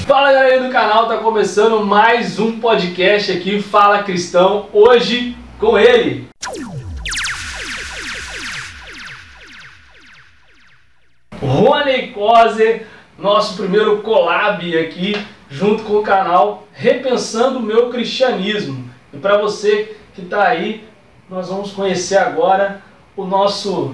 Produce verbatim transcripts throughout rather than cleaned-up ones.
Fala galera do canal, tá começando mais um podcast aqui, Fala Cristão, hoje com ele. Rony Coser, nosso primeiro collab aqui, junto com o canal Repensando o Meu Cristianismo. E para você que tá aí, nós vamos conhecer agora o nosso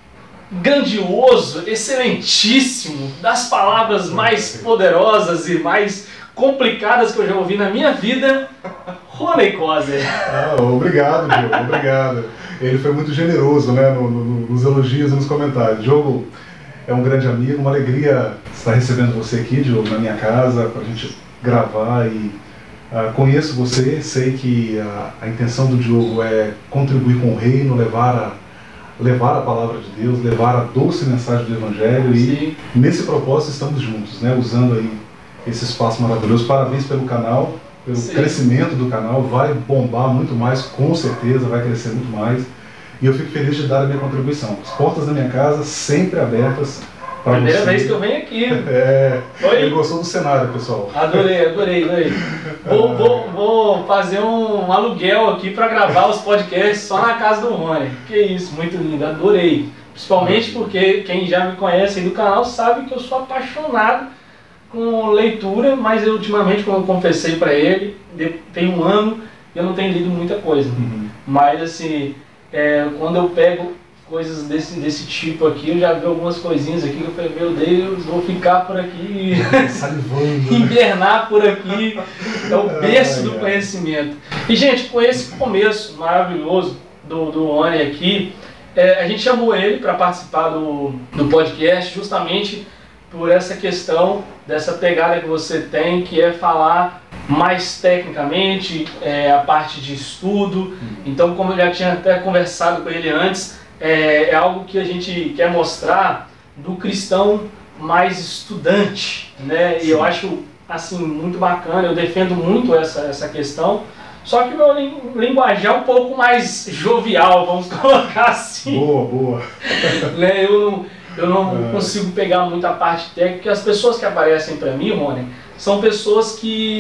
grandioso, excelentíssimo, das palavras mais poderosas e mais complicadas que eu já ouvi na minha vida, Rony Coser. Ah, obrigado, Diogo, obrigado. Ele foi muito generoso, né, no, no, nos elogios e nos comentários. Diogo é um grande amigo, uma alegria estar recebendo você aqui, Diogo, na minha casa, para a gente gravar e uh, conheço você, sei que a, a intenção do Diogo é contribuir com o reino, levar a levar a palavra de Deus, levar a doce mensagem do Evangelho. Sim. E nesse propósito estamos juntos, né, usando aí esse espaço maravilhoso. Parabéns pelo canal, pelo Sim. crescimento do canal, vai bombar muito mais, com certeza, vai crescer muito mais. E eu fico feliz de dar a minha contribuição. As portas da minha casa sempre abertas para você. Primeira vez que eu venho aqui. É, ele gostou do cenário, pessoal. Adorei, adorei, adorei. Vou, vou, vou fazer um aluguel aqui para gravar os podcasts só na casa do Rony. Que isso, muito lindo, adorei. Principalmente porque quem já me conhece aí do canal sabe que eu sou apaixonado com leitura, mas eu ultimamente, como eu confessei para ele, tem um ano e eu não tenho lido muita coisa. Uhum. Mas assim, é, quando eu pego coisas desse, desse tipo aqui, eu já vi algumas coisinhas aqui que eu falei, meu Deus, vou ficar por aqui, salivando, hibernar por aqui, é o berço ai, do ai. conhecimento. E gente, com esse começo maravilhoso do, do Rony aqui, é, a gente chamou ele para participar do, do podcast justamente por essa questão, dessa pegada que você tem, que é falar mais tecnicamente, é, a parte de estudo. Então, como eu já tinha até conversado com ele antes, É, é algo que a gente quer mostrar do cristão mais estudante, né? E eu acho assim muito bacana, eu defendo muito essa, essa questão, só que o meu linguajar é um pouco mais jovial, vamos colocar assim. Boa, boa. né? Eu não, eu não é. consigo pegar muito a parte técnica, porque as pessoas que aparecem para mim, Rony, são pessoas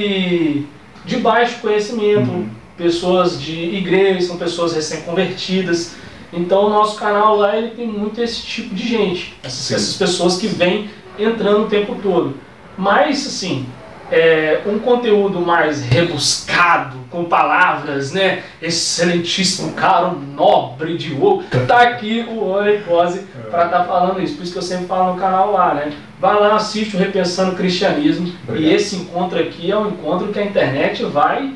que de baixo conhecimento, uhum. pessoas de igreja, são pessoas recém-convertidas. Então o nosso canal lá ele tem muito esse tipo de gente, essas, essas pessoas que vêm entrando o tempo todo. Mas assim, é, um conteúdo mais rebuscado, com palavras, né? Excelentíssimo, caro, nobre de ouro. Tá aqui o Rony Coser para estar tá falando isso. Por isso que eu sempre falo no canal lá, né? Vai lá, assiste o Repensando o Cristianismo. Obrigado. E esse encontro aqui é um encontro que a internet vai...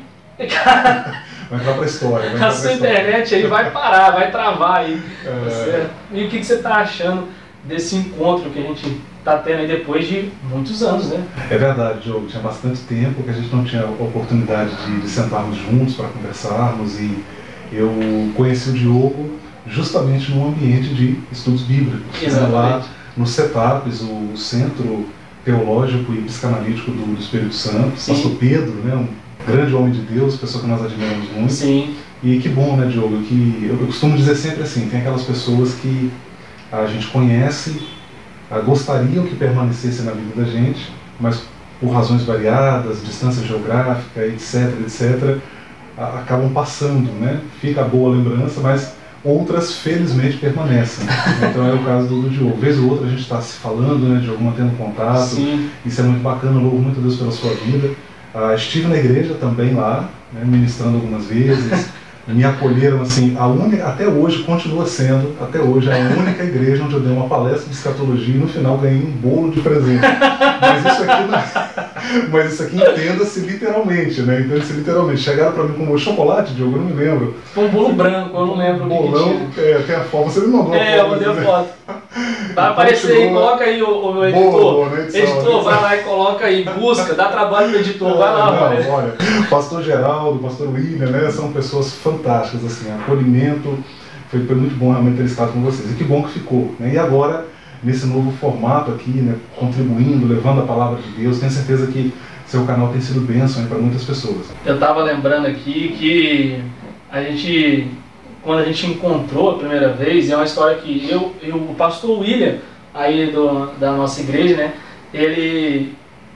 Vai entrar pra história. Vai a sua internet aí vai parar, vai travar aí. É... Certo? E o que, que você está achando desse encontro que a gente está tendo aí depois de muitos anos, né? É verdade, Diogo. Tinha bastante tempo que a gente não tinha a oportunidade de, de sentarmos juntos para conversarmos, e eu conheci o Diogo justamente num ambiente de estudos bíblicos. Exatamente. Lá no CETAPES, o Centro Teológico e Psicanalítico do, do Espírito Santo. Sim. Pastor Pedro, né? Um grande homem de Deus, pessoa que nós admiramos muito. Sim. E que bom, né, Diogo, que eu, eu costumo dizer sempre assim, tem aquelas pessoas que a gente conhece, a, gostariam que permanecessem na vida da gente, mas por razões variadas, distância geográfica, etc, etc, a, acabam passando, né? Fica a boa lembrança, mas outras felizmente permanecem. Então é o caso do, do Diogo. Vez ou outra a gente está se falando, né, Diogo, mantendo contato. Sim. Isso é muito bacana, louvo muito a Deus pela sua vida. Uh, estive na igreja também lá, né, ministrando algumas vezes, me acolheram assim, a única, até hoje continua sendo, até hoje, a única igreja onde eu dei uma palestra de escatologia e no final ganhei um bolo de presente. Mas isso aqui, não, mas isso aqui entenda-se literalmente, né? Entenda-se literalmente. Chegaram para mim com um chocolate, Diogo, eu não me lembro. Foi um bolo branco, eu não lembro o que bolão, que tinha. É, tem a foto, você me mandou a foto. É, eu mandei a foto. Vai aparecer aí, coloca aí o, o editor. Boa, boa, edição, editor, edição. Vai lá e coloca aí, busca, dá trabalho pro editor, vai lá, não, olha. olha. Pastor Geraldo, Pastor William, né, são pessoas fantásticas, assim, acolhimento, foi, foi muito bom realmente ter estado com vocês, e que bom que ficou, né, e agora, nesse novo formato aqui, né, contribuindo, levando a palavra de Deus, tenho certeza que seu canal tem sido bênção para muitas pessoas. Eu estava lembrando aqui que a gente, quando a gente encontrou a primeira vez, é uma história que eu, eu o pastor William, aí do, da nossa igreja, né, ele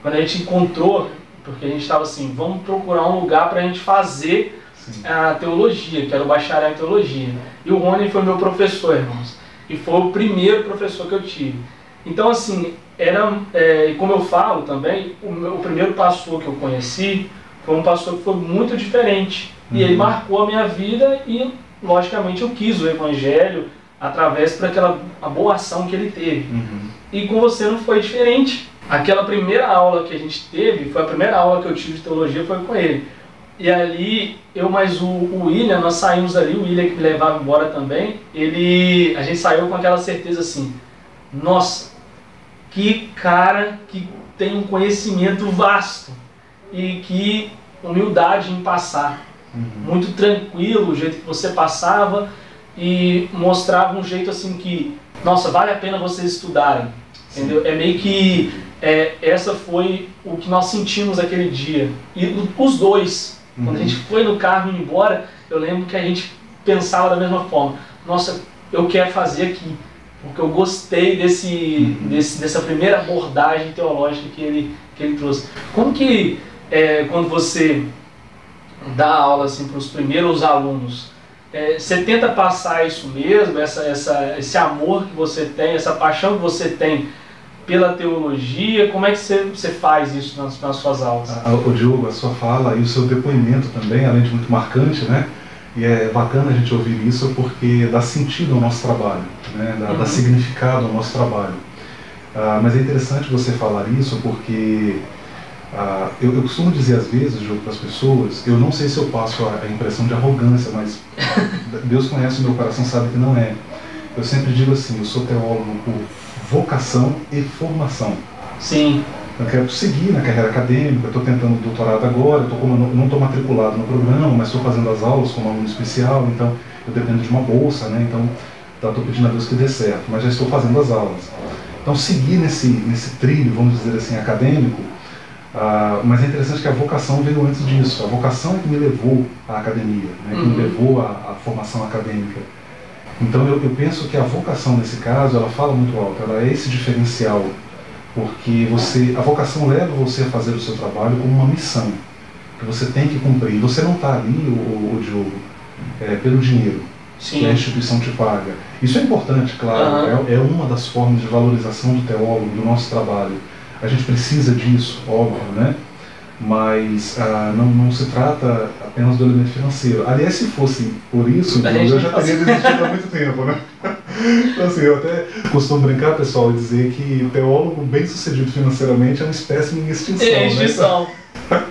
quando a gente encontrou, porque a gente estava assim, vamos procurar um lugar para a gente fazer Sim. a teologia, que era o bacharel em teologia. E o Rony foi meu professor, irmãos. E foi o primeiro professor que eu tive. Então, assim, era, é, como eu falo também, o, meu, o primeiro pastor que eu conheci foi um pastor que foi muito diferente. Uhum. E ele marcou a minha vida e, logicamente, eu quis o evangelho através daquela a boa ação que ele teve. Uhum. E com você não foi diferente. Aquela primeira aula que a gente teve, foi a primeira aula que eu tive de teologia, foi com ele. E ali, eu mais o, o William, nós saímos ali, o William que me levava embora também, ele, a gente saiu com aquela certeza assim, nossa, que cara que tem um conhecimento vasto e que humildade em passar. Uhum. Muito tranquilo o jeito que você passava e mostrava um jeito assim que, nossa, vale a pena vocês estudarem. Entendeu? É meio que é, essa foi o que nós sentimos aquele dia. E os dois, uhum. quando a gente foi no carro indo embora, eu lembro que a gente pensava da mesma forma. Nossa, eu quero fazer aqui, porque eu gostei desse, uhum. desse, dessa primeira abordagem teológica que ele, que ele trouxe. Como que, é, quando você dá aula assim, para os primeiros alunos, é, você tenta passar isso mesmo, essa, essa, esse amor que você tem, essa paixão que você tem pela teologia, como é que você, você faz isso nas, nas suas aulas? Ah, o Diogo, a sua fala e o seu depoimento também, além de muito marcante, né? E é bacana a gente ouvir isso porque dá sentido ao nosso trabalho, né? Dá, uhum. dá significado ao nosso trabalho. Ah, mas é interessante você falar isso porque ah, eu, eu costumo dizer às vezes, Diogo, para as pessoas, eu não sei se eu passo a, a impressão de arrogância, mas Deus conhece o meu coração, sabe que não é. Eu sempre digo assim, eu sou teólogo por vocação e formação. Sim. Eu quero seguir na carreira acadêmica, estou tentando doutorado agora, tô como, não estou matriculado no programa, mas estou fazendo as aulas como aluno especial, então eu dependo de uma bolsa, né? Então estou tá, pedindo a Deus que dê certo, mas já estou fazendo as aulas. Então seguir nesse, nesse trilho, vamos dizer assim, acadêmico, uh, mas é interessante que a vocação veio antes disso. A vocação é que me levou à academia, né? Que uhum. me levou à, à formação acadêmica. Então eu, eu penso que a vocação nesse caso, ela fala muito alto, ela é esse diferencial, porque você, a vocação leva você a fazer o seu trabalho como uma missão, que você tem que cumprir. Você não está ali, o, o Diogo, é, pelo dinheiro, Sim. que a instituição te paga. Isso é importante, claro, uhum. é, é uma das formas de valorização do teólogo, do nosso trabalho. A gente precisa disso, óbvio, né? Mas ah, não, não se trata apenas do elemento financeiro. Aliás, se fosse por isso, eu já teria desistido há muito tempo, né? Então, assim, eu até costumo brincar, pessoal, e dizer que o teólogo bem sucedido financeiramente é uma espécie em extinção. É extinção. Né?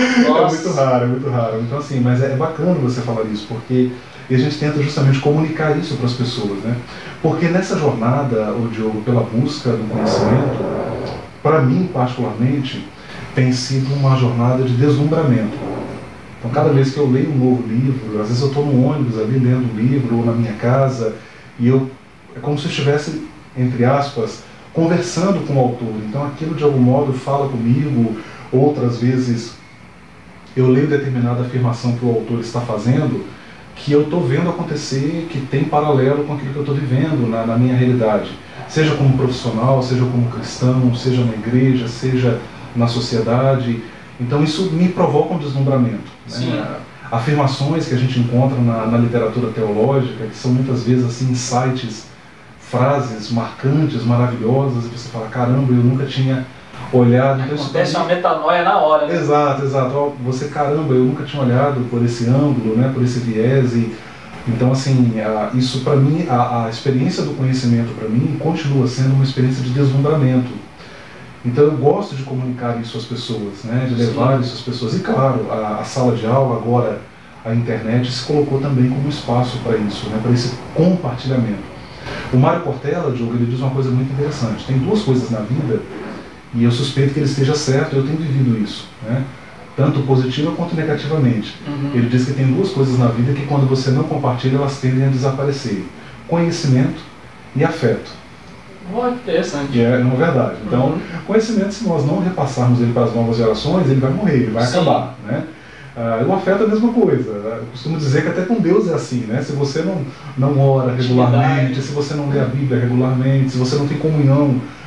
É muito raro, é muito raro. Então, assim, mas é, é bacana você falar isso, porque a gente tenta justamente comunicar isso para as pessoas, né? Porque nessa jornada, o Diogo, pela busca do conhecimento, para mim, particularmente, tem sido uma jornada de deslumbramento. Então, cada vez que eu leio um novo livro, às vezes eu estou no ônibus ali lendo um livro, ou na minha casa, e eu, é como se eu estivesse, entre aspas, conversando com o autor. Então, aquilo de algum modo fala comigo. Outras vezes eu leio determinada afirmação que o autor está fazendo, que eu estou vendo acontecer, que tem paralelo com aquilo que eu estou vivendo na, na minha realidade. Seja como profissional, seja como cristão, seja na igreja, seja na sociedade. Então isso me provoca um deslumbramento, né? Afirmações que a gente encontra na, na literatura teológica, que são muitas vezes assim insights, frases marcantes, maravilhosas, e você fala, caramba, eu nunca tinha olhado. Então, acontece isso uma metanoia na hora, né? Exato, exato. Você, caramba, eu nunca tinha olhado por esse ângulo, né, por esse viés. E, então, assim, a, isso para mim, a, a experiência do conhecimento para mim continua sendo uma experiência de deslumbramento. Então eu gosto de comunicar isso às pessoas, né, de levar Sim. isso às pessoas. E claro, a, a sala de aula, agora a internet, se colocou também como espaço para isso, né, para esse compartilhamento. O Mário Cortella, Diogo, ele diz uma coisa muito interessante. Tem duas coisas na vida, e eu suspeito que ele esteja certo, eu tenho vivido isso, né, tanto positiva quanto negativamente. Uhum. Ele diz que tem duas coisas na vida que quando você não compartilha, elas tendem a desaparecer. Conhecimento e afeto. Oh, interessante. E é, não é verdade. Então, uhum. conhecimento, se nós não repassarmos ele para as novas gerações, ele vai morrer, ele vai Sim. acabar, né? Ah, o afeto é a mesma coisa. Eu costumo dizer que até com Deus é assim, né? Se você não, não ora regularmente, se você não lê a Bíblia regularmente, se você não tem comunhão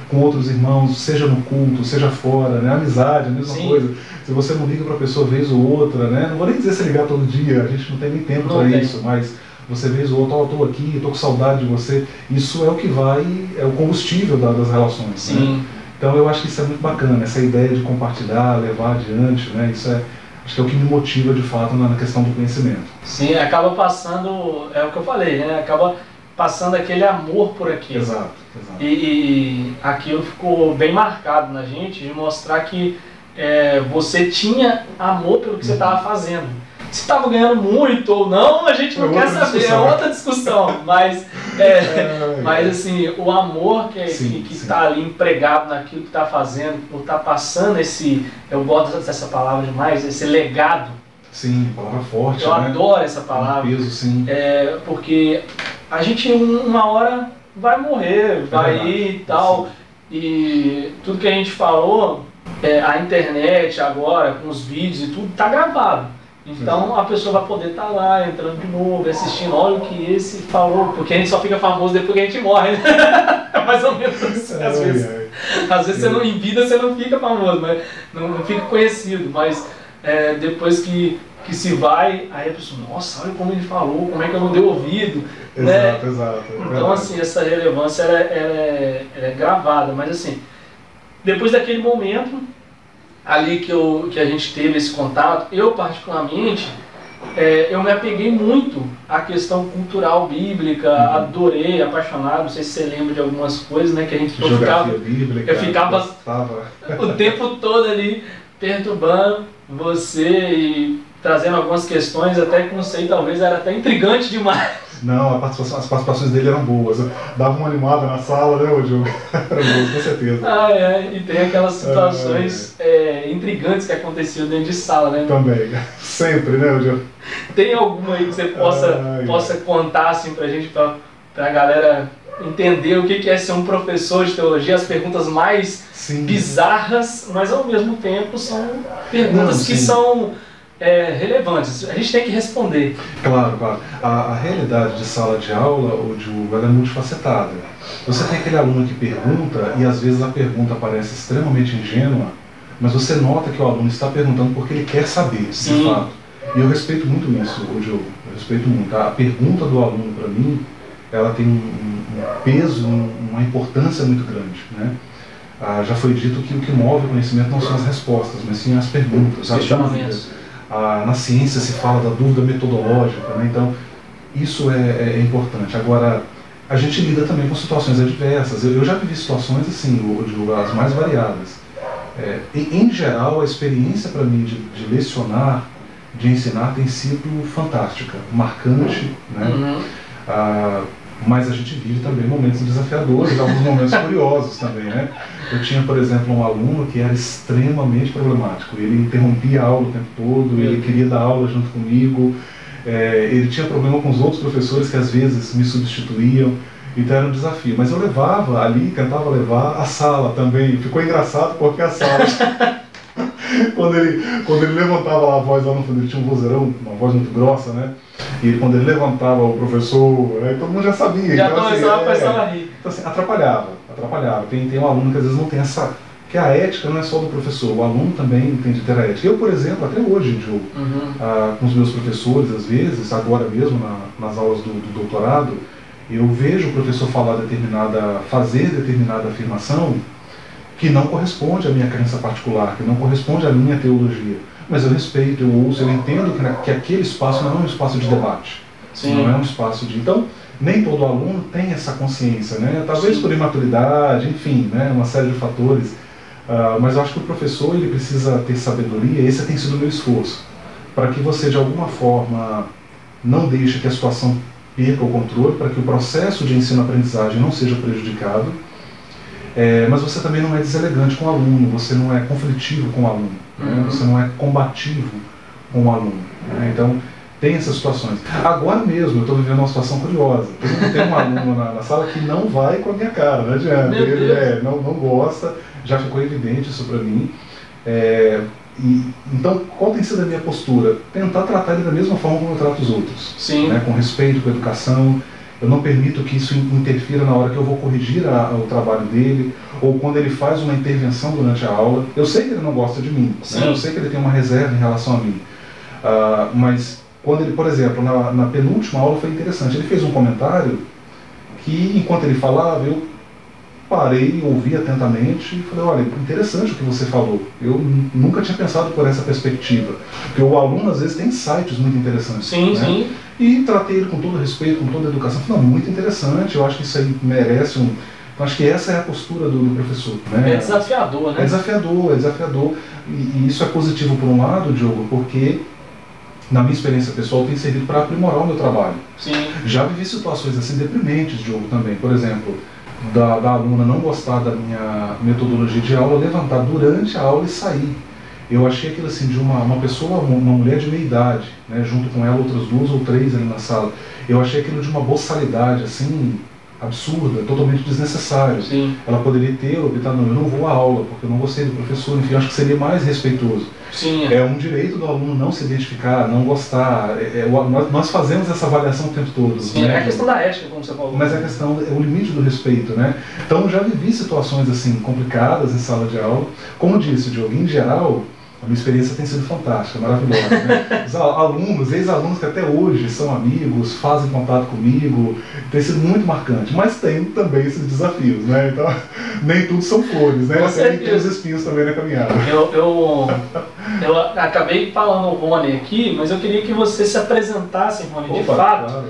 com outros irmãos, seja no culto, seja fora, né? Amizade, a mesma Sim. coisa. Se você não liga para a pessoa vez ou outra, né? Não vou nem dizer se ligar todo dia, a gente não tem nem tempo para isso, mas você vez ou outra, ó, oh, estou aqui, estou com saudade de você. Isso é o que vai, é o combustível da, das relações. Sim. Né? Então eu acho que isso é muito bacana, essa ideia de compartilhar, levar adiante, né? Isso é, acho que é o que me motiva de fato na questão do conhecimento. Sim, acaba passando, é o que eu falei, né? Acaba passando aquele amor por aquilo. Exato, exato. E, e aquilo ficou bem marcado na gente, de mostrar que é, você tinha amor pelo que você estava fazendo. Se estava ganhando muito ou não, a gente não é quer saber, discussão. É outra discussão. Mas, é, é, mas assim, o amor que está ali empregado naquilo que está fazendo, por estar tá passando esse, eu gosto dessa palavra demais, esse legado. Sim, palavra forte. Eu né? adoro essa palavra. Um peso, sim. É, porque a gente uma hora vai morrer, vai é ir e tal. Sim. E tudo que a gente falou, é, a internet agora, com os vídeos e tudo, está gravado. Então a pessoa vai poder estar tá lá, entrando de novo, assistindo, olha o que esse falou, porque a gente só fica famoso depois que a gente morre, né? É mais ou menos assim, às ai, vezes. Ai. Às vezes você não, em vida você não fica famoso, mas não, não fica conhecido, mas é, depois que, que se vai, aí a pessoa, nossa, olha como ele falou, como é que eu não dei ouvido. Exato, né? exato. É então verdade. assim, essa relevância ela, ela, é, ela é gravada, mas assim, depois daquele momento ali que, eu, que a gente teve esse contato, eu particularmente, é, eu me apeguei muito à questão cultural bíblica, uhum. adorei, apaixonado, não sei se você lembra de algumas coisas, né, que a gente eu ficava, bíblica, eu ficava o tempo todo ali perturbando você e trazendo algumas questões, até que não sei, talvez era até intrigante demais. Não, a participação, as participações dele eram boas. Dava uma animada na sala, né, o jogo? Era boas, com certeza. Ah, é. E tem aquelas situações ah, é. É, intrigantes que aconteciam dentro de sala, né? Também. Sempre, né, o jogo? Tem alguma aí que você possa, ah, possa é. contar, assim, pra gente, pra, pra galera entender o que é ser um professor de teologia, as perguntas mais sim. bizarras, mas ao mesmo tempo são perguntas Não, que são... É, relevantes, a gente tem que responder. Claro, claro. A, a realidade de sala de aula, o Diogo, ela é multifacetada. Você tem aquele aluno que pergunta e às vezes a pergunta parece extremamente ingênua, mas você nota que o aluno está perguntando porque ele quer saber, Sim. de fato. E eu respeito muito isso, o Diogo. Eu respeito muito. A pergunta do aluno, para mim, ela tem um, um peso, uma importância muito grande, né? Ah, já foi dito que o que move o conhecimento não são as respostas, mas sim as perguntas, as dúvidas. Ah, na ciência se fala da dúvida metodológica, né? Então isso é, é importante. Agora, a gente lida também com situações adversas. Eu, eu já vivi situações assim, de, as mais variadas. É, em, em geral, a experiência para mim de, de lecionar, de ensinar, tem sido fantástica, marcante, né? Uhum. Ah, mas a gente vive também momentos desafiadores, alguns momentos curiosos também, né? Eu tinha, por exemplo, um aluno que era extremamente problemático. Ele interrompia a aula o tempo todo, ele queria dar aula junto comigo, é, ele tinha problema com os outros professores que às vezes me substituíam, então era um desafio. Mas eu levava ali, tentava levar a sala também. Ficou engraçado porque a sala... quando, ele, quando ele levantava lá a voz lá no fundo, ele tinha um vozeirão, uma voz muito grossa, né? E quando ele levantava o professor, né, todo mundo já sabia. Já então, começava assim, a é, a rir. Então assim, atrapalhava, atrapalhava. Tem, tem um aluno que às vezes não tem essa... Que a ética não é só do professor, o aluno também tem de ter a ética. Eu, por exemplo, até hoje, Diogo, uhum. ah, com os meus professores, às vezes, agora mesmo na, nas aulas do, do doutorado, eu vejo o professor falar determinada, fazer determinada afirmação que não corresponde à minha crença particular, que não corresponde à minha teologia. Mas eu respeito, eu ouço, eu entendo que, que aquele espaço não é um espaço de debate. Sim. Não é um espaço de... Então, nem todo aluno tem essa consciência, né? Talvez Sim. por imaturidade, enfim, né? Uma série de fatores. Uh, mas eu acho que o professor ele precisa ter sabedoria, esse tem sido o meu esforço, para que você, de alguma forma, não deixe que a situação perca o controle, para que o processo de ensino-aprendizagem não seja prejudicado. É, mas você também não é deselegante com o aluno, você não é conflitivo com o aluno, né? Uhum. Você não é combativo com o aluno, né? Então, tem essas situações. Agora mesmo, eu estou vivendo uma situação curiosa. Eu tenho um aluno na, na sala que não vai com a minha cara, não adianta. Ele é, não, não gosta, já ficou evidente isso para mim. É, e, então, qual tem sido a minha postura? Tentar tratar ele da mesma forma como eu trato os outros. Sim. Né? Com respeito, com educação. eu não permito que isso interfira na hora que eu vou corrigir a, o trabalho dele, ou quando ele faz uma intervenção durante a aula. Eu sei que ele não gosta de mim, né? Eu sei que ele tem uma reserva em relação a mim, uh, mas quando ele, por exemplo, na, na penúltima aula foi interessante, ele fez um comentário que, enquanto ele falava, eu parei, ouvi atentamente e falei, olha, interessante o que você falou. Eu nunca tinha pensado por essa perspectiva. Porque o aluno, às vezes, tem insights muito interessantes. Sim, né? sim. E tratei ele com todo respeito, com toda a educação. Falei, não, muito interessante, eu acho que isso aí merece um... Eu acho que essa é a postura do, do professor. Né? É desafiador, né? É desafiador, é desafiador. E, e isso é positivo por um lado, Diogo, porque, na minha experiência pessoal, tem servido para aprimorar o meu trabalho. Sim. Já vivi situações assim deprimentes, Diogo, também. Por exemplo, Da, da aluna não gostar da minha metodologia de aula, levantar durante a aula e sair. Eu achei aquilo assim de uma, uma pessoa, uma, uma mulher de meia idade, né, junto com ela outras duas ou três ali na sala. Eu achei aquilo de uma boçalidade assim, absurda, totalmente desnecessário. Sim. Ela poderia ter optado, não, eu não vou à aula, porque eu não gostei do professor, enfim, eu acho que seria mais respeitoso. Sim. É um direito do aluno não se identificar, não gostar. É, é, nós, nós fazemos essa avaliação o tempo todo. Sim, né? É a questão da ética, como você falou. Mas a questão é o limite do respeito, né? Então já vivi situações assim complicadas em sala de aula. Como disse, Diogo, em geral, a minha experiência tem sido fantástica, maravilhosa. Né? Os alunos, ex-alunos que até hoje são amigos, fazem contato comigo, tem sido muito marcante. Mas tem também esses desafios, né? Então, nem tudo são flores, né? Tem, tem os espinhos também na caminhada. Eu, eu, eu acabei falando o Rony aqui, mas eu queria que você se apresentasse, Rony, de Opa, fato, claro.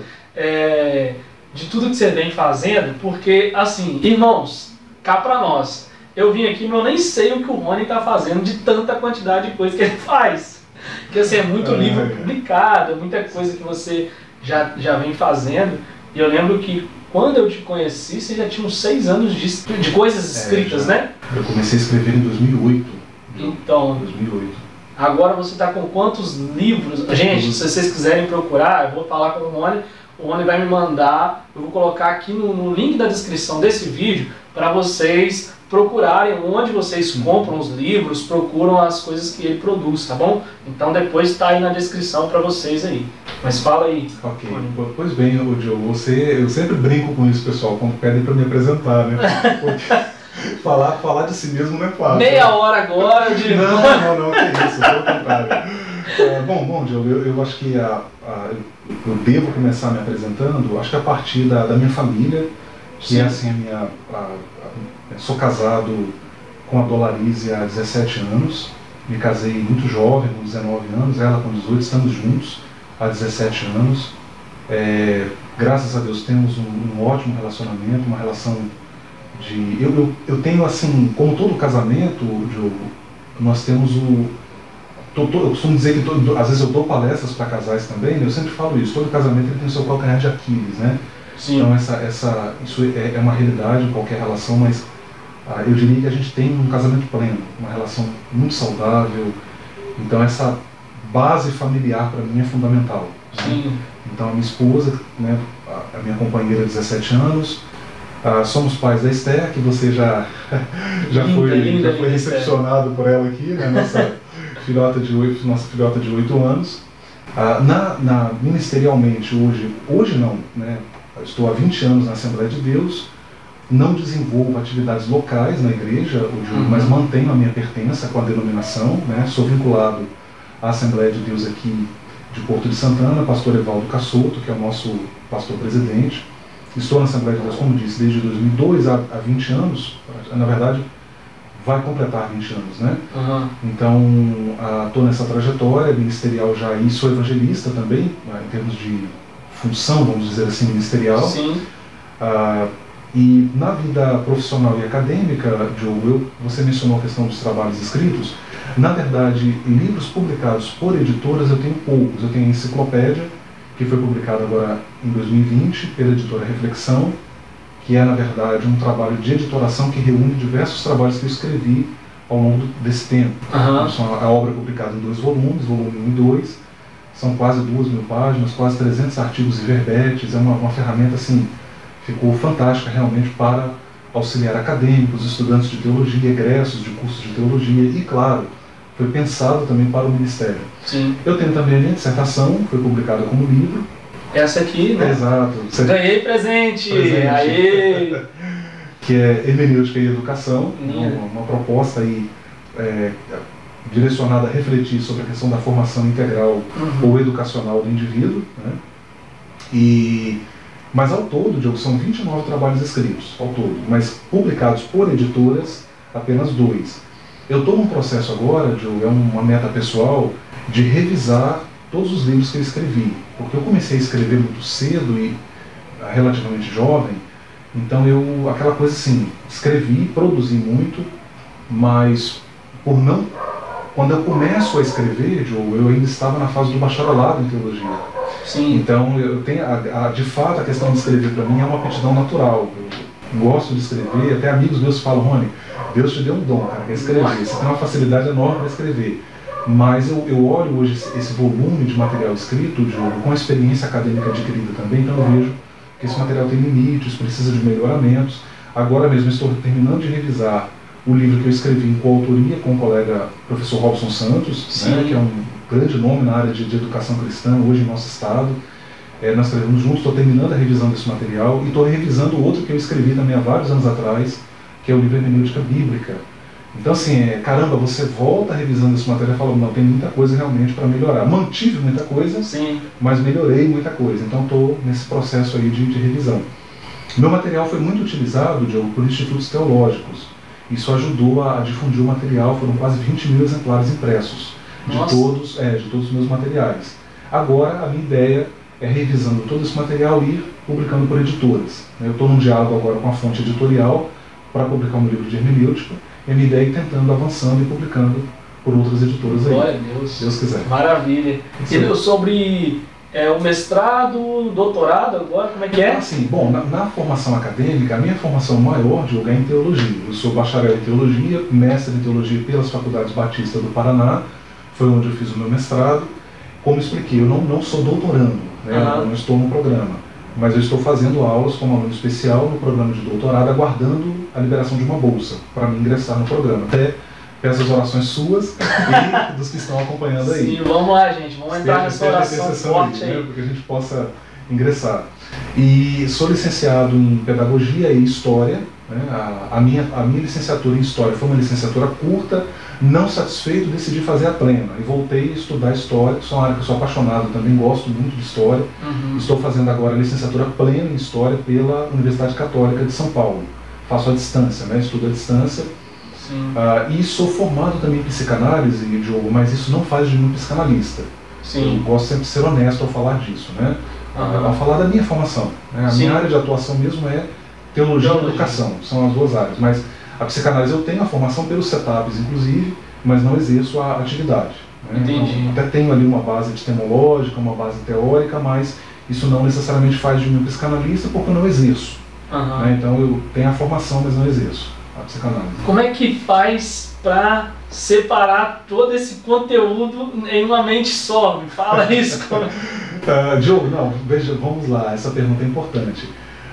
é, de tudo que você vem fazendo, porque, assim, irmãos, cá pra nós, eu vim aqui, mas eu nem sei o que o Rony está fazendo de tanta quantidade de coisa que ele faz. Porque assim, é muito é, livro é. publicado, é muita coisa que você já, já vem fazendo. E eu lembro que quando eu te conheci, você já tinha uns seis anos de, de coisas escritas, é, né? Eu comecei a escrever em dois mil e oito. Então, dois mil e oito. Agora você está com quantos livros? Gente, se vocês quiserem procurar, eu vou falar com o Rony. O Rony vai me mandar, eu vou colocar aqui no, no link da descrição desse vídeo para vocês procurarem onde vocês compram os livros, procuram as coisas que ele produz, tá bom? Então depois está aí na descrição para vocês aí. Mas fala aí. Ok. Rony. Pois bem, ô Diogo, você, eu sempre brinco com isso, pessoal, quando pedem para me apresentar, né? Porque falar, falar de si mesmo não é fácil. Meia né? hora agora, eu digo. Não, não, não, que isso, pelo contrário. Uh, bom, bom, Diogo, eu, eu acho que a, a, eu devo começar me apresentando, acho que a partir da, da minha família, que Sim. é assim a minha... A, a, sou casado com a Dolarize há dezessete anos, me casei muito jovem, com dezenove anos, ela com dezoito, estamos juntos há dezessete anos. É, graças a Deus temos um, um ótimo relacionamento, uma relação de... Eu, eu, eu tenho assim, como todo casamento, Diogo, nós temos o... Eu costumo dizer que todo, às vezes eu dou palestras para casais também, eu sempre falo isso, todo casamento ele tem o seu calcanhar de Aquiles, né? Sim. Então essa, essa, isso é, é uma realidade em qualquer relação, mas ah, eu diria que a gente tem um casamento pleno, uma relação muito saudável, então essa base familiar para mim é fundamental. Sim. Né? Então a minha esposa, né, a minha companheira de dezessete anos, ah, somos pais da Esther, que você já, já linda, foi, linda, já foi recepcionado por ela aqui, né, nossa... filhota de oito, nossa filhota de oito anos. Ah, na, na, ministerialmente, hoje, hoje não, né, estou há vinte anos na Assembleia de Deus, não desenvolvo atividades locais na igreja, uhum. mas mantenho a minha pertença com a denominação, né, sou vinculado à Assembleia de Deus aqui de Porto de Santana, pastor Evaldo Cassoto, que é o nosso pastor presidente. Estou na Assembleia de Deus, como disse, desde dois mil e dois, há, há vinte anos, na verdade, vai completar vinte anos, né? Uhum. Então, estou uh, nessa trajetória ministerial já e sou evangelista também, uh, em termos de função, vamos dizer assim, ministerial. Sim. Uh, e na vida profissional e acadêmica, Diogo, eu, você mencionou a questão dos trabalhos escritos. Na verdade, livros publicados por editoras eu tenho poucos. Eu tenho a Enciclopédia, que foi publicada agora em dois mil e vinte pela editora Reflexão, que é, na verdade, um trabalho de editoração que reúne diversos trabalhos que eu escrevi ao longo desse tempo. Uhum. Então, a obra é publicada em dois volumes, volume um e dois, são quase duas mil páginas, quase trezentos artigos e verbetes, é uma, uma ferramenta, assim, ficou fantástica realmente para auxiliar acadêmicos, estudantes de teologia, egressos de cursos de teologia e, claro, foi pensado também para o ministério. Sim. Eu tenho também a minha dissertação, foi publicada como livro. Essa aqui, né? Exato. Você... Ganhei presente! presente. Aê! Que é Hermenêutica e Educação, Minha. uma, uma proposta aí, é, direcionada a refletir sobre a questão da formação integral Uhum. ou educacional do indivíduo, né? E, mas ao todo, Diogo, são vinte e nove trabalhos escritos, ao todo, mas publicados por editoras, apenas dois. Eu estou num processo agora, Diogo, é uma meta pessoal, de revisar todos os livros que eu escrevi, porque eu comecei a escrever muito cedo e relativamente jovem, então eu, aquela coisa assim, escrevi, produzi muito, mas por não, quando eu começo a escrever, Diogo, eu ainda estava na fase do bacharelado em teologia. Sim. Então eu tenho, a, a, de fato, a questão de escrever para mim é uma aptidão natural. Eu gosto de escrever, até amigos meus falam, Rony, Deus te deu um dom, cara, que é escrever, você tem uma facilidade enorme para escrever. Mas eu, eu olho hoje esse, esse volume de material escrito, Diogo, com a experiência acadêmica adquirida também, então eu vejo que esse material tem limites, precisa de melhoramentos. Agora mesmo estou terminando de revisar o livro que eu escrevi em coautoria com o colega professor Robson Santos, né, que é um grande nome na área de, de educação cristã hoje em nosso estado. É, nós escrevemos juntos, estou terminando a revisão desse material e estou revisando outro que eu escrevi também há vários anos atrás, que é o livro Hermenêutica Bíblica. Então assim, é, caramba, você volta revisando esse material e fala, não, tem muita coisa realmente para melhorar. Mantive muita coisa, Sim. mas melhorei muita coisa. Então estou nesse processo aí de, de revisão. Meu material foi muito utilizado, Diogo, por institutos teológicos. Isso ajudou a, a difundir o material, foram quase vinte mil exemplares impressos de todos, é, de todos os meus materiais. Agora, a minha ideia é, revisando todo esse material e ir publicando por editoras. Eu estou num diálogo agora com a fonte editorial para publicar um livro de hermenêutica, e a minha ideia é ir tentando, avançando e publicando por outras editoras aí. Glória a Deus. Deus quiser. Maravilha. E sobre é, o mestrado, doutorado agora, como é que é? Assim, bom, na, na formação acadêmica, a minha formação maior, Diogo, é em teologia. Eu sou bacharel em teologia, mestre em teologia pelas Faculdades Batista do Paraná, foi onde eu fiz o meu mestrado. Como expliquei, eu não, não sou doutorando, né? Uhum. Eu não estou no programa, mas eu estou fazendo aulas como aluno especial no programa de doutorado, aguardando a liberação de uma bolsa para me ingressar no programa. Até peço as orações suas e dos que estão acompanhando aí. Sim, vamos lá, gente, vamos entrar nessa oração forte aí, né? Para que a gente possa ingressar. E sou licenciado em Pedagogia e História, né? a, a, minha, a minha licenciatura em História foi uma licenciatura curta. Não satisfeito, decidi fazer a plena e voltei a estudar História, que é uma área que eu sou apaixonado, também gosto muito de História. Uhum. Estou fazendo agora a licenciatura plena em História pela Universidade Católica de São Paulo. Faço à distância, né? Estudo à distância. Sim. Uh, e sou formado também em psicanálise, Diogo, mas isso não faz de mim um psicanalista. Sim. Eu gosto sempre de ser honesto ao falar disso, né? Uhum. Ao falar da minha formação. Né? A Sim. minha área de atuação mesmo é teologia, teologia e educação, são as duas áreas. Mas a psicanálise eu tenho a formação pelos setups, inclusive, mas não exerço a atividade. Né? Entendi. Então, até tenho ali uma base epistemológica, uma base teórica, mas isso não necessariamente faz de mim um psicanalista porque eu não exerço. Uhum. Né? Então eu tenho a formação, mas não exerço a psicanálise. Como é que faz para separar todo esse conteúdo em uma mente só? Me fala isso. uh, Diogo, não, veja, vamos lá, essa pergunta é importante.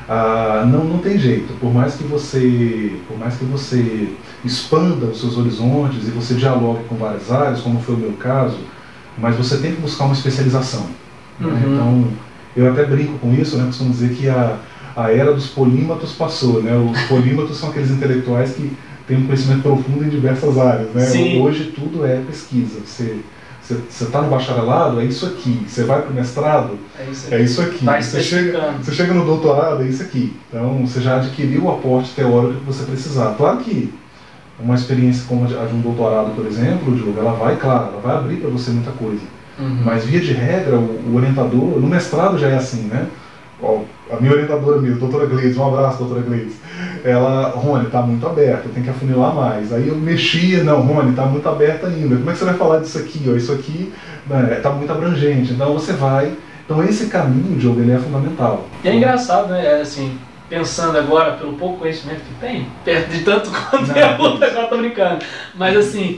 Uh, não, não tem jeito, por mais que você, por mais que você expanda os seus horizontes e você dialogue com várias áreas, como foi o meu caso, mas você tem que buscar uma especialização. Né? Uhum. Então, eu até brinco com isso, né? Costumo dizer que a, a era dos polímatos passou, né? Os polímatos são aqueles intelectuais que têm um conhecimento profundo em diversas áreas, né? Sim. Hoje tudo é pesquisa. Você Você está no bacharelado, é isso aqui. Você vai para o mestrado, é isso aqui. É isso aqui. Tá você, chega, você chega no doutorado, é isso aqui. Então você já adquiriu o aporte teórico que você precisar. Claro que uma experiência como a de um doutorado, por exemplo, Diogo, ela vai, claro, ela vai abrir para você muita coisa. Uhum. Mas via de regra, o, o orientador, no mestrado já é assim, né? Ó, a minha orientadora mesmo, doutora Gleides, um abraço, doutora Gleides. Ela, Rony, está muito aberto, tem que afunilar mais. Aí eu mexia, não, Rony, está muito aberto ainda. Como é que você vai falar disso aqui? Ó? Isso aqui está né, muito abrangente. Então você vai. Então esse caminho, Diogo, ele é fundamental. E é engraçado, né? Assim, pensando agora pelo pouco conhecimento que tem, perto de tanto conteúdo, agora tô brincando. Mas assim,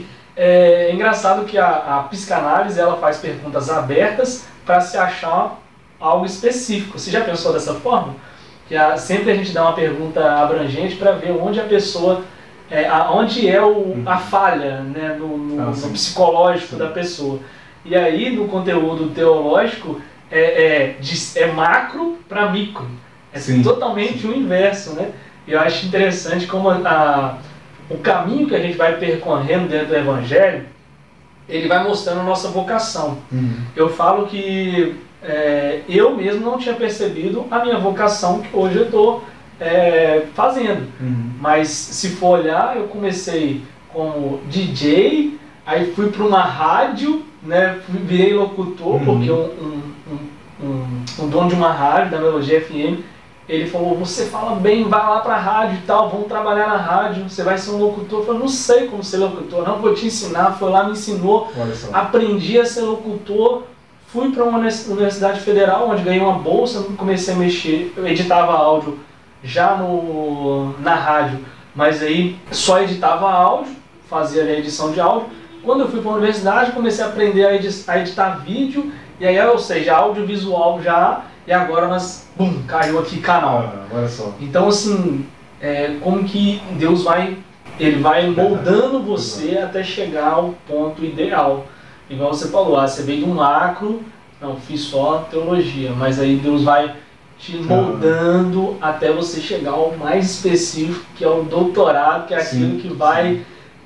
é engraçado que a, a psicanálise ela faz perguntas abertas para se achar algo específico. Você já pensou dessa forma? Que a, sempre a gente dá uma pergunta abrangente para ver onde a pessoa, é, a, onde é o, a falha, né, no, no, ah, no psicológico sim. da pessoa. E aí, no conteúdo teológico, é, é, de, é macro para micro. É Sim. totalmente o inverso, né? E eu acho interessante como a, a, o caminho que a gente vai percorrendo dentro do Evangelho, ele vai mostrando a nossa vocação. Uhum. Eu falo que é, eu mesmo não tinha percebido a minha vocação que hoje eu estou é, fazendo. Uhum. Mas se for olhar, eu comecei como D J, aí fui para uma rádio, né, virei locutor, uhum. porque um, um, um, um, um dono de uma rádio, da Melodia F M, ele falou, você fala bem, vai lá pra rádio e tal, vamos trabalhar na rádio, você vai ser um locutor. Eu falei, não sei como ser locutor, não vou te ensinar. Foi lá, me ensinou, aprendi a ser locutor, fui para uma universidade federal, onde ganhei uma bolsa, comecei a mexer, eu editava áudio já no, na rádio, mas aí só editava áudio, fazia a edição de áudio. Quando eu fui para a universidade, comecei a aprender a, edi a editar vídeo, e aí, ou seja, audiovisual já, e agora nós, bum, caiu aqui canal. Ah, olha só. Então, assim, é, como que Deus vai, ele vai moldando você até chegar ao ponto ideal. Igual você falou, ah, você veio de um macro, não, fiz só teologia, mas aí Deus vai te moldando ah. até você chegar ao mais específico, que é o doutorado, que é aquilo sim, que vai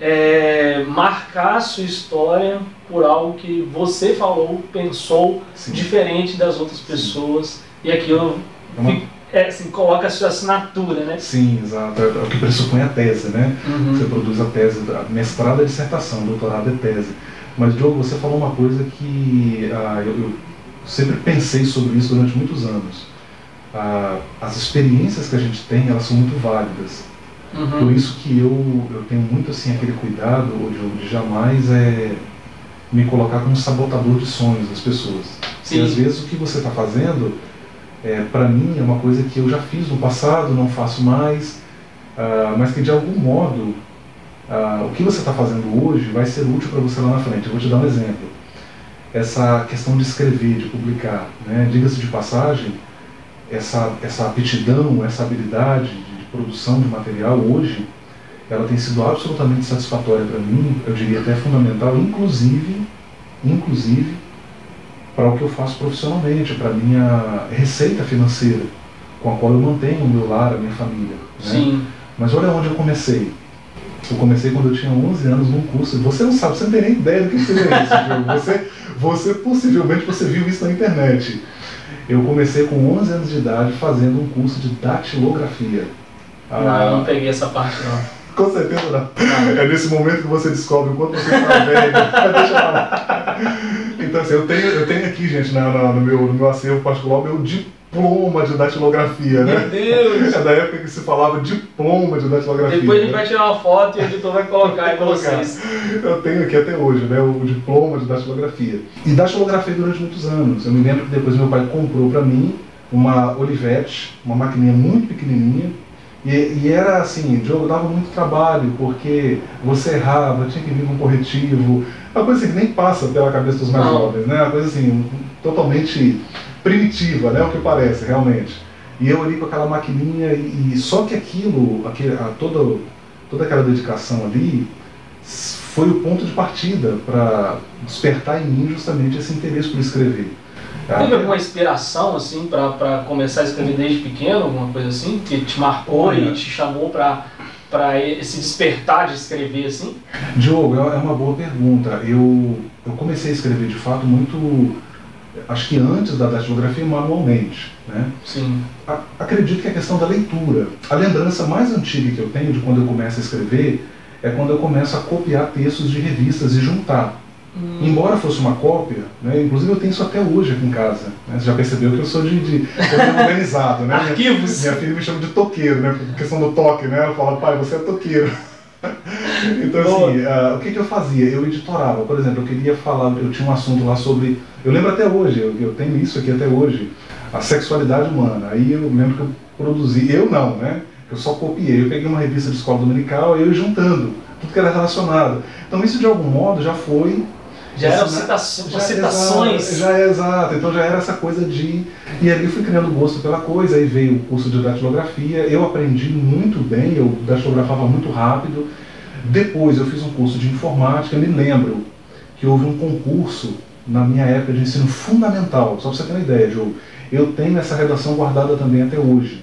é, marcar a sua história por algo que você falou, pensou, sim. diferente das outras pessoas, sim. e aquilo é uma... é, assim, coloca a sua assinatura, né? Sim, exato. É o que pressupõe a tese, né? Uhum. Você produz a tese, a mestrado é dissertação, doutorado é tese. Mas, Diogo, você falou uma coisa que ah, eu, eu sempre pensei sobre isso durante muitos anos. Ah, as experiências que a gente tem, elas são muito válidas. Uhum. Por isso que eu, eu tenho muito assim, aquele cuidado, Diogo, de jamais é, me colocar como sabotador de sonhos das pessoas. Sim. E às vezes o que você está fazendo, é, para mim, é uma coisa que eu já fiz no passado, não faço mais, ah, mas que de algum modo, ah, o que você está fazendo hoje vai ser útil para você lá na frente. Eu vou te dar um exemplo. Essa questão de escrever, de publicar, né? Diga-se de passagem, essa, essa aptidão, essa habilidade de, de produção de material hoje, ela tem sido absolutamente satisfatória para mim, eu diria até fundamental, inclusive, inclusive para o que eu faço profissionalmente, para a minha receita financeira, com a qual eu mantenho o meu lar, a minha família. Né? Sim. Mas olha onde eu comecei. Eu comecei quando eu tinha onze anos num curso. Você não sabe, você não tem nem ideia do que seja isso, Diogo. Você, você possivelmente você viu isso na internet. Eu comecei com onze anos de idade fazendo um curso de datilografia. Não, ah, eu não peguei essa parte não. Com certeza não. não. É nesse momento que você descobre o quanto você está velho. Deixa eu falar. Então assim, eu tenho, eu tenho aqui, gente, na, na, no, meu, no meu acervo particular, o meu diploma de datilografia, né? Meu Deus! É da época que se falava diploma de datilografia. Depois a gente vai tirar uma foto e o editor vai colocar aí pra vocês. Eu tenho aqui até hoje, né, o diploma de datilografia. E datilografei durante muitos anos. Eu me lembro que depois meu pai comprou para mim uma Olivetti, uma maquininha muito pequenininha. E, e era assim, Diogo, dava muito trabalho, porque você errava, tinha que vir com um corretivo. Uma coisa assim que nem passa pela cabeça dos mais Não. jovens, né? Uma coisa assim, totalmente primitiva, né? O que parece, realmente. E eu ali com aquela maquininha, e, e só que aquilo, aquele, a, toda, toda aquela dedicação ali, foi o ponto de partida para despertar em mim justamente esse interesse por escrever. Teve alguma inspiração assim para começar a escrever desde pequeno, alguma coisa assim, que te marcou Olha, e te chamou para para esse despertar de escrever assim? Diogo, é uma boa pergunta. Eu, eu comecei a escrever de fato muito, acho que antes da datilografia, manualmente, né? Sim. A, acredito que é a questão da leitura. A lembrança mais antiga que eu tenho de quando eu começo a escrever é quando eu começo a copiar textos de revistas e juntar. Hum. Embora fosse uma cópia, né, inclusive eu tenho isso até hoje aqui em casa. Né, você já percebeu que eu sou de, de organizado, né? Arquivos. Minha, minha filha me chama de toqueiro, né? Por questão do toque, né? Ela fala, pai, você é toqueiro. Então assim, uh, o que, que eu fazia? Eu editorava, por exemplo, eu queria falar, eu tinha um assunto lá sobre, eu lembro até hoje, eu, eu tenho isso aqui até hoje, a sexualidade humana. Aí eu lembro que eu produzi, eu não, né? Eu só copiei, eu peguei uma revista de escola dominical e eu ia juntando tudo que era relacionado. Então isso de algum modo já foi... Já eram citações. Já, citações. Já é exato, então já era essa coisa de... E ali eu fui criando gosto pela coisa, aí veio o curso de datilografia, eu aprendi muito bem, eu datilografava muito rápido. Depois eu fiz um curso de informática, me lembro que houve um concurso na minha época de ensino fundamental, só para você ter uma ideia, Diogo, eu tenho essa redação guardada também até hoje.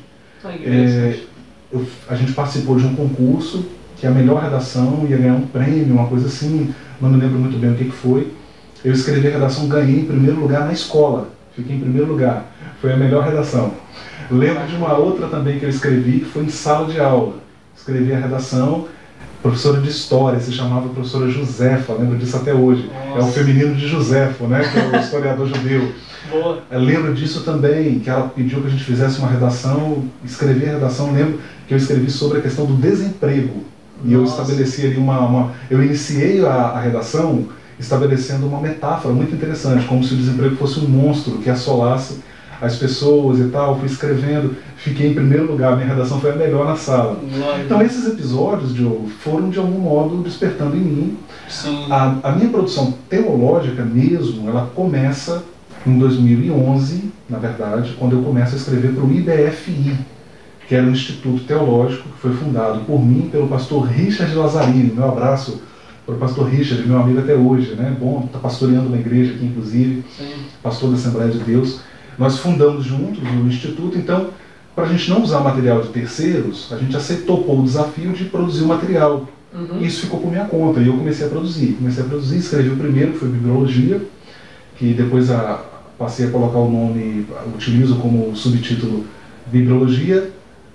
É, eu, a gente participou de um concurso que a melhor redação ia ganhar um prêmio, uma coisa assim, não me lembro muito bem o que, que foi. Eu escrevi a redação, ganhei em primeiro lugar na escola, fiquei em primeiro lugar, foi a melhor redação. Lembro de uma outra também que eu escrevi, que foi em sala de aula. Escrevi a redação, professora de história, se chamava professora Josefa, lembro disso até hoje. Nossa. É o feminino de Josefo, né, que é o historiador judeu. Boa. Eu lembro disso também, que ela pediu que a gente fizesse uma redação, escrevi a redação, lembro que eu escrevi sobre a questão do desemprego. E Nossa. eu estabeleci ali uma, uma... Eu iniciei a, a redação estabelecendo uma metáfora muito interessante, como se o desemprego fosse um monstro que assolasse as pessoas e tal. Fui escrevendo, fiquei em primeiro lugar, minha redação foi a melhor na sala. Nossa. Então esses episódios, Diogo, foram de algum modo despertando em mim. Sim. A, a minha produção teológica mesmo, ela começa em dois mil e onze, na verdade, quando eu começo a escrever para o I B F I, que era um instituto teológico que foi fundado por mim, pelo pastor Richard Lazzarini. Meu abraço para o pastor Richard, meu amigo até hoje, né? Bom, está pastoreando uma igreja aqui, inclusive, Sim. pastor da Assembleia de Deus. Nós fundamos juntos o instituto, então, para a gente não usar material de terceiros, a gente aceitou o desafio de produzir o material. Uhum. E isso ficou por minha conta, e eu comecei a produzir. Comecei a produzir, escrevi o primeiro, que foi Bibliologia, que depois a, passei a colocar o nome, utilizo como subtítulo Bibliologia,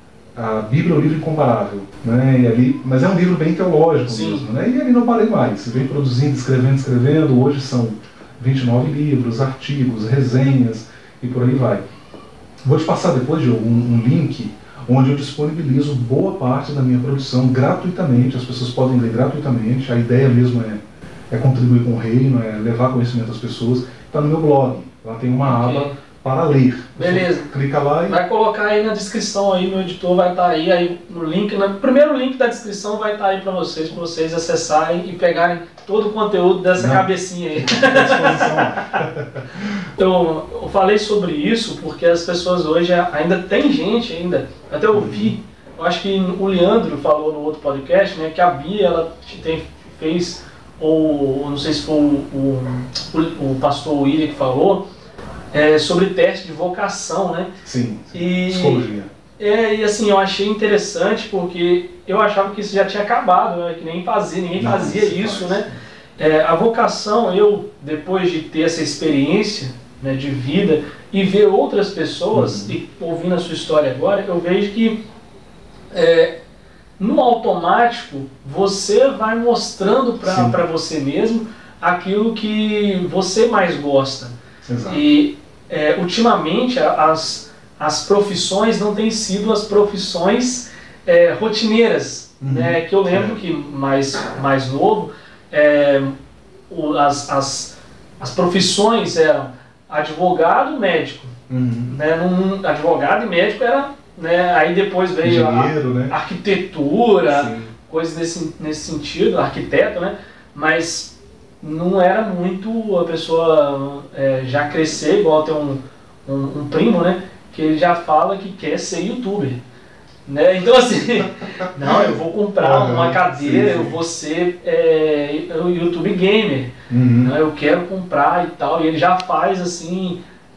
a Bíblia é um livro incomparável, né? E ali, mas é um livro bem teológico Sim. mesmo, né? E ali não parei mais, vem produzindo, escrevendo, escrevendo, hoje são vinte e nove livros, artigos, resenhas e por aí vai. Vou te passar depois de um, um link onde eu disponibilizo boa parte da minha produção gratuitamente, as pessoas podem ler gratuitamente, a ideia mesmo é, é contribuir com o reino, é levar conhecimento às pessoas, está no meu blog, lá tem uma okay. aba para ler. Beleza. Você clica lá e... Vai colocar aí na descrição aí, meu editor vai estar aí, aí no link, no primeiro link da descrição vai estar aí para vocês, para vocês acessarem e pegarem todo o conteúdo dessa Não. cabecinha aí. Então, eu falei sobre isso porque as pessoas hoje, ainda tem gente ainda, até eu vi, eu acho que o Leandro falou no outro podcast, né, que a Bia, ela tem, fez, ou não sei se foi o, o, o pastor William que falou, É, sobre teste de vocação, né? Sim, sim. E, psicologia. É, e assim, eu achei interessante porque eu achava que isso já tinha acabado, né? Que nem fazia, ninguém Não, fazia isso, faz. né? É, a vocação, eu, depois de ter essa experiência, né, de vida e ver outras pessoas, uhum. e ouvindo a sua história agora, eu vejo que é, no automático você vai mostrando para você mesmo aquilo que você mais gosta. Exato. E É, ultimamente as, as profissões não têm sido as profissões é, rotineiras, uhum. né? Que eu lembro é. que mais, mais novo, é, o, as, as, as profissões eram advogado, médico, uhum. né? Num, advogado e médico era, né? Aí depois veio Engenheiro, a, né? arquitetura, Sim. coisas nesse, nesse sentido, arquiteto, né? Mas não era muito a pessoa é, já crescer, igual tem um, um, um primo, né, que ele já fala que quer ser youtuber, né? Então assim, não, eu vou comprar uhum, uma cadeira, sim, sim. eu vou ser é, YouTube gamer, uhum. né, eu quero comprar e tal, e ele já faz assim,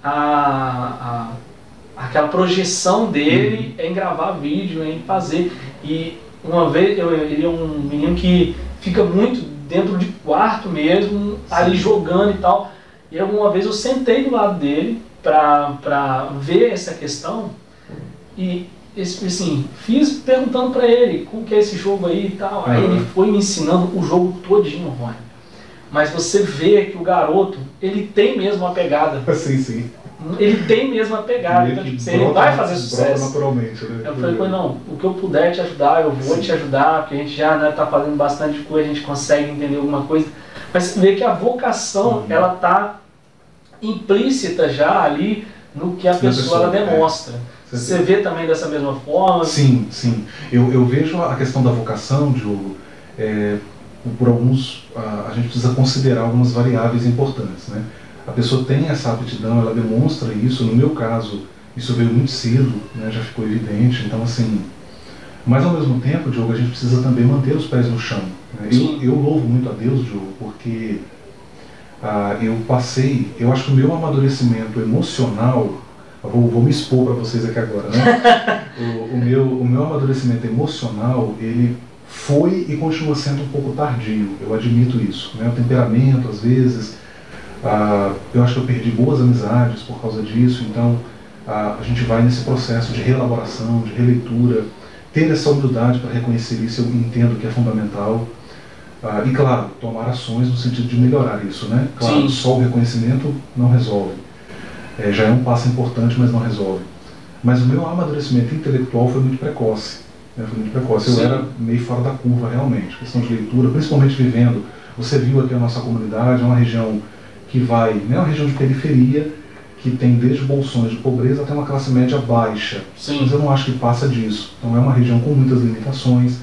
a, a, aquela projeção dele uhum. em gravar vídeo, em fazer, e uma vez, eu, ele é um menino que fica muito dentro de quarto mesmo, Sim. ali jogando e tal. E alguma vez eu sentei do lado dele para ver essa questão e assim, fiz perguntando para ele como que é esse jogo aí e tal. Uhum. Aí ele foi me ensinando o jogo todinho, Rony. Mas você vê que o garoto, ele tem mesmo a pegada. Sim, sim. Ele tem mesmo a pegada, então, tipo, ele vai fazer sucesso. Naturalmente, né? Eu falei, pois não, o que eu puder te ajudar, eu vou Sim. te ajudar, porque a gente já está, né, fazendo bastante coisa, a gente consegue entender alguma coisa. Mas você vê que a vocação, uhum. ela está implícita já ali no que a pessoa, pessoa ela demonstra. É. Você vê também dessa mesma forma? Sim, sim. Eu, eu vejo a questão da vocação, Diogo, é, por alguns, a, a gente precisa considerar algumas variáveis importantes, né? A pessoa tem essa aptidão, ela demonstra isso. No meu caso, isso veio muito cedo, né, já ficou evidente. Então, assim, mas ao mesmo tempo, Diogo, a gente precisa também manter os pés no chão. Né? Eu, eu louvo muito a Deus, Diogo, porque ah, eu passei, eu acho que o meu amadurecimento emocional, vou, vou me expor para vocês aqui agora, né? o, o, meu, o meu amadurecimento emocional, ele foi e continua sendo um pouco tardio, eu admito isso, né? O temperamento, às vezes, ah, eu acho que eu perdi boas amizades por causa disso, então ah, a gente vai nesse processo de reelaboração, de releitura, ter essa humildade para reconhecer isso, eu entendo que é fundamental. Ah, e claro, tomar ações no sentido de melhorar isso, né? Claro, Sim. Só o reconhecimento não resolve. É, já é um passo importante, mas não resolve. Mas o meu amadurecimento intelectual foi muito precoce. Né? Foi muito precoce. Eu Sim. era meio fora da curva, realmente. Questão de leitura, principalmente vivendo. Você viu aqui a nossa comunidade, é uma região que vai, né? É uma região de periferia, que tem desde bolsões de pobreza até uma classe média baixa. Sim. Mas eu não acho que passa disso. Então é uma região com muitas limitações.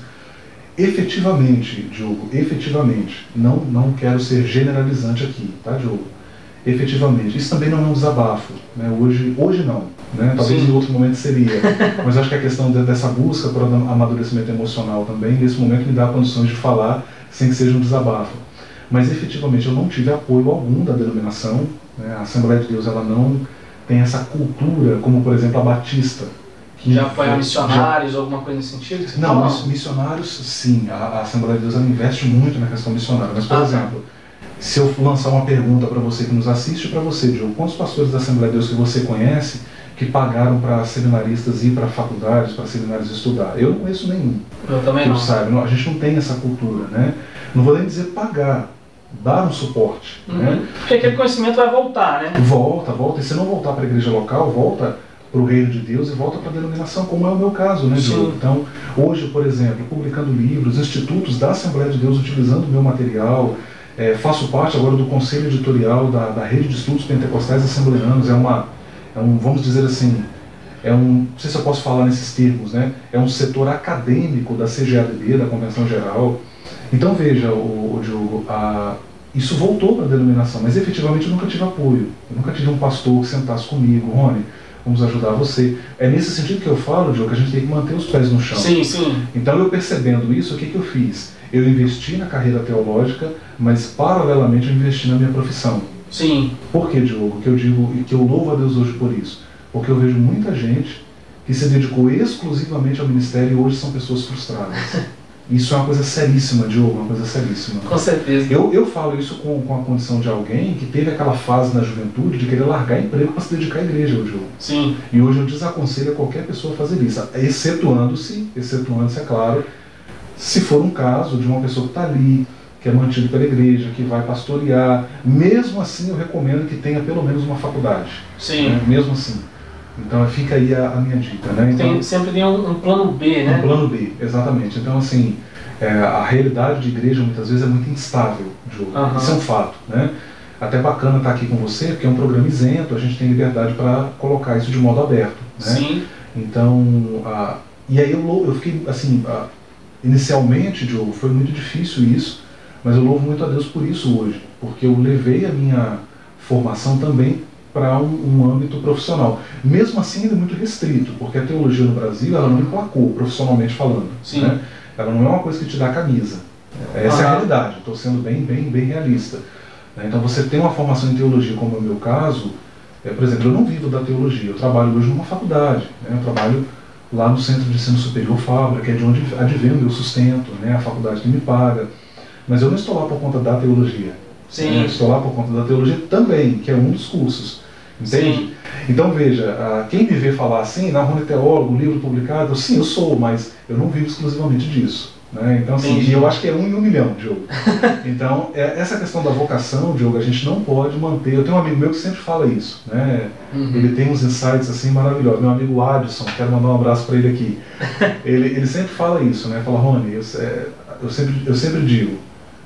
Efetivamente, Diogo, efetivamente, não, não quero ser generalizante aqui, tá, Diogo? Efetivamente, isso também não é um desabafo, né? Hoje, hoje não, né? Talvez Sim. em outro momento seria, mas acho que a questão de, dessa busca por amadurecimento emocional também, nesse momento me dá condições de falar sem que seja um desabafo. Mas efetivamente eu não tive apoio algum da denominação, né? A Assembleia de Deus ela não tem essa cultura, como por exemplo a Batista, já apoiar missionários, já... alguma coisa nesse sentido? Não, não, missionários sim, a, a Assembleia de Deus ela investe muito na questão missionária, mas por ah, exemplo, tá. se eu lançar uma pergunta para você que nos assiste, para você, Diogo, quantos pastores da Assembleia de Deus que você conhece que pagaram para seminaristas ir para faculdades, para seminários estudar? Eu não conheço nenhum. Eu também não. Sabe, a gente não tem essa cultura, né? Não vou nem dizer pagar, dar um suporte. Uhum. Né? Porque aquele conhecimento vai voltar, né? Volta, volta, e se não voltar para a igreja local, volta para o reino de Deus e volta para a denominação, como é o meu caso, né, Diogo? Então, hoje, por exemplo, publicando livros, institutos da Assembleia de Deus utilizando o meu material, é, faço parte agora do conselho editorial da, da Rede de Estudos Pentecostais Assembleanos, é uma, é um, vamos dizer assim, é um, não sei se eu posso falar nesses termos, né, é um setor acadêmico da C G A D B, da Convenção Geral. Então, veja, o, o Diogo, a, isso voltou para a denominação, mas efetivamente eu nunca tive apoio, eu nunca tive um pastor que sentasse comigo, Rony, vamos ajudar você. É nesse sentido que eu falo, Diogo, que a gente tem que manter os pés no chão. Sim, sim. Então, eu percebendo isso, o que, que eu fiz? Eu investi na carreira teológica, mas paralelamente eu investi na minha profissão. Sim. Por que, Diogo? Que eu digo e que eu louvo a Deus hoje por isso? Porque eu vejo muita gente que se dedicou exclusivamente ao ministério e hoje são pessoas frustradas. Isso é uma coisa seríssima, Diogo, uma coisa seríssima. Com certeza. Eu, eu falo isso com, com a condição de alguém que teve aquela fase na juventude de querer largar emprego para se dedicar à igreja, Diogo. Sim. E hoje eu desaconselho a qualquer pessoa a fazer isso, excetuando-se, excetuando-se, é claro, se for um caso de uma pessoa que está ali, que é mantido pela igreja, que vai pastorear. Mesmo assim, eu recomendo que tenha pelo menos uma faculdade. Sim. Né? Mesmo assim. Então fica aí a, a minha dica, né? Então, tem, sempre tem um, um plano B, né? Um plano B, exatamente. Então, assim, é, a realidade de igreja muitas vezes é muito instável, Diogo. Uhum. Isso é um fato, né? Até bacana estar aqui com você, porque é um programa isento, a gente tem liberdade para colocar isso de modo aberto, né? Sim. Então, a, e aí eu, eu fiquei, assim, a, inicialmente, Diogo, foi muito difícil isso, mas eu louvo muito a Deus por isso hoje, porque eu levei a minha formação também para um, um âmbito profissional. Mesmo assim, ainda muito restrito, porque a teologia no Brasil, ela não emplacou, profissionalmente falando. Sim. Né? Ela não é uma coisa que te dá camisa. Essa ah. é a realidade, estou sendo bem, bem, bem realista. Então, você tem uma formação em teologia, como é o meu caso, é, por exemplo, eu não vivo da teologia, eu trabalho hoje numa faculdade, né? Eu trabalho lá no Centro de Ensino Superior Fábra, que é de onde advém o meu sustento, né? A faculdade que me paga. Mas eu não estou lá por conta da teologia. Sim. Eu estou lá por conta da teologia também, que é um dos cursos. Entende? Sim. Então veja, quem me vê falar assim, na Rony Teólogo, livro publicado, sim, eu sou, mas eu não vivo exclusivamente disso. Né? Então assim, e eu acho que é um em um milhão, Diogo. Então, é, essa questão da vocação, Diogo, a gente não pode manter. Eu tenho um amigo meu que sempre fala isso, né? Uhum. Ele tem uns insights assim maravilhosos. Meu amigo Adson, quero mandar um abraço para ele aqui. Ele, ele sempre fala isso, né? Fala, Rony, eu, é, eu, sempre, eu sempre digo,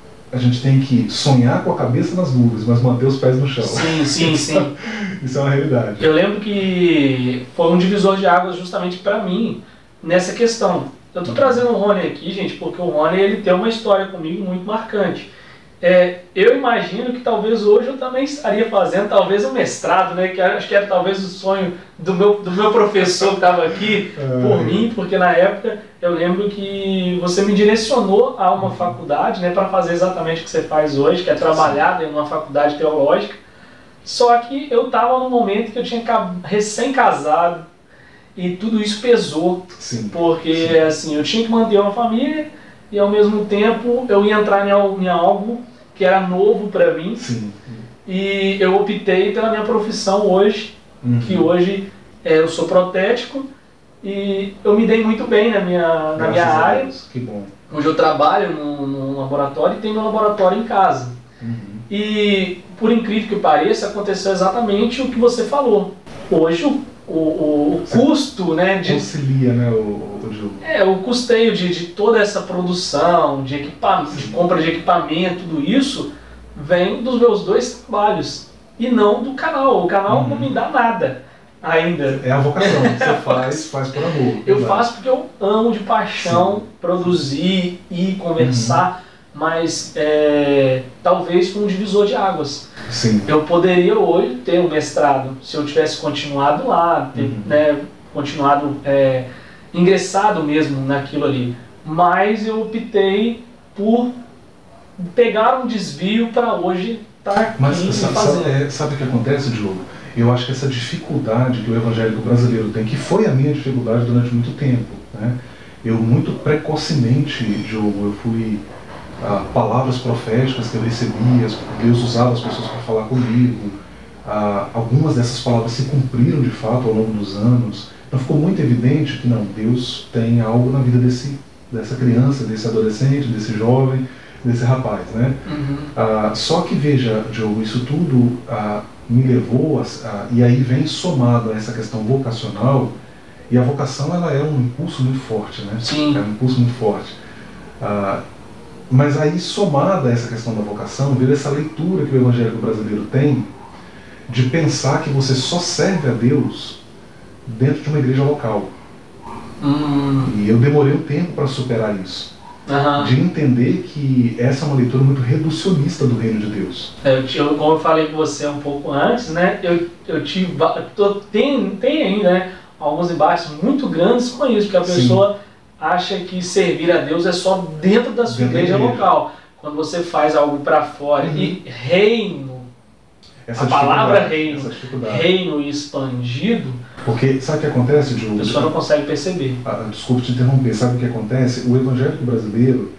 a gente tem que sonhar com a cabeça nas nuvens, mas manter os pés no chão. Sim, sim, sim. Isso é uma realidade. Eu lembro que foi um divisor de águas justamente para mim nessa questão. Eu estou trazendo o Rony aqui, gente, porque o Rony ele tem uma história comigo muito marcante. É, eu imagino que talvez hoje eu também estaria fazendo talvez um mestrado, né? Que acho que era talvez o sonho do meu, do meu professor que estava aqui por mim, porque na época eu lembro que você me direcionou a uma faculdade, né, para fazer exatamente o que você faz hoje, que é trabalhar em uma faculdade teológica. Só que eu estava num momento que eu tinha recém-casado e tudo isso pesou, Sim. porque Sim. assim, eu tinha que manter uma família e ao mesmo tempo eu ia entrar em algo, em algo que era novo para mim. Sim. E eu optei pela minha profissão hoje, uhum. que hoje é, eu sou protético e eu me dei muito bem na minha, na minha área. Que bom. Hoje eu trabalho num, num laboratório e tenho meu laboratório em casa. Uhum. E por incrível que pareça, aconteceu exatamente o que você falou. Hoje o, o, o custo, né, de, auxilia, né, o, o jogo. É, o custeio de, de toda essa produção, de, equipamento, de compra de equipamento, tudo isso, vem dos meus dois trabalhos e não do canal. O canal uhum. não me dá nada ainda. É a vocação, você faz, faz por amor. Eu verdade. faço porque eu amo de paixão Sim. produzir e conversar, uhum. mas é, talvez foi um divisor de águas. Sim. Eu poderia hoje ter um mestrado, se eu tivesse continuado lá, ter, uhum. né, continuado, é, ingressado mesmo naquilo ali. Mas eu optei por pegar um desvio para hoje estar tá aqui Mas, e sabe, fazer. Sabe, é, sabe o que acontece, Diogo? Eu acho que essa dificuldade que o evangélico brasileiro tem, que foi a minha dificuldade durante muito tempo, né? Eu muito precocemente, Diogo, eu fui... Ah, palavras proféticas que eu recebia, Deus usava as pessoas para falar comigo, ah, algumas dessas palavras se cumpriram de fato ao longo dos anos, então ficou muito evidente que não, Deus tem algo na vida desse, dessa criança, desse adolescente, desse jovem, desse rapaz, né? Uhum. Ah, só que veja, Diogo, isso tudo ah, me levou, a, a, e aí vem somado a essa questão vocacional, e a vocação ela é um impulso muito forte, né? Sim. É um impulso muito forte. Ah, Mas aí, somada a essa questão da vocação, veio essa leitura que o evangélico brasileiro tem de pensar que você só serve a Deus dentro de uma igreja local. Hum. E eu demorei um tempo para superar isso. Uhum. De entender que essa é uma leitura muito reducionista do reino de Deus. Eu, eu, como eu falei com você um pouco antes, né, eu, eu tive, tô, tem, tem ainda, né, alguns embates muito grandes com isso, porque a pessoa... Sim. acha que servir a Deus é só dentro da sua igreja, igreja local. Quando você faz algo para fora, uhum. e reino, essa a palavra reino, reino expandido, porque sabe o que acontece, Diogo? A pessoa não consegue perceber. Ah, desculpe te interromper, sabe o que acontece? O evangélico brasileiro,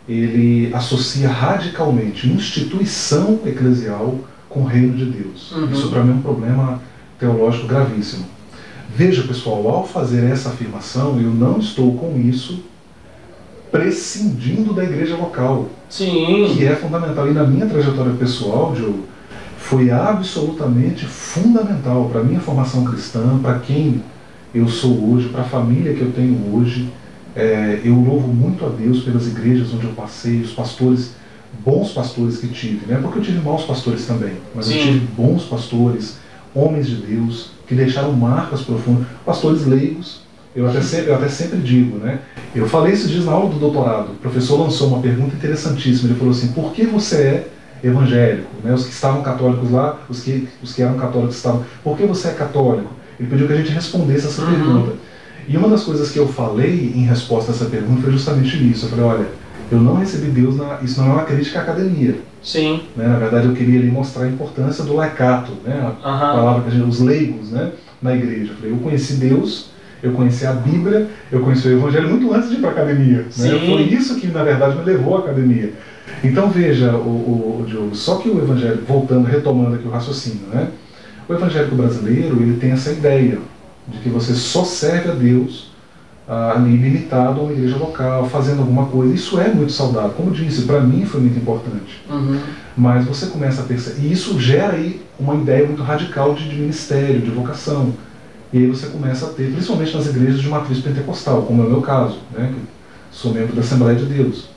ele associa radicalmente instituição eclesial com o reino de Deus. Uhum. Isso para mim é um problema teológico gravíssimo. Veja, pessoal, ao fazer essa afirmação, eu não estou com isso prescindindo da igreja local. Sim. Que é fundamental. E na minha trajetória pessoal, Diogo, foi absolutamente fundamental para a minha formação cristã, para quem eu sou hoje, para a família que eu tenho hoje. É, eu louvo muito a Deus pelas igrejas onde eu passei, os pastores, bons pastores que tive, né? Porque eu tive maus pastores também, mas Sim. eu tive bons pastores, homens de Deus, que deixaram marcas profundas, pastores leigos. Eu até, sempre, eu até sempre digo, né? Eu falei esses dias na aula do doutorado, o professor lançou uma pergunta interessantíssima, ele falou assim, por que você é evangélico? Né? Os que estavam católicos lá, os que, os que eram católicos estavam, por que você é católico? Ele pediu que a gente respondesse essa uhum. pergunta. E uma das coisas que eu falei em resposta a essa pergunta foi justamente isso, eu falei, olha, eu não recebi Deus, na, isso não é uma crítica à academia. Sim. Né? Na verdade, eu queria ali mostrar a importância do laicato, né? A uhum. palavra que a gente, os leigos, né? Na igreja. Eu falei, eu conheci Deus, eu conheci a Bíblia, eu conheci o Evangelho muito antes de ir para a academia. Né? Foi isso que, na verdade, me levou à academia. Então, veja, o, o, o Diogo, só que o Evangelho, voltando, retomando aqui o raciocínio, né? O evangélico brasileiro, ele tem essa ideia de que você só serve a Deus ali limitado a uma igreja local, fazendo alguma coisa. Isso é muito saudável. Como eu disse, para mim foi muito importante. Uhum. Mas você começa a perceber, e isso gera aí uma ideia muito radical de, de ministério, de vocação. E aí você começa a ter, principalmente nas igrejas de matriz pentecostal, como é o meu caso, né, que sou membro da Assembleia de Deus.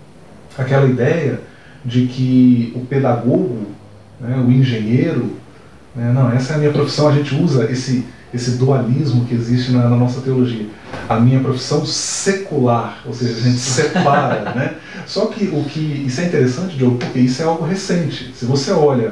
Aquela ideia de que o pedagogo, né, o engenheiro, né, não, essa é a minha profissão, a gente usa esse... esse dualismo que existe na, na nossa teologia. A minha profissão secular, ou seja, a gente separa, né? Só que o que isso é interessante, Diogo, porque isso é algo recente. Se você olha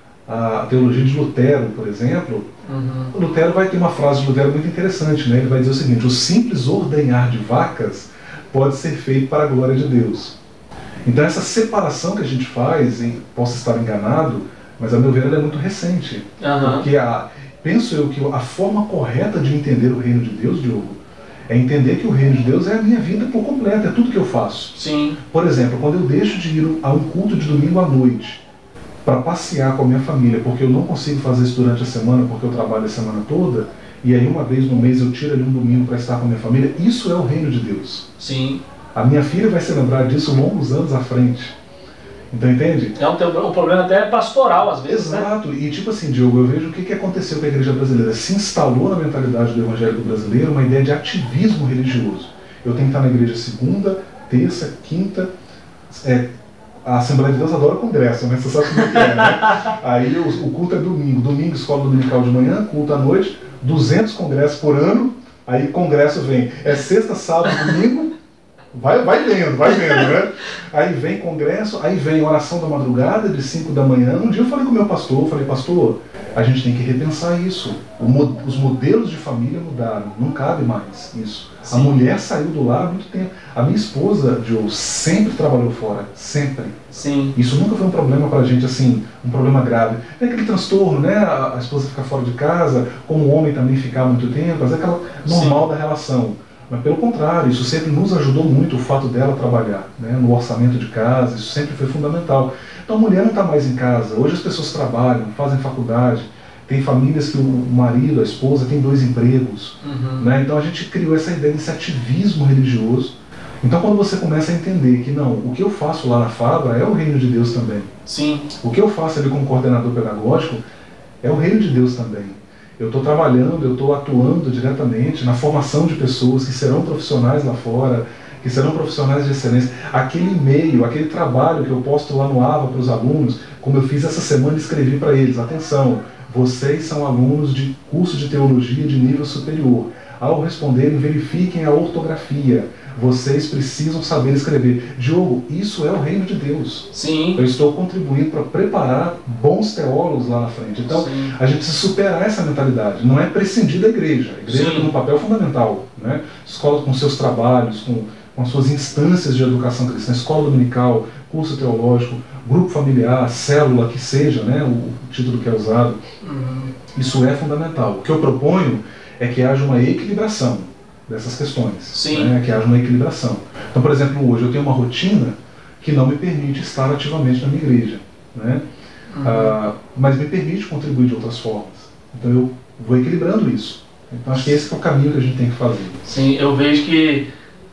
a teologia de Lutero, por exemplo, uhum. Lutero vai ter uma frase de Lutero muito interessante, né? Ele vai dizer o seguinte: o simples ordenhar de vacas pode ser feito para a glória de Deus. Então essa separação que a gente faz, e posso estar enganado, mas a meu ver ela é muito recente. Uhum. Porque a, penso eu que a forma correta de entender o reino de Deus, Diogo, é entender que o reino de Deus é a minha vida por completo, é tudo que eu faço. Sim. Por exemplo, quando eu deixo de ir a um culto de domingo à noite para passear com a minha família, porque eu não consigo fazer isso durante a semana, porque eu trabalho a semana toda, e aí uma vez no mês eu tiro ali um domingo para estar com a minha família, isso é o reino de Deus. Sim. A minha filha vai se lembrar disso longos anos à frente. Então, entende? É um, um problema até pastoral, às vezes, Exato. Né? E tipo assim, Diogo, eu vejo o que, que aconteceu com a igreja brasileira. Se instalou na mentalidade do evangélico brasileiro uma ideia de ativismo religioso. Eu tenho que estar na igreja segunda, terça, quinta. É, a Assembleia de Deus adora congresso, né? Você sabe como é que é, né? Aí o, o culto é domingo. Domingo, escola dominical de manhã, culto à noite, duzentos congressos por ano. Aí congresso vem. É sexta, sábado, domingo. Vai, vai vendo, vai vendo, né? Aí vem congresso, aí vem oração da madrugada, de cinco da manhã. Um dia eu falei com o meu pastor, eu falei, pastor, a gente tem que repensar isso. O, os modelos de família mudaram, não cabe mais isso. Sim. A mulher saiu do lar há muito tempo. A minha esposa, Joe, sempre trabalhou fora, sempre. Sim. Isso nunca foi um problema pra gente, assim, um problema grave. É aquele transtorno, né? A, a esposa ficar fora de casa, como o homem também ficar muito tempo, mas é aquela normal Sim. da relação. Mas pelo contrário, isso sempre nos ajudou muito, o fato dela trabalhar, né, no orçamento de casa, isso sempre foi fundamental. Então a mulher não está mais em casa, hoje as pessoas trabalham, fazem faculdade, tem famílias que o marido, a esposa tem dois empregos, uhum. né, então a gente criou essa ideia desse ativismo religioso. Então quando você começa a entender que não, o que eu faço lá na Fabra é o reino de Deus também. Sim. O que eu faço ali como coordenador pedagógico é o reino de Deus também. Eu estou trabalhando, eu estou atuando diretamente na formação de pessoas que serão profissionais lá fora, que serão profissionais de excelência. Aquele e-mail, aquele trabalho que eu posto lá no AVA para os alunos, como eu fiz essa semana e escrevi para eles, atenção, vocês são alunos de curso de teologia de nível superior. Ao responderem, verifiquem a ortografia. Vocês precisam saber escrever. Diogo, isso é o reino de Deus. Sim. Eu estou contribuindo para preparar bons teólogos lá na frente. Então, Sim. a gente precisa superar essa mentalidade. Não é prescindir da igreja. A igreja Sim. tem um papel fundamental. Né? Escola com seus trabalhos, com, com as suas instâncias de educação cristã, escola dominical, curso teológico, grupo familiar, célula, que seja, né, o título que é usado. Uhum. Isso é fundamental. O que eu proponho é que haja uma equilibração dessas questões, né? Que haja uma equilibração. Então, por exemplo, hoje eu tenho uma rotina que não me permite estar ativamente na minha igreja, né? Uhum. Ah, mas me permite contribuir de outras formas. Então eu vou equilibrando isso. Então acho que esse é o caminho que a gente tem que fazer. Sim, eu vejo que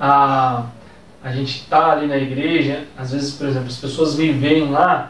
a, a gente está ali na igreja, às vezes, por exemplo, as pessoas me veem lá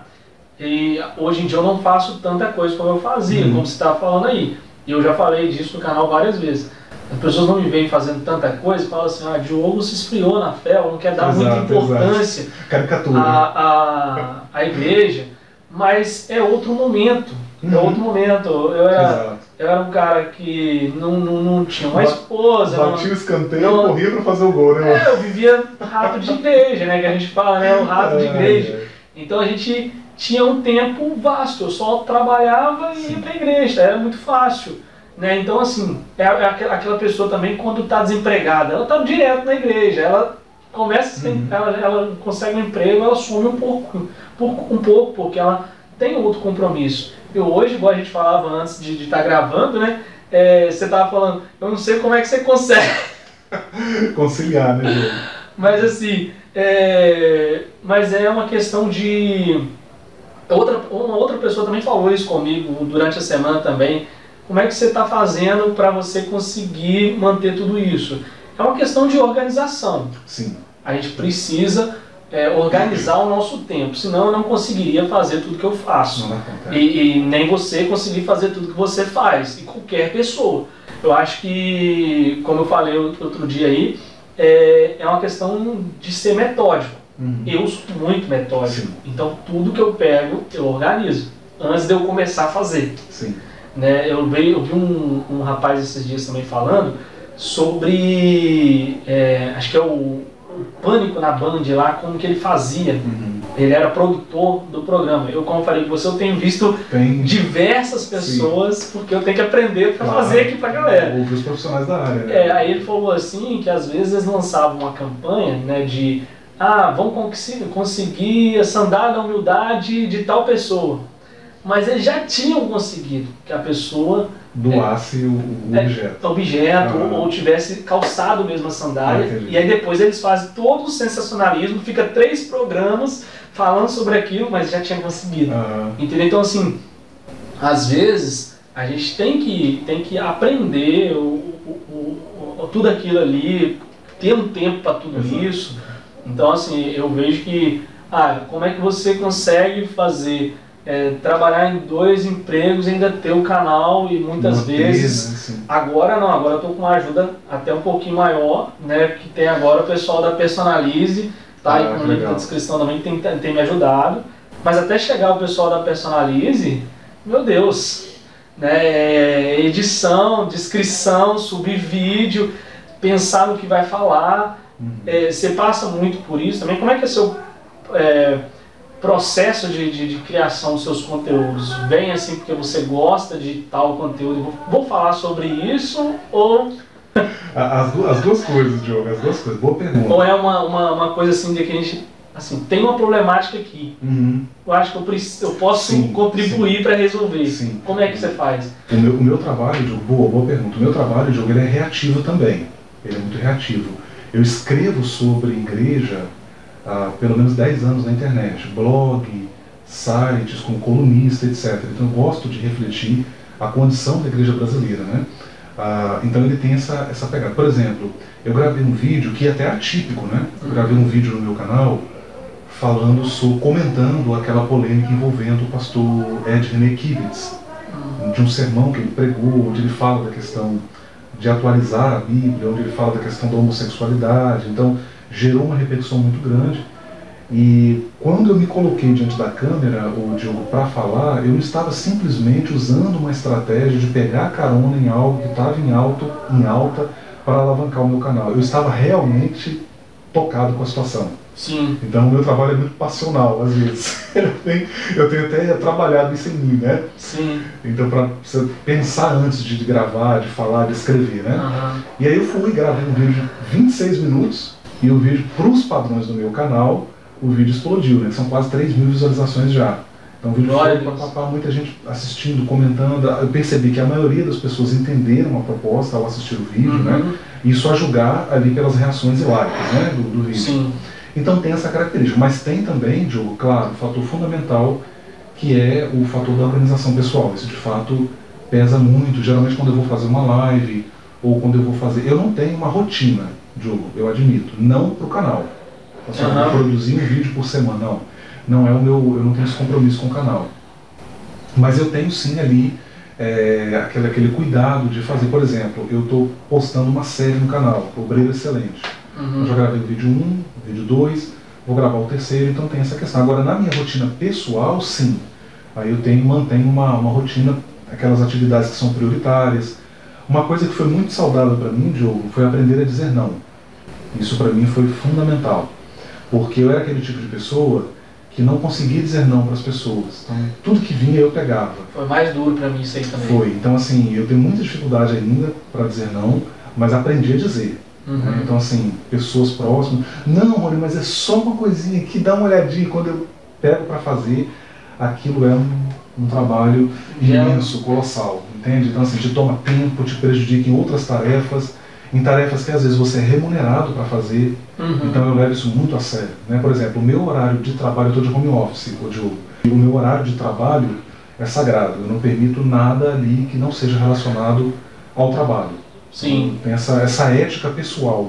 e hoje em dia eu não faço tanta coisa como eu fazia, uhum. como você estava falando aí. E eu já falei disso no canal várias vezes. As pessoas não me veem fazendo tanta coisa e falam assim, ah, Diogo se esfriou na fé, ou não quer dar exato, muita importância Caricatura. à, à, à igreja, mas é outro momento, uhum. é outro momento. Eu era, eu era um cara que não, não, não tinha uma esposa. Batia o escanteio e corria para fazer o gol, né? É, eu vivia rato de igreja, né, que a gente fala, né, o rato é, de igreja. É. Então a gente tinha um tempo vasto, eu só trabalhava e Sim. ia para a igreja, era muito fácil. Né? Então, assim, é aquela pessoa também, quando está desempregada, ela está direto na igreja, ela começa, uhum. ela, ela consegue um emprego, ela some um pouco, um pouco, porque ela tem outro compromisso. Eu hoje, igual a gente falava antes de estar tá gravando, né? É, você estava falando, eu não sei como é que você consegue conciliar, né, gente? Mas assim, é, mas é uma questão de... Outra, uma outra pessoa também falou isso comigo durante a semana também. Como é que você está fazendo para você conseguir manter tudo isso? É uma questão de organização. Sim. A gente precisa é, organizar o nosso tempo, senão eu não conseguiria fazer tudo que eu faço. Não e, e nem você conseguir fazer tudo que você faz, e qualquer pessoa. Eu acho que, como eu falei outro dia aí, é, é uma questão de ser metódico. Uhum. Eu sou muito metódico, Sim. então tudo que eu pego, eu organizo, antes de eu começar a fazer. Sim. Né, eu, vi, eu vi um, um rapaz esses dias também falando sobre, é, acho que é o, o Pânico na Band lá, como que ele fazia. Uhum. Ele era produtor do programa. Eu, como falei com você, eu tenho visto Tem... diversas pessoas, Sim. porque eu tenho que aprender para claro. fazer aqui para a galera. Ouvir os profissionais da área. Né? É, aí ele falou assim, que às vezes eles lançavam uma campanha, né, de ah, vamos conseguir, conseguir a sandália da humildade de tal pessoa. Mas eles já tinham conseguido que a pessoa doasse é, o, o objeto, é, objeto ah. ou, ou tivesse calçado mesmo a sandália. Ah, e aí depois eles fazem todo o sensacionalismo, fica três programas falando sobre aquilo, mas já tinha conseguido. Ah. Entendeu? Então assim, às vezes a gente tem que, tem que aprender o, o, o, tudo aquilo ali, ter um tempo para tudo Exato. isso. Então assim, eu vejo que, ah, como é que você consegue fazer... É, trabalhar em dois empregos e ainda ter o canal e muitas Manter, vezes né, agora não, agora eu estou com uma ajuda até um pouquinho maior, né, que tem agora o pessoal da Personalize, tá ah, aí com o link na descrição também tem, tem me ajudado, mas até chegar o pessoal da Personalize, meu Deus, né, edição, descrição, subir vídeo, pensar no que vai falar, uhum. é, você passa muito por isso também, como é que é seu... É, processo de, de, de criação dos seus conteúdos? Vem assim porque você gosta de tal conteúdo, vou, vou falar sobre isso, ou... As, duas, as duas coisas, Diogo, as duas coisas, boa pergunta. Ou é uma, uma, uma coisa assim de que a gente, assim, tem uma problemática aqui, uhum. eu acho que eu, preciso, eu posso sim, contribuir para resolver. Sim. Como é que você faz? O meu, o meu trabalho, Diogo, boa, boa pergunta, o meu trabalho, Diogo, ele é reativo também, ele é muito reativo. Eu escrevo sobre igreja há pelo menos dez anos na internet, blog, sites, como colunista, etcétera. Então eu gosto de refletir a condição da igreja brasileira, né? Ah, então ele tem essa, essa pegada. Por exemplo, eu gravei um vídeo que é até atípico, né? Eu gravei um vídeo no meu canal falando, sobre, comentando aquela polêmica envolvendo o pastor Ed René Kivitz, de um sermão que ele pregou, onde ele fala da questão de atualizar a Bíblia, onde ele fala da questão da homossexualidade. Então gerou uma repercussão muito grande, e quando eu me coloquei diante da câmera, o Diogo, para falar, eu não estava simplesmente usando uma estratégia de pegar carona em algo que estava em, alto, em alta para alavancar o meu canal. Eu estava realmente tocado com a situação. Sim. Então o meu trabalho é muito passional, às vezes. Eu tenho, eu tenho até trabalhado isso em mim, né? Sim. Então para você pensar antes de gravar, de falar, de escrever, né? Uhum. E aí eu fui e gravei um vídeo de vinte e seis minutos, e o vídeo, para os padrões do meu canal, o vídeo explodiu, né? São quase três mil visualizações já. Então o vídeo foi para papar, muita gente assistindo, comentando. Eu percebi que a maioria das pessoas entenderam a proposta ao assistir o vídeo, uhum. né? Isso a julgar ali pelas reações e likes, né? do, do vídeo. Sim. Então tem essa característica. Mas tem também, Diogo, claro, o fator fundamental, que é o fator da organização pessoal. Isso de fato pesa muito. Geralmente quando eu vou fazer uma live, ou quando eu vou fazer... Eu não tenho uma rotina, Diogo, eu admito, não para o canal. Assim, uhum. Eu produzir um vídeo por semana, não. Não é o meu, eu não tenho esse compromisso com o canal. Mas eu tenho sim ali é, aquele, aquele cuidado de fazer, por exemplo, eu estou postando uma série no canal, Obreiro Excelente. Uhum. Eu já gravei o vídeo um, o vídeo dois, vou gravar o terceiro, então tem essa questão. Agora, na minha rotina pessoal, sim. Aí eu tenho, mantenho uma, uma rotina, aquelas atividades que são prioritárias. Uma coisa que foi muito saudável para mim, Diogo, foi aprender a dizer não. Isso para mim foi fundamental, porque eu era aquele tipo de pessoa que não conseguia dizer não para as pessoas. Então, tudo que vinha eu pegava. Foi mais duro para mim isso aí também. Foi. Então, assim, eu tenho muita dificuldade ainda para dizer não, mas aprendi a dizer. Uhum. Né? Então, assim, pessoas próximas, não, Rony, mas é só uma coisinha aqui, dá uma olhadinha. Quando eu pego para fazer, aquilo é um, um trabalho imenso, colossal, entende? Então, assim, te toma tempo, te prejudica em outras tarefas, em tarefas que às vezes você é remunerado para fazer. Uhum. Então eu levo isso muito a sério, né? Por exemplo, o meu horário de trabalho, eu estou de home office, o Diogo, e o meu horário de trabalho é sagrado, eu não permito nada ali que não seja relacionado ao trabalho. Sim. Então, tem essa, essa ética pessoal.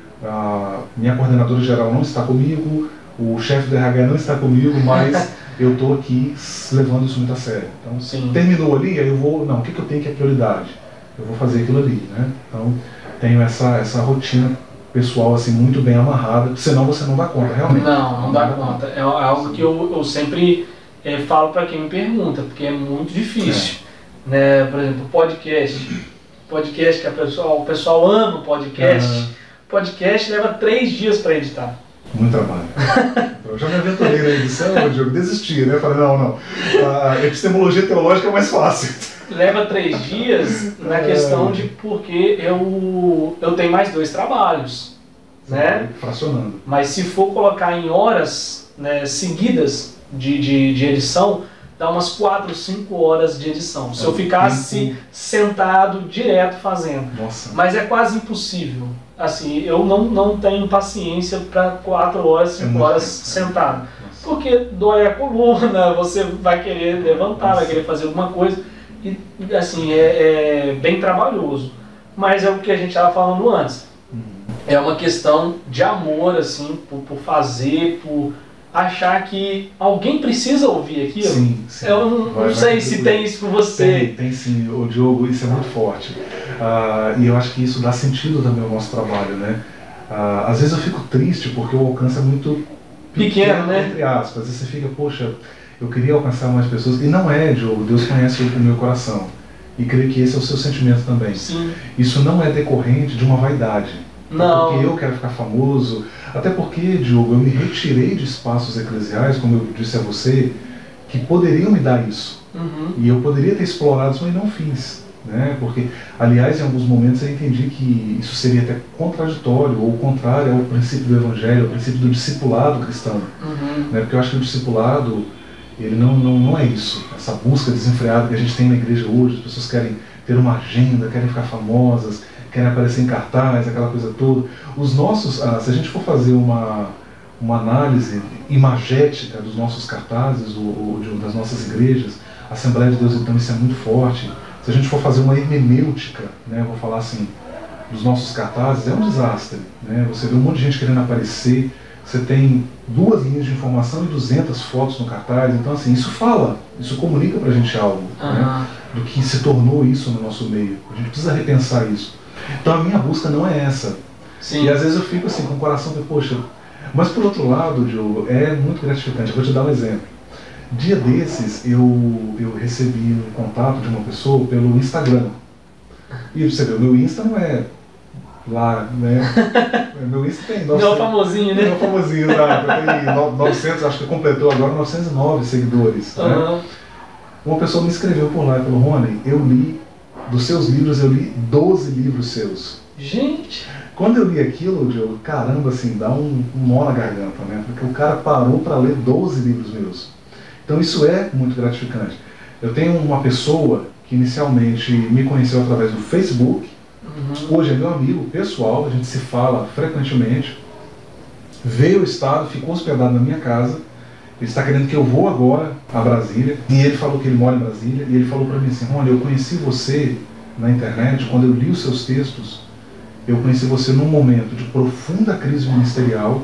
A minha coordenadora geral não está comigo, o chefe do R H não está comigo, mas eu estou aqui levando isso muito a sério. Então, sim. Terminou ali, aí eu vou, não, o que, que eu tenho que é prioridade? Eu vou fazer aquilo ali, né? Então, tenho essa, essa rotina pessoal assim muito bem amarrada, senão você não dá conta, realmente. Não, não, não dá, dá conta. conta. É algo que eu, eu sempre é, falo para quem me pergunta, porque é muito difícil. É. Né? Por exemplo, podcast. Podcast que a pessoa, o pessoal ama o podcast, uhum. podcast leva três dias para editar. Muito trabalho. Eu já me aventurei na edição, Diogo, desisti, né? Falei, não, não. A epistemologia teológica é mais fácil. Leva três dias na questão de porque eu, eu tenho mais dois trabalhos, né? Fracionando. Mas se for colocar em horas, né, seguidas de, de, de edição, dá umas quatro, cinco horas de edição. Se eu ficasse sentado direto fazendo. Nossa. Mas é quase impossível. Assim, eu não, não tenho paciência para quatro horas, cinco horas sentado. Porque dói a coluna, você vai querer levantar, vai querer fazer alguma coisa. E assim, é, é bem trabalhoso. Mas é o que a gente estava falando antes. É uma questão de amor, assim, por, por fazer, por achar que alguém precisa ouvir aquilo. Sim, sim. Eu não, vai, não sei vai, se vai. tem isso por você. Tem, tem sim, o Diogo, isso é muito forte. Uh, e eu acho que isso dá sentido também ao nosso trabalho, né? Uh, às vezes eu fico triste porque o alcance é muito pequeno, pequeno né? Entre aspas. Às vezes você fica, poxa, eu queria alcançar mais pessoas. E não é, Diogo, Deus conhece o meu coração. E creio que esse é o seu sentimento também. Sim. Isso não é decorrente de uma vaidade. Não. Porque eu quero ficar famoso. Até porque, Diogo, eu me retirei de espaços eclesiais, como eu disse a você, que poderiam me dar isso. Uhum. E eu poderia ter explorado isso, mas não fiz. Né? Porque, aliás, em alguns momentos eu entendi que isso seria até contraditório ou contrário ao princípio do Evangelho, ao princípio do discipulado cristão. Uhum. Né? Porque eu acho que o discipulado, ele não, não, não é isso. Essa busca desenfreada que a gente tem na igreja hoje, as pessoas querem ter uma agenda, querem ficar famosas, querem aparecer em cartaz, aquela coisa toda. Os nossos, ah, se a gente for fazer uma, uma análise imagética dos nossos cartazes ou, ou de, das nossas igrejas, a Assembleia de Deus, então, isso é muito forte. Se a gente for fazer uma hermenêutica, né, eu vou falar assim, dos nossos cartazes, é um desastre. Né? Você vê um monte de gente querendo aparecer, você tem duas linhas de informação e duzentas fotos no cartaz, então assim, isso fala, isso comunica pra gente algo, uhum. né, do que se tornou isso no nosso meio. A gente precisa repensar isso. Então a minha busca não é essa. Sim. E às vezes eu fico assim, com o coração de, poxa, mas por outro lado, Diogo, é muito gratificante. Eu vou te dar um exemplo. Dia desses, eu, eu recebi um contato de uma pessoa pelo Instagram. E você vê, o meu Insta não é lá, né? Meu Insta tem novecentos... Não é famosinho, né? Não é famosinho, exato. Tem novecentos, acho que completou agora novecentos e nove seguidores. Uhum. Né? Uma pessoa me escreveu por lá e falou, Rony, eu li, dos seus livros, eu li doze livros seus. Gente! Quando eu li aquilo, Diogo, caramba, assim, dá um, um nó na garganta, né? Porque o cara parou para ler doze livros meus. Então isso é muito gratificante. Eu tenho uma pessoa que inicialmente me conheceu através do Facebook, uhum. hoje é meu amigo pessoal, a gente se fala frequentemente, veio ao estado, ficou hospedado na minha casa, ele está querendo que eu vou agora a Brasília, e ele falou que ele mora em Brasília, e ele falou para mim assim, Rony, eu conheci você na internet, quando eu li os seus textos, eu conheci você num momento de profunda crise ministerial,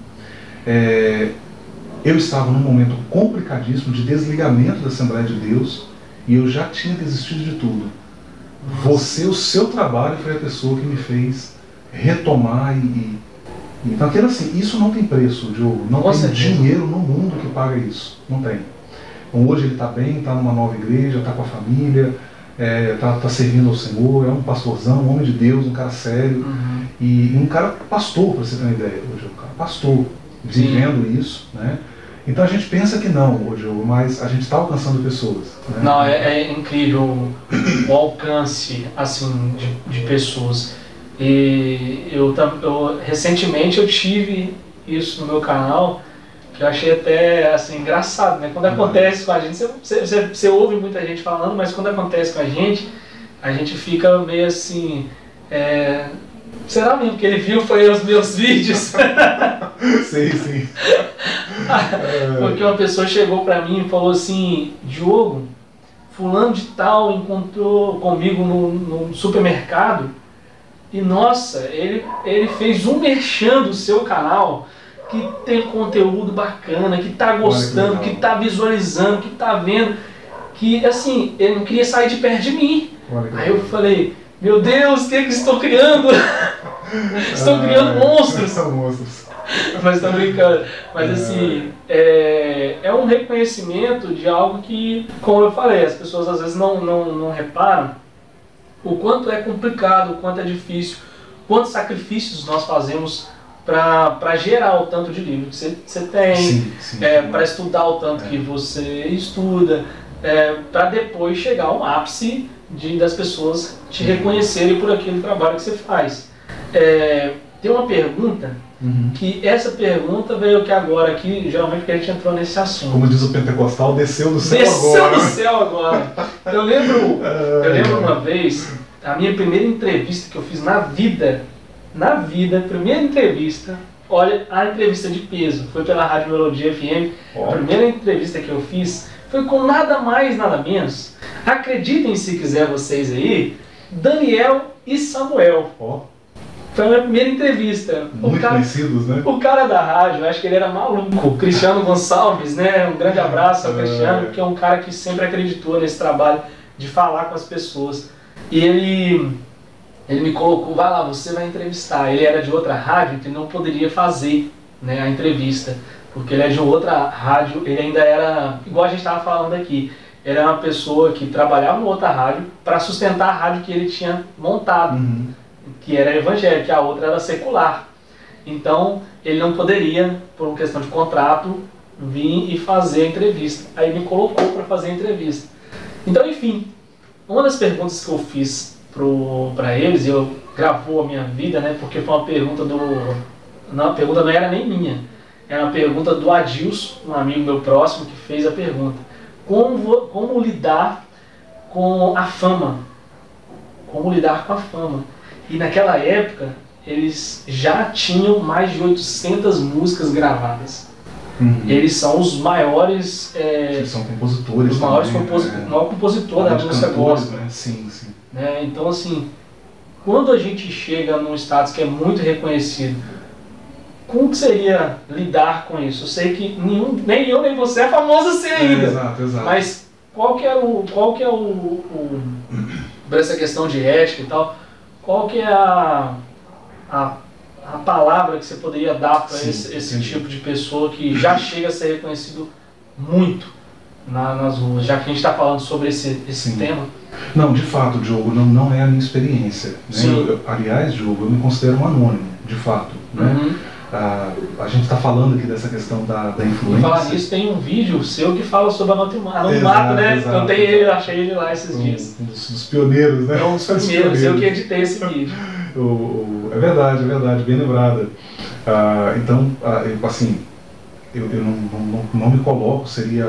é, eu estava num momento complicadíssimo de desligamento da Assembleia de Deus e eu já tinha desistido de tudo. Você, o seu trabalho foi a pessoa que me fez retomar e... e então, aquilo assim, isso não tem preço, Diogo. Não tem certeza. Dinheiro no mundo que paga isso. Não tem. Então, hoje ele está bem, está numa nova igreja, está com a família, está é, tá servindo ao Senhor, é um pastorzão, um homem de Deus, um cara sério. Uhum. E, e um cara pastor, para você ter uma ideia, hoje, um cara pastor, vivendo Sim. isso, né? Então a gente pensa que não, hoje, mas a gente está alcançando pessoas. Né? Não, é, é incrível o, o alcance assim, de, de pessoas. E eu, eu, recentemente eu tive isso no meu canal, que eu achei até assim, engraçado, né? Quando uhum. acontece com a gente, você, você, você ouve muita gente falando, mas quando acontece com a gente, a gente fica meio assim... É, será mesmo que ele viu foi os meus vídeos? Sim, sim. Porque uma pessoa chegou pra mim e falou assim, Diogo, fulano de tal encontrou comigo no, no supermercado e nossa, ele, ele fez um merchan do seu canal que tem conteúdo bacana, que tá gostando, que, que tá visualizando, que tá vendo, que assim, ele não queria sair de perto de mim. Aí eu falei, meu Deus, o que é que estou criando? Estão criando ah, monstros. São monstros. Mas tá brincando. Mas assim, é, é um reconhecimento de algo que, como eu falei, as pessoas às vezes não, não, não reparam o quanto é complicado, o quanto é difícil, quantos sacrifícios nós fazemos para gerar o tanto de livro que você, você tem, sim, sim, é, sim. para estudar o tanto é. que você estuda, é, para depois chegar ao ápice de, das pessoas te reconhecerem por aquele trabalho que você faz. É, tem uma pergunta, uhum. que essa pergunta veio aqui agora, aqui, geralmente porque a gente entrou nesse assunto. Como diz o pentecostal, desceu do céu desceu agora. Desceu do céu agora. Eu lembro, eu lembro uma vez, a minha primeira entrevista que eu fiz na vida, na vida, primeira entrevista, olha, a entrevista de peso, foi pela Rádio Melodia F M, oh. a primeira entrevista que eu fiz foi com nada mais, nada menos, acreditem se quiser vocês aí, Daniel e Samuel. Oh. Foi a minha primeira entrevista. Muito cara, conhecidos, né? O cara da rádio, acho que ele era maluco. O Cristiano Gonçalves, né? Um grande abraço ao Cristiano, que é um cara que sempre acreditou nesse trabalho de falar com as pessoas. E ele, ele me colocou, vai lá, você vai entrevistar. Ele era de outra rádio que não poderia fazer, né, a entrevista, porque ele é de outra rádio, ele ainda era, igual a gente estava falando aqui, era uma pessoa que trabalhava em outra rádio para sustentar a rádio que ele tinha montado. Uhum. Que era evangélica, a outra era secular. Então, ele não poderia, por uma questão de contrato, vir e fazer a entrevista. Aí me colocou para fazer a entrevista. Então, enfim, uma das perguntas que eu fiz para eles, e eu gravou a minha vida, né, porque foi uma pergunta do... Não, a pergunta não era nem minha. Era uma pergunta do Adilson, um amigo meu próximo, que fez a pergunta. Como, como lidar com a fama? Como lidar com a fama? E naquela época, eles já tinham mais de oitocentas músicas gravadas. Uhum. Eles são os maiores... É, eles são compositores. Os maiores também, compositores. né? O maior compositor da música gospel. Né? Sim, sim. Né? Então, assim, quando a gente chega num status que é muito reconhecido, como que seria lidar com isso? Eu sei que nenhum, nem eu nem você é famoso assim ainda. É, exato, exato. Mas qual que é o... Qual que é o, o para essa questão de ética e tal... Qual que é a, a, a palavra que você poderia dar para esse, esse tipo de pessoa que já chega a ser reconhecido muito na, nas ruas, já que a gente está falando sobre esse, esse tema? Não, de fato, Diogo, não, não é a minha experiência. Né? Eu, eu, aliás, Diogo, eu me considero um anônimo, de fato. Né? Uhum. Ah, a gente está falando aqui dessa questão da, da influência. E falar nisso, tem um vídeo seu que fala sobre anonimato, né? Exato, eu tenho ele, eu achei ele lá esses um, dias. Um dos, dos pioneiros, né? É um dos primeiros, eu que editei esse vídeo. o, o, é verdade, é verdade, bem lembrada. Ah, então, ah, eu, assim, eu, eu não, não, não me coloco, seria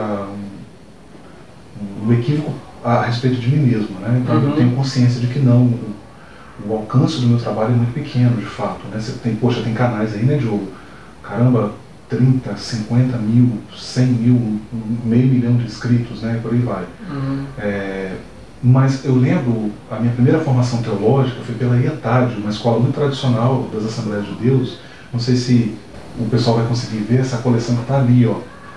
um, um equívoco a respeito de mim mesmo, né? Então, uhum. eu tenho consciência de que não. O alcance do meu trabalho é muito pequeno, de fato, né? Você tem, poxa, tem canais aí, né, Diogo? Caramba, trinta, cinquenta mil, cem mil, meio milhão de inscritos, né? Por aí vai. Uhum. É, mas eu lembro, a minha primeira formação teológica foi pela IETAD, uma escola muito tradicional das Assembleias de Deus. Não sei se o pessoal vai conseguir ver, essa coleção que está ali, ó.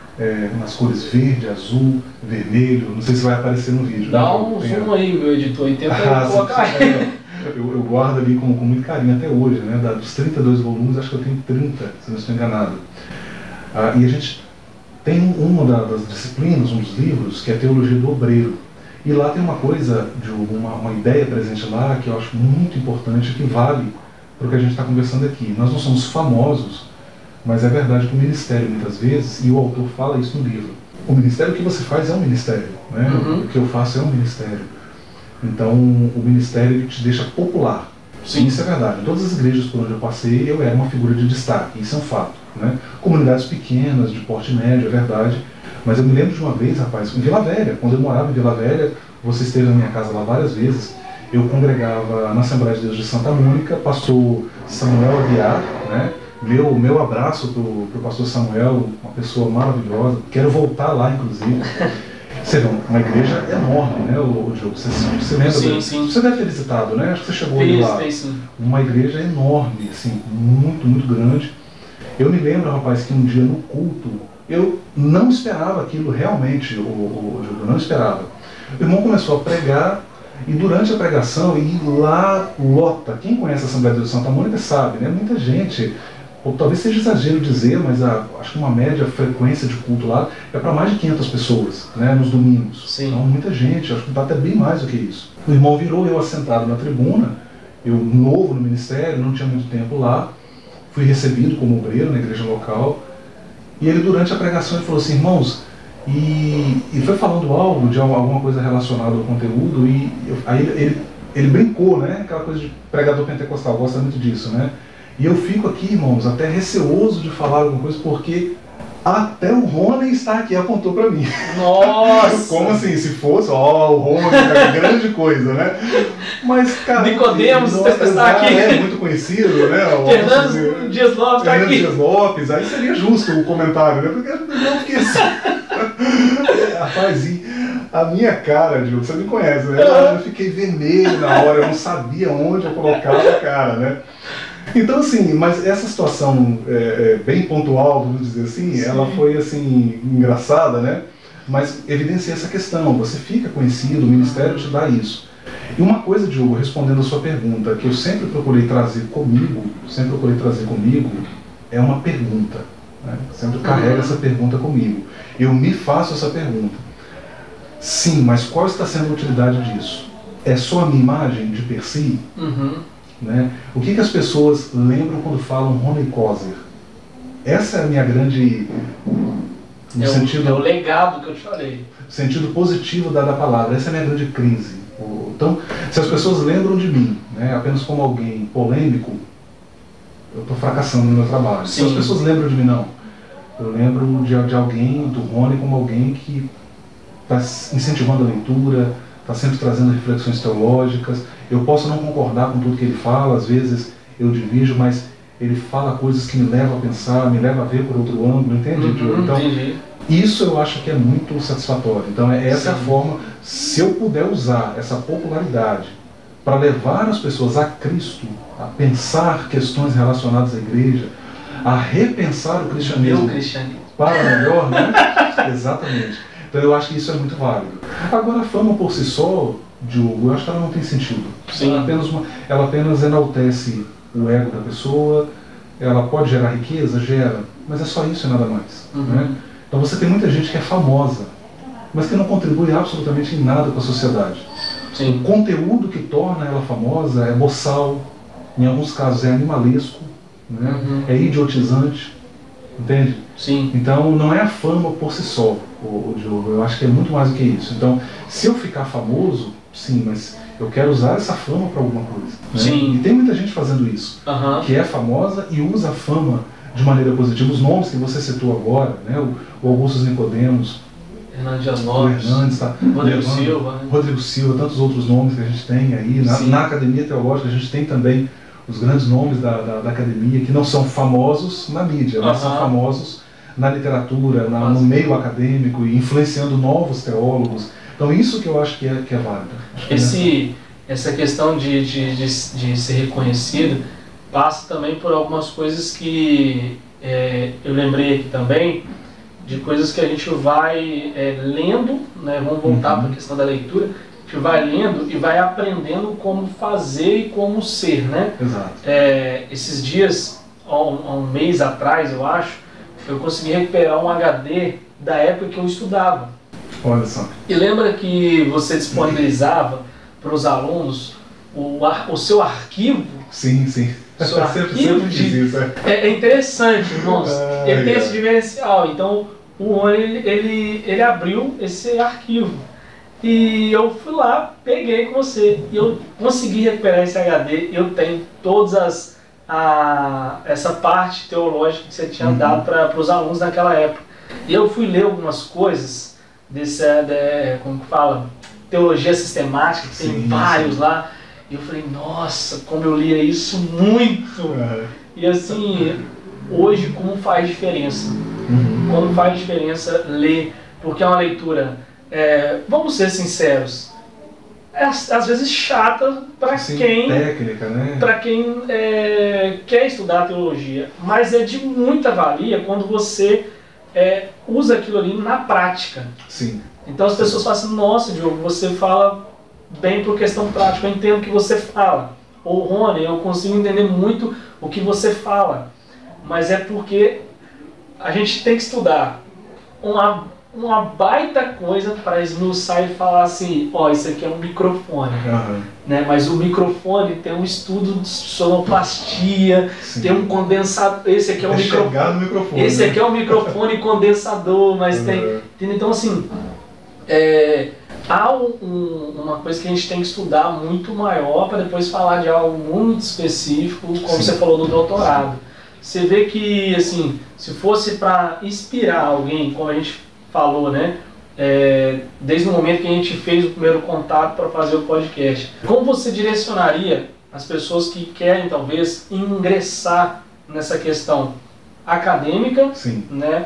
É, nas cores verde, azul, vermelho, não sei se vai aparecer no vídeo. Dá né? um zoom aí, meu editor, e tenta ah, colocar aí. Eu, eu guardo ali com, com muito carinho até hoje, né? Da, dos trinta e dois volumes, acho que eu tenho trinta, se não estou enganado. Ah, e a gente tem uma das disciplinas, um dos livros, que é a Teologia do Obreiro. E lá tem uma coisa, de uma, uma ideia presente lá, que eu acho muito importante, que vale para o que a gente está conversando aqui. Nós não somos famosos, mas é verdade que o ministério, muitas vezes, e o autor fala isso no livro, o ministério que você faz é um ministério, né? Uhum. O que eu faço é um ministério. Então, o ministério ele te deixa popular. Sim. Isso é verdade. Em todas as igrejas por onde eu passei, eu era uma figura de destaque. Isso é um fato. Né? Comunidades pequenas, de porte médio, é verdade. Mas eu me lembro de uma vez, rapaz, em Vila Velha. Quando eu morava em Vila Velha, você esteve na minha casa lá várias vezes. Eu congregava na Assembleia de Deus de Santa Mônica, pastor Samuel Aguiar, né? Meu, meu abraço para o pastor Samuel, uma pessoa maravilhosa. Quero voltar lá, inclusive. Você vê, uma igreja enorme, né, o, o Diogo? Você, você lembra? Sim, da... sim. Você deve ter visitado, né? Acho que você chegou Fiz, ali lá. Fiz, sim. Uma igreja enorme, assim, muito, muito grande. Eu me lembro, rapaz, que um dia no culto, eu não esperava aquilo realmente, o, o, o Diogo, eu não esperava. O irmão começou a pregar, e durante a pregação, e lá lota. Quem conhece a Assembleia de Deus de Santa Mônica sabe, né? Muita gente. Ou talvez seja exagero dizer, mas a, acho que uma média frequência de culto lá é para mais de quinhentas pessoas, né, nos domingos. Sim. Então, muita gente, acho que dá até bem mais do que isso. O irmão virou, eu assentado na tribuna, eu novo no ministério, não tinha muito tempo lá, fui recebido como obreiro na igreja local, e ele durante a pregação ele falou assim, irmãos, e, e foi falando algo de alguma coisa relacionada ao conteúdo, e eu, aí ele, ele, ele brincou, né, aquela coisa de pregador pentecostal, gosta muito disso, né, e eu fico aqui, irmãos, até receoso de falar alguma coisa, porque até o Rony está aqui, apontou para mim. Nossa! Como assim? Se fosse, ó, o Rony, é grande coisa, né? Mas, cara... Nicodemos está aqui. É muito conhecido, né? Fernando Dias Lopes está aqui. Fernando Dias Lopes, aí seria justo o comentário, né? Porque não fiquei assim. Rapaz, e a minha cara, Diogo, você me conhece, né? Eu fiquei vermelho na hora, eu não sabia onde eu colocava a cara, né? Então, assim, mas essa situação é, é, bem pontual, vamos dizer assim, sim, ela foi, assim, engraçada, né? Mas evidencia essa questão, você fica conhecido, o Ministério te dá isso. E uma coisa, Diogo, respondendo a sua pergunta, que eu sempre procurei trazer comigo, sempre procurei trazer comigo, é uma pergunta, né? Sempre carrego essa pergunta comigo. Eu me faço essa pergunta. Sim, mas qual está sendo a utilidade disso? É só a minha imagem de per si? Uhum. Né? O que, que as pessoas lembram quando falam Rony Coser? Essa é a minha grande... No é, sentido, o, é o legado que eu te falei. Sentido positivo da, da palavra. Essa é a minha grande crise. Então, se as pessoas lembram de mim, né, apenas como alguém polêmico, eu estou fracassando no meu trabalho. Sim. Se as pessoas lembram de mim, não. Eu lembro de, de alguém, do Rony, como alguém que está incentivando a leitura, está sempre trazendo reflexões teológicas. Eu posso não concordar com tudo que ele fala, às vezes eu divido, mas ele fala coisas que me levam a pensar, me levam a ver por outro ângulo, entende? Uhum, então, entendi. Isso eu acho que é muito satisfatório. Então, essa é a forma, se eu puder usar essa popularidade para levar as pessoas a Cristo, a pensar questões relacionadas à igreja, a repensar o cristianismo, Meu cristianismo. para melhor, né? Exatamente. Então, eu acho que isso é muito válido. Agora, a fama por si só, Diogo, eu acho que ela não tem sentido. Sim. Ela apenas, uma, ela apenas enaltece o ego da pessoa, ela pode gerar riqueza, gera, mas é só isso e nada mais. Uhum. Né? Então você tem muita gente que é famosa, mas que não contribui absolutamente em nada com a sociedade. Sim. O conteúdo que torna ela famosa é boçal, em alguns casos é animalesco, né? Uhum. É idiotizante, entende? Sim. Então não é a fama por si só, o, o Diogo, eu acho que é muito mais do que isso. Então, se eu ficar famoso, sim, mas eu quero usar essa fama para alguma coisa. Né? Sim. E tem muita gente fazendo isso, uhum. que é famosa e usa a fama de maneira positiva. Os nomes que você citou agora, né? o, o Augusto Nicodemos, Hernando Dias Lopes, Hernandes, tá? Rodrigo Levando, Silva, né? Rodrigo Silva, tantos outros nomes que a gente tem aí. Na, na Academia Teológica a gente tem também os grandes nomes da, da, da academia, que não são famosos na mídia, mas uhum. são famosos na literatura, na, no meio acadêmico e influenciando novos teólogos. Então isso que eu acho que é, que é válido. Esse, essa questão de, de, de, de ser reconhecido passa também por algumas coisas que é, eu lembrei aqui também, de coisas que a gente vai é, lendo, né? Vamos voltar uhum. para a questão da leitura, a gente vai lendo e vai aprendendo como fazer e como ser, né? Exato. É, esses dias, há um, há um mês atrás, eu acho, eu consegui recuperar um H D da época que eu estudava. Olha só. E lembra que você disponibilizava para os alunos o, o seu arquivo? Sim, sim. Seu arquivo de... isso, é. É, é interessante, irmãos. Ah, ele tem é. esse diferencial. Então, o Rony, ele, ele, ele abriu esse arquivo. E eu fui lá, peguei com você. E eu consegui recuperar esse H D. Eu tenho todas as... A, essa parte teológica que você tinha uhum. dado para os alunos naquela época. E eu fui ler algumas coisas desse, de, como que fala, teologia sistemática, que tem sim, vários sim. lá. E eu falei, nossa, como eu lia isso muito. Uhum. E assim, hoje como faz diferença. Uhum. Como faz diferença ler, porque é uma leitura, é, vamos ser sinceros, é, às vezes chata para quem, técnica, né? para quem é, quer estudar teologia, mas é de muita valia quando você é, usa aquilo ali na prática. Sim. Então as pessoas falam assim, nossa, Diogo, você fala bem por questão prática, eu entendo o que você fala. Ou Rony, eu consigo entender muito o que você fala, mas é porque a gente tem que estudar uma uma baita coisa para esmiuçar e falar assim, ó, isso aqui é um microfone, Uhum. né? Mas o microfone tem um estudo de sonoplastia, Sim. tem um condensador, esse aqui é um É microfone, chegar no microfone, esse né? aqui é um microfone condensador, mas Uhum. tem, tem, então assim, é, há um, um, uma coisa que a gente tem que estudar muito maior para depois falar de algo muito específico, como Sim. você falou no doutorado. Você vê que, assim, se fosse para inspirar alguém, como a gente falou, né? É, desde o momento que a gente fez o primeiro contato para fazer o podcast, como você direcionaria as pessoas que querem, talvez, ingressar nessa questão acadêmica, Sim. né?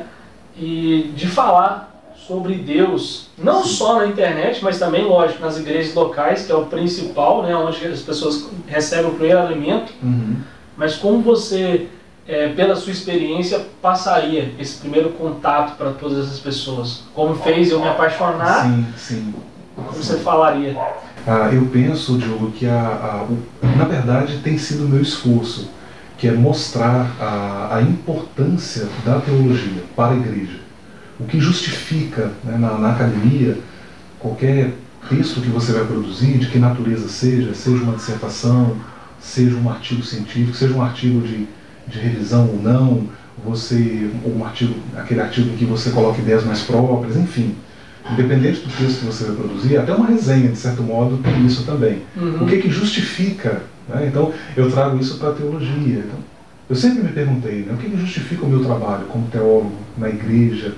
E de falar sobre Deus, não Sim. só na internet, mas também, lógico, nas igrejas locais, que é o principal, né? Onde as pessoas recebem o primeiro alimento. Uhum. Mas como você, é, pela sua experiência, passaria esse primeiro contato para todas essas pessoas? Como fez eu me apaixonar? Sim, sim. Como você falaria? Ah, eu penso, Diogo, que a, a, o, na verdade tem sido o meu esforço, que é mostrar a, a importância da teologia para a igreja. O que justifica, né, na, na academia, qualquer texto que você vai produzir, de que natureza seja, seja uma dissertação, seja um artigo científico, seja um artigo de, de revisão ou não, você, ou um artigo, aquele artigo em que você coloca ideias mais próprias, enfim. Independente do texto que você vai produzir, até uma resenha, de certo modo, tem isso também. Uhum. O que que justifica? Né? Então, eu trago isso para a teologia. Então, eu sempre me perguntei, né, o que que justifica o meu trabalho como teólogo, na igreja?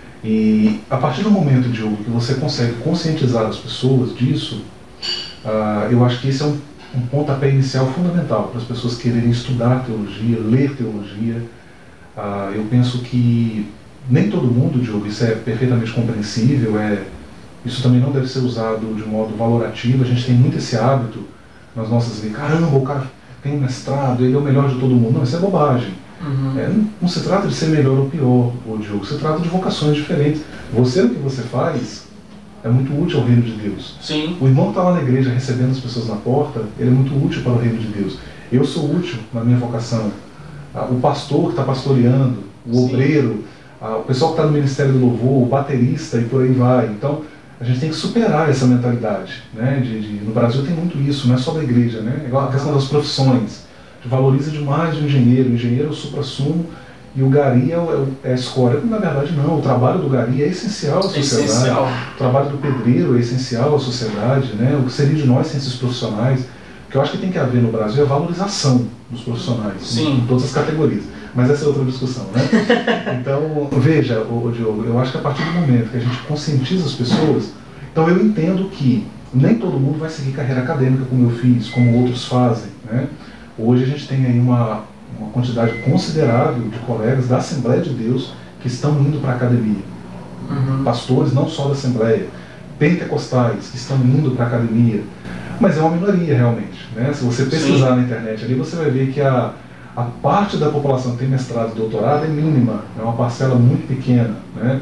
E a partir do momento, Diogo, que você consegue conscientizar as pessoas disso, uh, eu acho que esse é um, um pontapé inicial fundamental para as pessoas quererem estudar teologia, ler teologia. Uh, eu penso que nem todo mundo, Diogo, isso é perfeitamente compreensível, é, isso também não deve ser usado de modo valorativo. A gente tem muito esse hábito nas nossas vidas, caramba, o cara tem um mestrado, ele é o melhor de todo mundo. Não, isso é bobagem. Uhum. É, não, não se trata de ser melhor ou pior, ô Diogo, se trata de vocações diferentes. Você, o que você faz, é muito útil ao reino de Deus. Sim. O irmão que está lá na igreja recebendo as pessoas na porta, ele é muito útil para o reino de Deus. Eu sou útil na minha vocação. O pastor que está pastoreando, o Sim. obreiro, o pessoal que está no Ministério do Louvor, o baterista e por aí vai. Então, a gente tem que superar essa mentalidade. Né? De, de, no Brasil tem muito isso, não é só da igreja, né? É igual a questão das profissões. Valoriza demais o engenheiro. O engenheiro é o supra-sumo e o gari é, o, é a escória. Na verdade, não. O trabalho do gari é essencial à sociedade. Essencial. O trabalho do pedreiro é essencial à sociedade. Né? O que seria de nós sem esses profissionais? O que eu acho que tem que haver no Brasil é a valorização dos profissionais. Sim. Em todas as categorias. Mas essa é outra discussão, né? Então, veja, ô, ô, Diogo, eu acho que a partir do momento que a gente conscientiza as pessoas, então eu entendo que nem todo mundo vai seguir carreira acadêmica como eu fiz, como outros fazem, né? Hoje a gente tem aí uma, uma quantidade considerável de colegas da Assembleia de Deus que estão indo para a academia. Uhum. Pastores não só da Assembleia, pentecostais que estão indo para a academia. Mas é uma minoria realmente, né? Se você pesquisar Sim. na internet ali, você vai ver que a A parte da população que tem mestrado e doutorado é mínima, é uma parcela muito pequena, né?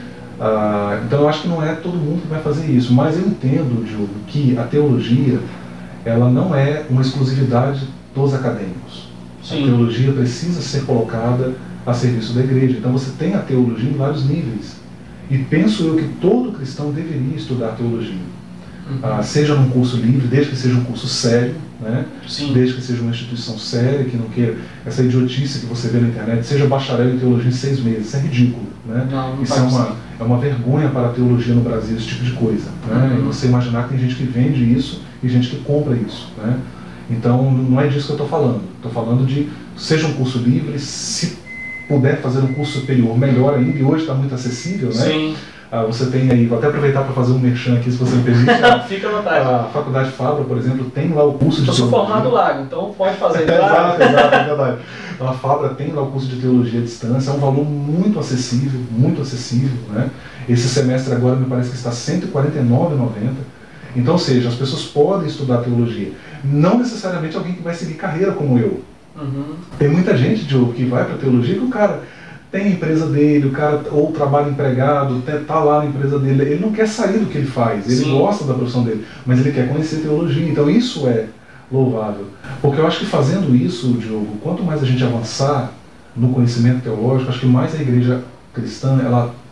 Ah, então eu acho que não é todo mundo que vai fazer isso, mas eu entendo, Diogo, que a teologia ela não é uma exclusividade dos acadêmicos. Sim. A teologia precisa ser colocada a serviço da igreja. Então você tem a teologia em vários níveis. E penso eu que todo cristão deveria estudar teologia. Uhum. Ah, seja num curso livre, desde que seja um curso sério, né? Sim. Desde que seja uma instituição séria, que não queira essa idiotice que você vê na internet, seja bacharel em teologia em seis meses, isso é ridículo, né? Não, não isso é uma, é uma vergonha para a teologia no Brasil, esse tipo de coisa, né? Uhum. E você imaginar que tem gente que vende isso e gente que compra isso, né? Então não é disso que eu estou falando, estou falando de seja um curso livre, se puder fazer um curso superior, melhor ainda, e hoje está muito acessível, né? Sim. Ah, você tem aí, vou até aproveitar para fazer um merchan aqui, se você me permite. Fica à vontade. A Faculdade Fabra, por exemplo, tem lá o curso de teologia. Eu sou formado lá, então pode fazer. Exato, exato, é verdade. Então, a Fabra tem lá o curso de teologia à distância, é um valor muito acessível, muito acessível, né? Esse semestre agora me parece que está cento e quarenta e nove reais e noventa centavos. Então, ou seja, as pessoas podem estudar teologia. Não necessariamente alguém que vai seguir carreira como eu. Uhum. Tem muita gente, Diogo, que vai para teologia que o cara tem a empresa dele, o cara ou trabalha empregado, está lá na empresa dele, ele não quer sair do que ele faz, ele Sim. gosta da profissão dele, mas ele quer conhecer teologia, então isso é louvável. Porque eu acho que fazendo isso, Diogo, quanto mais a gente avançar no conhecimento teológico, acho que mais a igreja cristã, ela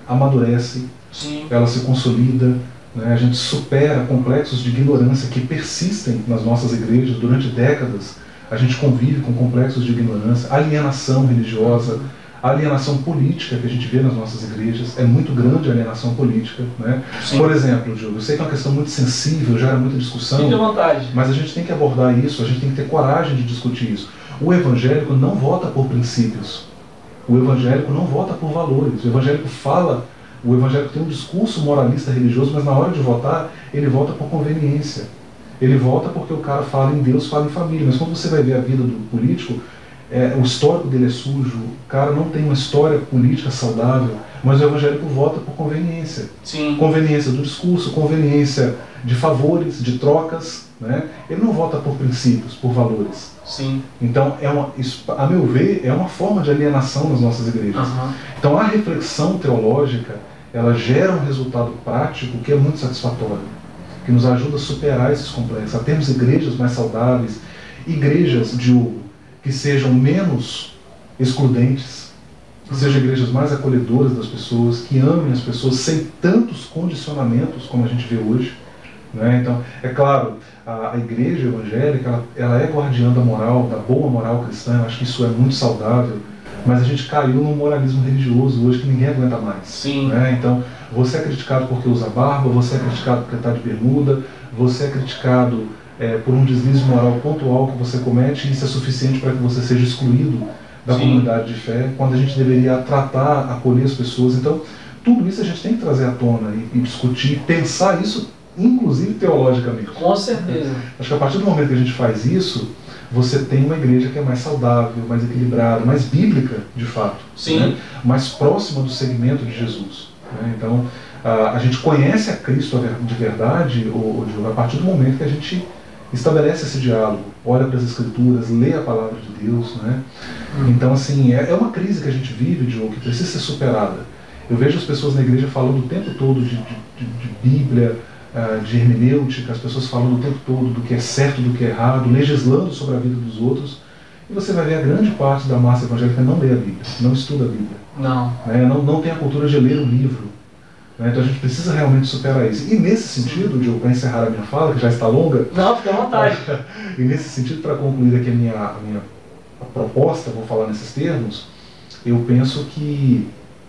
amadurece, Sim. ela se consolida, né? A gente supera complexos de ignorância que persistem nas nossas igrejas durante décadas. A gente convive com complexos de ignorância, alienação religiosa, alienação política que a gente vê nas nossas igrejas. É muito grande a alienação política, né? Por exemplo, Diogo, eu sei que é uma questão muito sensível, gera muita discussão, Fique à vontade. Mas a gente tem que abordar isso, a gente tem que ter coragem de discutir isso. O evangélico não vota por princípios, o evangélico não vota por valores, o evangélico fala, o evangélico tem um discurso moralista religioso, mas na hora de votar, ele vota por conveniência. Ele vota porque o cara fala em Deus, fala em família, mas quando você vai ver a vida do político, é, o histórico dele é sujo, o cara não tem uma história política saudável, mas o evangélico vota por conveniência. Sim. Conveniência do discurso, conveniência de favores, de trocas, né? Ele não vota por princípios, por valores. Sim. Então, é uma, isso, a meu ver, é uma forma de alienação nas nossas igrejas. Uhum. Então, a reflexão teológica, ela gera um resultado prático que é muito satisfatório, que nos ajuda a superar esses complexos, a termos igrejas mais saudáveis, igrejas, Diogo, que sejam menos excludentes, que sejam igrejas mais acolhedoras das pessoas, que amem as pessoas sem tantos condicionamentos como a gente vê hoje, né? Então, é claro, a, a igreja evangélica, ela, ela é guardiã da moral, da boa moral cristã, eu acho que isso é muito saudável, mas a gente caiu num moralismo religioso hoje que ninguém aguenta mais. Sim. Né? Então, você é criticado porque usa barba, você é criticado porque está de bermuda, você é criticado é, por um deslize moral pontual que você comete, e isso é suficiente para que você seja excluído da Sim. comunidade de fé, quando a gente deveria tratar, acolher as pessoas. Então, tudo isso a gente tem que trazer à tona e, e discutir, pensar isso, inclusive teologicamente. Com certeza. Acho que a partir do momento que a gente faz isso, você tem uma igreja que é mais saudável, mais equilibrada, mais bíblica, de fato. Sim. Né? Mais próxima do segmento de Jesus. Né? Então, a, a gente conhece a Cristo de verdade ou, ou, a partir do momento que a gente estabelece esse diálogo, olha para as Escrituras, lê a palavra de Deus. Né? Hum. Então, assim, é, é uma crise que a gente vive, Diogo, que precisa ser superada. Eu vejo as pessoas na igreja falando o tempo todo de, de, de, de Bíblia, de hermenêutica, as pessoas falando o tempo todo do que é certo, do que é errado, legislando sobre a vida dos outros, e você vai ver a grande parte da massa evangélica não lê a Bíblia, não estuda a Bíblia. Não. Né? Não, não tem a cultura de ler um livro. Né? Então a gente precisa realmente superar isso. E nesse sentido, Diogo, para encerrar a minha fala, que já está longa... Não, fica à vontade. E nesse sentido, para concluir aqui a minha, a minha a proposta, vou falar nesses termos, eu penso que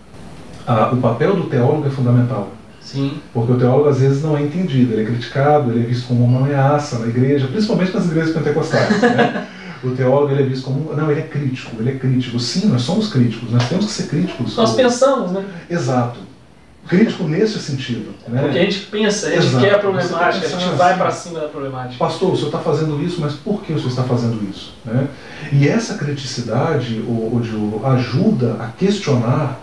a, o papel do teólogo é fundamental. Sim. Porque o teólogo às vezes não é entendido, ele é criticado, ele é visto como uma ameaça na igreja, principalmente nas igrejas pentecostais. Né? O teólogo ele é visto como... Não, ele é crítico, ele é crítico. Sim, nós somos críticos, nós temos que ser críticos. Nós pensamos, né? Exato. Crítico nesse sentido. Né? Porque a gente pensa, a gente Exato. quer a problemática, a gente assim, vai para cima da problemática. Pastor, o senhor está fazendo isso, mas por que o senhor está fazendo isso? Né? E essa criticidade o, o, ajuda a questionar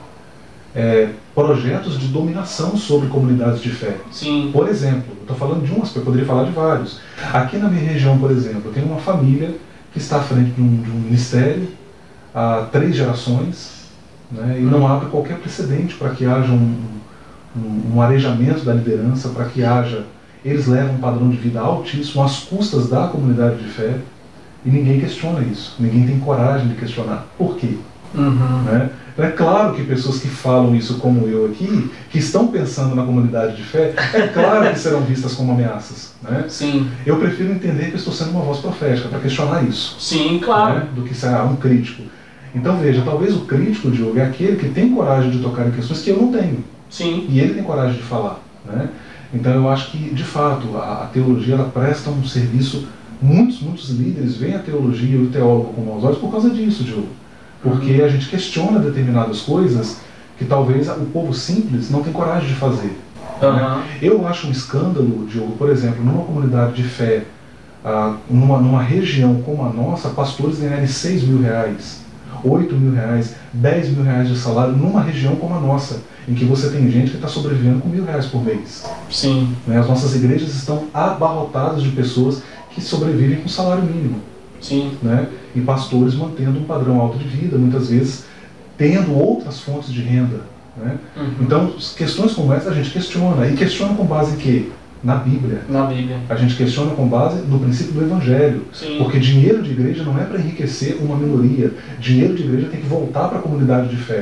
É, projetos de dominação sobre comunidades de fé. Sim. Por exemplo, eu estou falando de um aspecto, eu poderia falar de vários. Aqui na minha região, por exemplo, eu tenho uma família que está à frente de um, de um ministério há três gerações, né, e não abre qualquer precedente para que haja um, um, um arejamento da liderança, para que haja... Eles levam um padrão de vida altíssimo às custas da comunidade de fé, e ninguém questiona isso, ninguém tem coragem de questionar. Por quê? Uhum. Né? Então é claro que pessoas que falam isso como eu aqui, que estão pensando na comunidade de fé, é claro que serão vistas como ameaças. Né? Sim. Eu prefiro entender que eu estou sendo uma voz profética para questionar isso. Sim, claro. Né? Do que ser um crítico. Então veja, talvez o crítico, Diogo, é aquele que tem coragem de tocar em questões que eu não tenho. Sim. E ele tem coragem de falar. Né? Então eu acho que, de fato, a, a teologia ela presta um serviço. Muitos, muitos líderes veem a teologia e o teólogo com maus olhos por causa disso, Diogo. Porque a gente questiona determinadas coisas que talvez o povo simples não tem coragem de fazer. Uhum. Né? Eu acho um escândalo, Diogo, por exemplo, numa comunidade de fé, ah, numa, numa região como a nossa, pastores ganharem seis mil reais, oito mil reais, dez mil reais de salário numa região como a nossa, em que você tem gente que está sobrevivendo com mil reais por mês. Sim. Né? As nossas igrejas estão abarrotadas de pessoas que sobrevivem com salário mínimo. Sim. Né? E pastores mantendo um padrão alto de vida, muitas vezes tendo outras fontes de renda. Né? Uhum. Então, questões como essa a gente questiona. E questiona com base em quê? Na Bíblia. Na Bíblia. A gente questiona com base no princípio do Evangelho. Sim. Porque dinheiro de igreja não é para enriquecer uma minoria. Dinheiro de igreja tem que voltar para a comunidade de fé.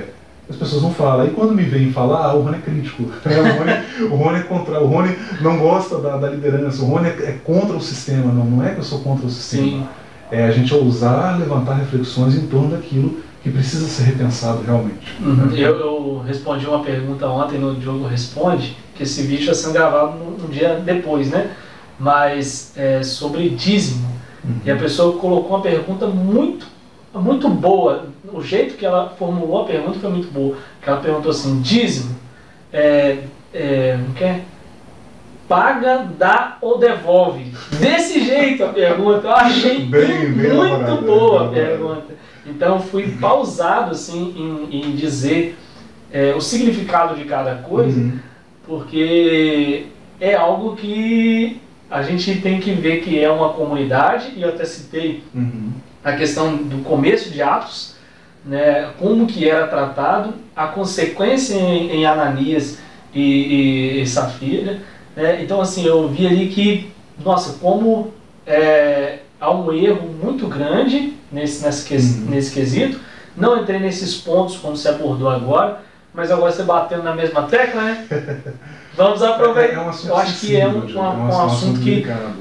As pessoas não falam. E quando me vêm falar, ah, o Rony é crítico. o, Rony, o, Rony é contra, o Rony não gosta da, da liderança, o Rony é, é contra o sistema. Não, não é que eu sou contra o sistema. Sim. É a gente ousar levantar reflexões em torno daquilo que precisa ser repensado realmente. Uhum. Eu, eu respondi uma pergunta ontem no Diogo Responde, que esse vídeo está sendo gravado um dia depois, né? Mas é, sobre dízimo. Uhum. E a pessoa colocou uma pergunta muito, muito boa. O jeito que ela formulou a pergunta foi muito boa. Que ela perguntou assim, dízimo, é, é, o que é? Paga, dá ou devolve? Desse jeito a pergunta. Eu achei bem, bem muito elaborado, boa a pergunta. Então fui pausado assim, em, em dizer é, o significado de cada coisa, uhum. porque é algo que a gente tem que ver que é uma comunidade, e eu até citei uhum. a questão do começo de Atos, né, como que era tratado, a consequência em, em Ananias e, e, e Safira. Né? Então assim, eu vi ali que, nossa, como é, há um erro muito grande nesse, nesse, uhum. nesse quesito. Não entrei nesses pontos como você abordou agora, mas agora você batendo na mesma tecla, né? Vamos aproveitar. É, é um assunto eu acho que é um, um, um, um assunto que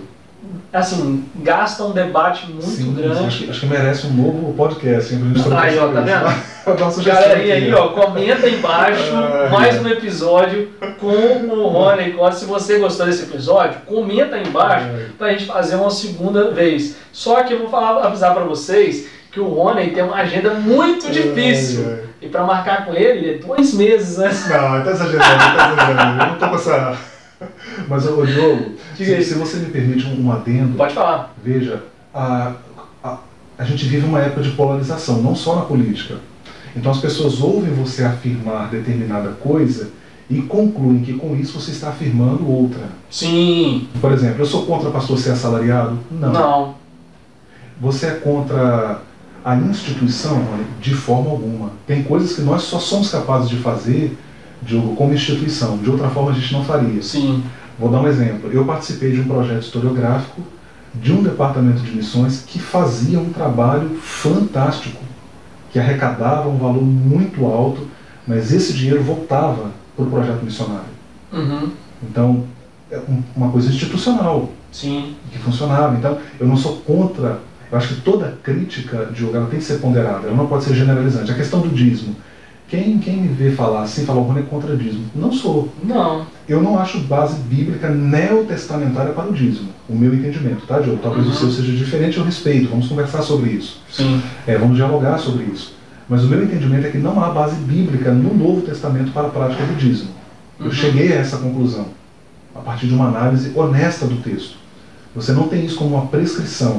assim, gasta um debate muito Sim, grande. Acho que, acho que merece um novo podcast. Hein, pra gente aí, ó, tá vendo? Galerinha aí, ó, comenta aí embaixo mais um episódio com o Rony Costa. Se você gostou desse episódio, comenta aí embaixo pra gente fazer uma segunda vez. Só que eu vou falar, avisar pra vocês que o Rony tem uma agenda muito difícil. Ai, ai. E pra marcar com ele, é dois meses antes. Não, tá exagerando, tá exagerando. Eu não tô com essa... Mas, ô Diogo, se, se você me permite um, um adendo... Pode falar. Veja, a, a, a gente vive uma época de polarização, não só na política. Então as pessoas ouvem você afirmar determinada coisa e concluem que com isso você está afirmando outra. Sim. Por exemplo, eu sou contra pastor ser assalariado? Não. Não. Você é contra a instituição? De forma alguma. Tem coisas que nós só somos capazes de fazer, Diogo, como instituição. De outra forma a gente não faria. Sim. Vou dar um exemplo. Eu participei de um projeto historiográfico de um departamento de missões que fazia um trabalho fantástico, que arrecadava um valor muito alto, mas esse dinheiro voltava para o projeto missionário. Uhum. Então, é uma coisa institucional. Sim. Que funcionava. Então, eu não sou contra. Eu acho que toda crítica, Diogo, ela tem que ser ponderada, ela não pode ser generalizante. A questão do dízimo. Quem, quem me vê falar assim, fala, o Rony é contra dízimo. Não sou. Não. Eu não acho base bíblica neotestamentária para o dízimo, o meu entendimento, tá, Diogo? Talvez uhum. o seu seja diferente, eu respeito, vamos conversar sobre isso. Sim. É, vamos dialogar sobre isso. Mas o meu entendimento é que não há base bíblica no Novo Testamento para a prática do dízimo. Eu uhum. cheguei a essa conclusão, a partir de uma análise honesta do texto. Você não tem isso como uma prescrição.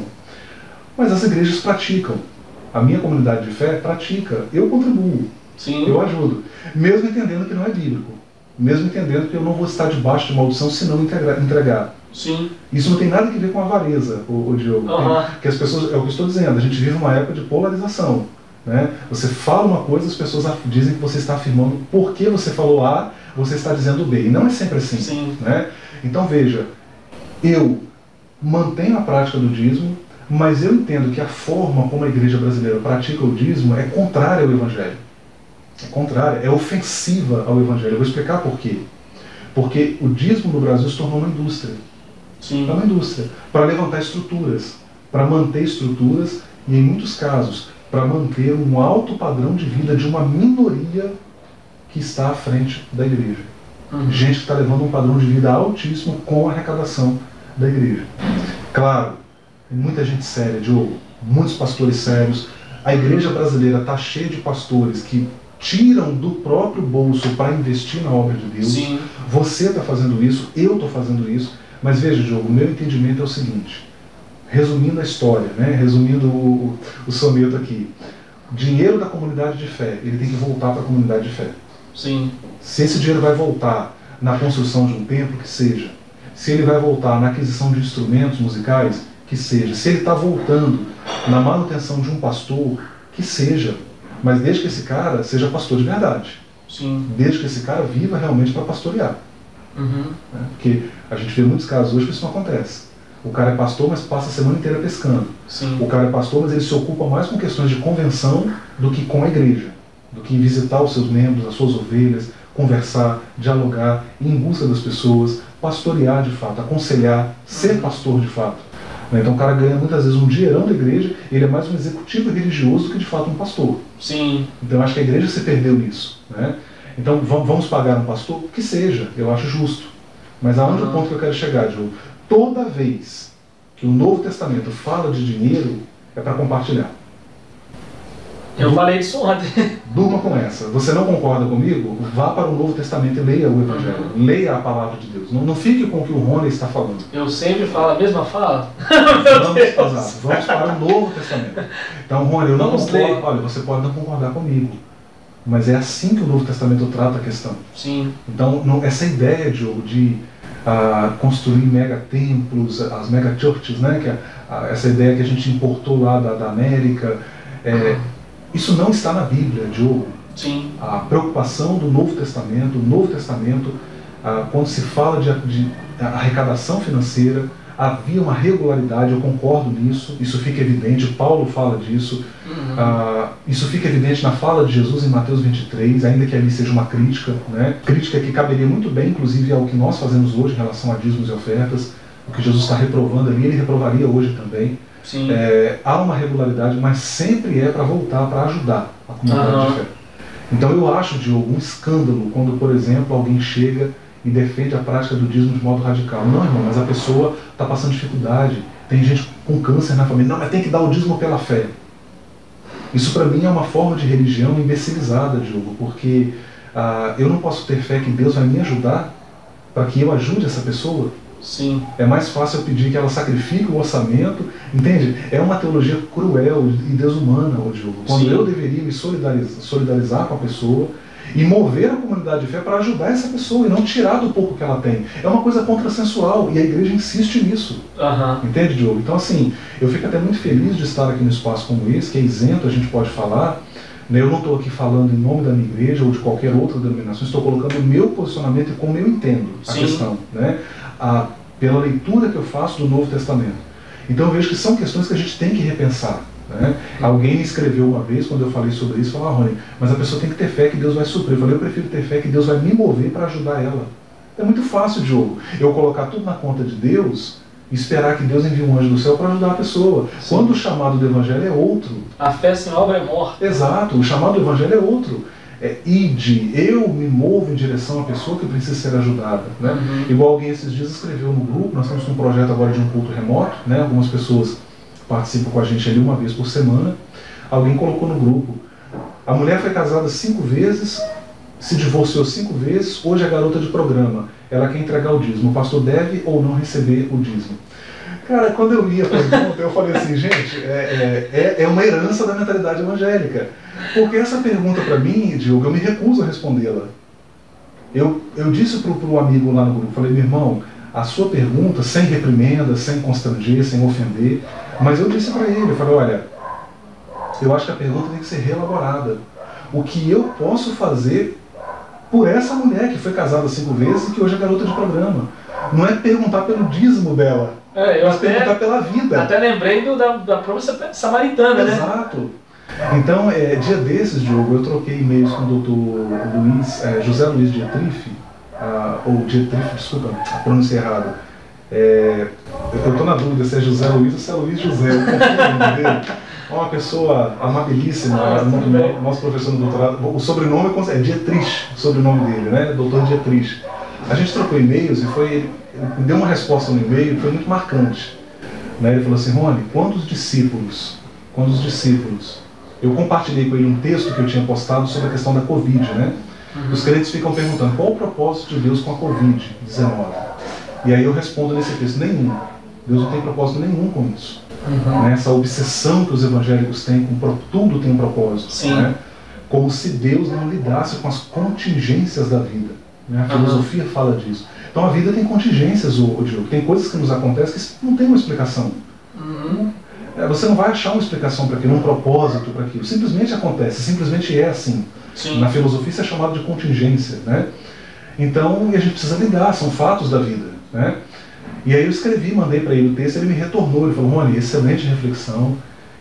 Mas as igrejas praticam. A minha comunidade de fé pratica. Eu contribuo. Sim. Eu ajudo. Mesmo entendendo que não é bíblico. Mesmo entendendo que eu não vou estar debaixo de maldição se não entregar. Sim. Isso não tem nada a ver com avareza, o, o Diogo. Uhum. Que as pessoas, é o que eu estou dizendo, a gente vive uma época de polarização. Né? Você fala uma coisa, as pessoas dizem que você está afirmando porque você falou A, você está dizendo B. E não é sempre assim. Sim. Né? Então veja, eu mantenho a prática do dízimo, mas eu entendo que a forma como a igreja brasileira pratica o dízimo é contrária ao Evangelho. É contrária, é ofensiva ao Evangelho. Eu vou explicar por quê. Porque o dízimo no Brasil se tornou uma indústria. Sim. É uma indústria. Para levantar estruturas, para manter estruturas e, em muitos casos, para manter um alto padrão de vida de uma minoria que está à frente da igreja. Uhum. Gente que está levando um padrão de vida altíssimo com a arrecadação da igreja. Claro, tem muita gente séria, Diogo, muitos pastores sérios. A igreja brasileira está cheia de pastores que tiram do próprio bolso para investir na obra de Deus. Sim. Você está fazendo isso, eu estou fazendo isso. Mas veja, Diogo, o meu entendimento é o seguinte. Resumindo a história, né? Resumindo o, o soneto aqui. Dinheiro da comunidade de fé, ele tem que voltar para a comunidade de fé. Sim. Se esse dinheiro vai voltar na construção de um templo, que seja. Se ele vai voltar na aquisição de instrumentos musicais, que seja. Se ele está voltando na manutenção de um pastor, que seja. Mas desde que esse cara seja pastor de verdade. Sim. Desde que esse cara viva realmente para pastorear. Uhum. Né? Porque a gente vê muitos casos hoje que isso não acontece. O cara é pastor, mas passa a semana inteira pescando. Sim. O cara é pastor, mas ele se ocupa mais com questões de convenção do que com a igreja. do que em visitar os seus membros, as suas ovelhas, conversar, dialogar, ir em busca das pessoas, pastorear de fato, aconselhar, ser pastor de fato. Então o cara ganha muitas vezes um dinheirão da igreja, ele é mais um executivo religioso do que de fato um pastor. Sim. Então eu acho que a igreja se perdeu nisso, né? Então vamos pagar um pastor? Que seja, eu acho justo. Mas aonde uhum. o ponto que eu quero chegar, Diogo? Toda vez que o Novo Testamento fala de dinheiro, é para compartilhar. Eu falei isso ontem. Durma com essa. Você não concorda comigo? Vá para o Novo Testamento e leia o Evangelho. Uhum. Leia a palavra de Deus. Não, não fique com o que o Rony está falando. Eu sempre falo a mesma fala? Vamos, exato, vamos para o Novo Testamento. Então, Rony, eu não vamos concordo. Ler. Olha, você pode não concordar comigo, mas é assim que o Novo Testamento trata a questão. Sim. Então, não, essa ideia, Diogo, de uh, construir mega templos, as mega churches, né, que é, uh, essa ideia que a gente importou lá da, da América, é, uhum. isso não está na Bíblia, Diogo. Sim. A preocupação do Novo Testamento, o Novo Testamento, uh, quando se fala de, de arrecadação financeira, havia uma regularidade, eu concordo nisso, isso fica evidente, Paulo fala disso, uhum. uh, isso fica evidente na fala de Jesus em Mateus vinte e três, ainda que ali seja uma crítica, né? Crítica que caberia muito bem, inclusive, ao que nós fazemos hoje em relação a dízimos e ofertas, o que Jesus está reprovando ali, ele reprovaria hoje também. Sim. É, há uma regularidade, mas sempre é para voltar, para ajudar a comunidade uhum. de fé. Então eu acho, Diogo, um escândalo quando, por exemplo, alguém chega e defende a prática do dízimo de modo radical. Não, irmão, mas a pessoa está passando dificuldade, tem gente com câncer na família. Não, mas tem que dar o dízimo pela fé. Isso para mim é uma forma de religião imbecilizada, Diogo, porque ah, eu não posso ter fé que Deus vai me ajudar para que eu ajude essa pessoa. Sim. É mais fácil eu pedir que ela sacrifique o orçamento, entende? É uma teologia cruel e desumana, ô Diogo. Quando Sim. eu deveria me solidarizar, solidarizar com a pessoa e mover a comunidade de fé para ajudar essa pessoa e não tirar do pouco que ela tem. É uma coisa contrassensual e a igreja insiste nisso. Uhum. Entende, Diogo? Então, assim, eu fico até muito feliz de estar aqui num espaço como esse, que é isento, a gente pode falar. Né? Eu não estou aqui falando em nome da minha igreja ou de qualquer outra denominação, estou colocando o meu posicionamento e como eu entendo a Sim. questão, né? A, pela leitura que eu faço do Novo Testamento. Então eu vejo que são questões que a gente tem que repensar. Né? Alguém me escreveu uma vez, quando eu falei sobre isso, falou, ah, Rony, mas a pessoa tem que ter fé que Deus vai suprir. Eu falei, eu prefiro ter fé que Deus vai me mover para ajudar ela. É muito fácil, Diogo, eu colocar tudo na conta de Deus e esperar que Deus envie um anjo do céu para ajudar a pessoa. Sim. Quando o chamado do Evangelho é outro. A fé sem obra é morta. Exato, o chamado do Evangelho é outro. É ide, eu me movo em direção à pessoa que precisa ser ajudada. Né? Uhum. Igual alguém esses dias escreveu no grupo, nós estamos com um projeto agora de um culto remoto, né? Algumas pessoas participam com a gente ali uma vez por semana. Alguém colocou no grupo, a mulher foi casada cinco vezes, se divorciou cinco vezes, hoje é garota de programa, ela quer entregar o dízimo, o pastor deve ou não receber o dízimo? Cara, quando eu li a pergunta, eu falei assim, gente, é, é, é uma herança da mentalidade evangélica. Porque essa pergunta para mim, Diogo, eu me recuso a respondê-la. Eu, eu disse para o amigo lá no grupo, falei, meu irmão, a sua pergunta, sem reprimenda, sem constranger, sem ofender, mas eu disse para ele, eu falei, olha, eu acho que a pergunta tem que ser reelaborada. O que eu posso fazer por essa mulher que foi casada cinco vezes e que hoje é garota de programa? Não é perguntar pelo dízimo dela, é, eu mas até, perguntar pela vida. Até lembrei do, da, da própria samaritana, né? Exato. Então, é, dia desses, Diogo, eu troquei e-mails com o doutor Luiz, é, José Luiz Dietrich, ah, ou Dietrich, desculpa, a pronúncia errada. É, eu estou na dúvida se é José Luiz ou se é Luiz José, eu confundo o nome dele. É uma pessoa amabilíssima, ah, no, nosso professor no doutorado. O sobrenome é Dietrich, o sobrenome dele, né? doutor Dietrich. A gente trocou e-mails e foi, ele deu uma resposta no e-mail que foi muito marcante. Né? Ele falou assim, Rony, quantos discípulos, quantos discípulos, eu compartilhei com ele um texto que eu tinha postado sobre a questão da Covid, né? Uhum. Os crentes ficam perguntando, qual o propósito de Deus com a Covid dezenove? E aí eu respondo nesse texto, nenhum. Deus não tem propósito nenhum com isso. Uhum. Né? Essa obsessão que os evangélicos têm, com tudo tem um propósito. Sim. Né? Como se Deus não lidasse com as contingências da vida. Né? A filosofia uhum. fala disso. Então a vida tem contingências, ô, ô, Diogo. Tem coisas que nos acontecem que não tem uma explicação. Uhum. É, você não vai achar uma explicação para aquilo, um propósito para aquilo. Simplesmente acontece, simplesmente é assim. Sim. Na filosofia isso é chamado de contingência. Né? Então a gente precisa lidar, são fatos da vida. Né? E aí eu escrevi, mandei para ele o texto, ele me retornou, ele falou, Rony, excelente reflexão,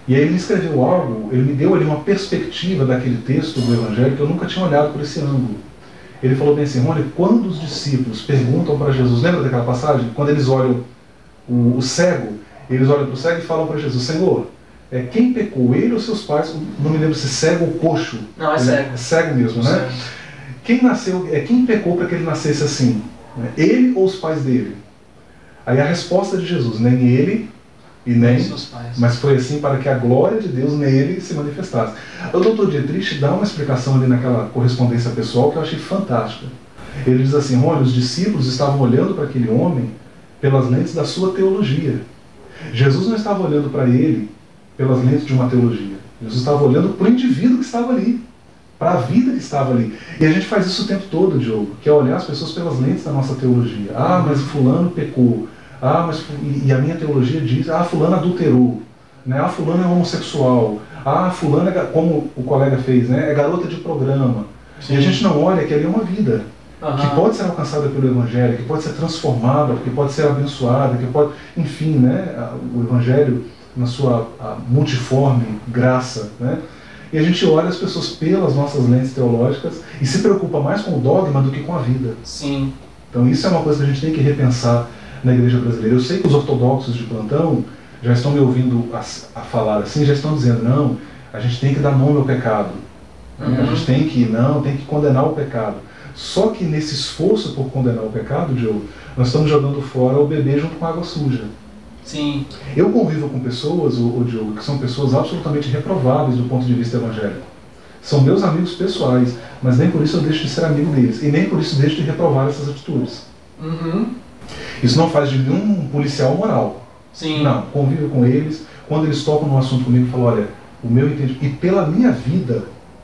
E aí ele escreveu algo, ele me deu ali uma perspectiva daquele texto do Evangelho que eu nunca tinha olhado por esse ângulo. Ele falou bem assim, Rony, quando os discípulos perguntam para Jesus, lembra daquela passagem? Quando eles olham o, o cego, eles olham para o cego e falam para Jesus, Senhor, é, quem pecou, ele ou seus pais? Não me lembro se cego ou coxo. Não, é cego. É cego mesmo, né? Cego. Quem nasceu, é, quem pecou para que ele nascesse assim? Né? Ele ou os pais dele? Aí a resposta de Jesus, nem ele e nem, seus pais. Mas foi assim para que a glória de Deus nele se manifestasse. O doutor Dietrich dá uma explicação ali naquela correspondência pessoal que eu achei fantástica. Ele diz assim, olha, os discípulos estavam olhando para aquele homem pelas lentes da sua teologia. Jesus não estava olhando para ele pelas lentes de uma teologia. Jesus estava olhando para o indivíduo que estava ali, para a vida que estava ali. E a gente faz isso o tempo todo, Diogo, que é olhar as pessoas pelas lentes da nossa teologia. Ah, mas fulano pecou. Ah, mas e a minha teologia diz, ah, fulano adulterou, né? Ah, fulano é homossexual, ah, fulano é, como o colega fez, né? É garota de programa. Sim. E a gente não olha que ali é uma vida, uhum. que pode ser alcançada pelo Evangelho, que pode ser transformada, que pode ser abençoada, que pode, enfim, né? O Evangelho na sua multiforme graça, né? E a gente olha as pessoas pelas nossas lentes teológicas e se preocupa mais com o dogma do que com a vida. Sim. Então isso é uma coisa que a gente tem que repensar na igreja brasileira. Eu sei que os ortodoxos de plantão já estão me ouvindo a, a falar assim, já estão dizendo, não, a gente tem que dar nome ao pecado. Uhum. A gente tem que, não, tem que condenar o pecado. Só que nesse esforço por condenar o pecado, Diogo, nós estamos jogando fora o bebê junto com a água suja. Sim. Eu convivo com pessoas, o, o Diogo, que são pessoas absolutamente reprováveis do ponto de vista evangélico. São meus amigos pessoais, mas nem por isso eu deixo de ser amigo deles. E nem por isso deixo de reprovar essas atitudes. Uhum. Isso não faz de mim um policial moral. Sim. Não, convivo com eles. Quando eles tocam no assunto comigo, eu falo, olha, o meu entendimento... E pela minha vida,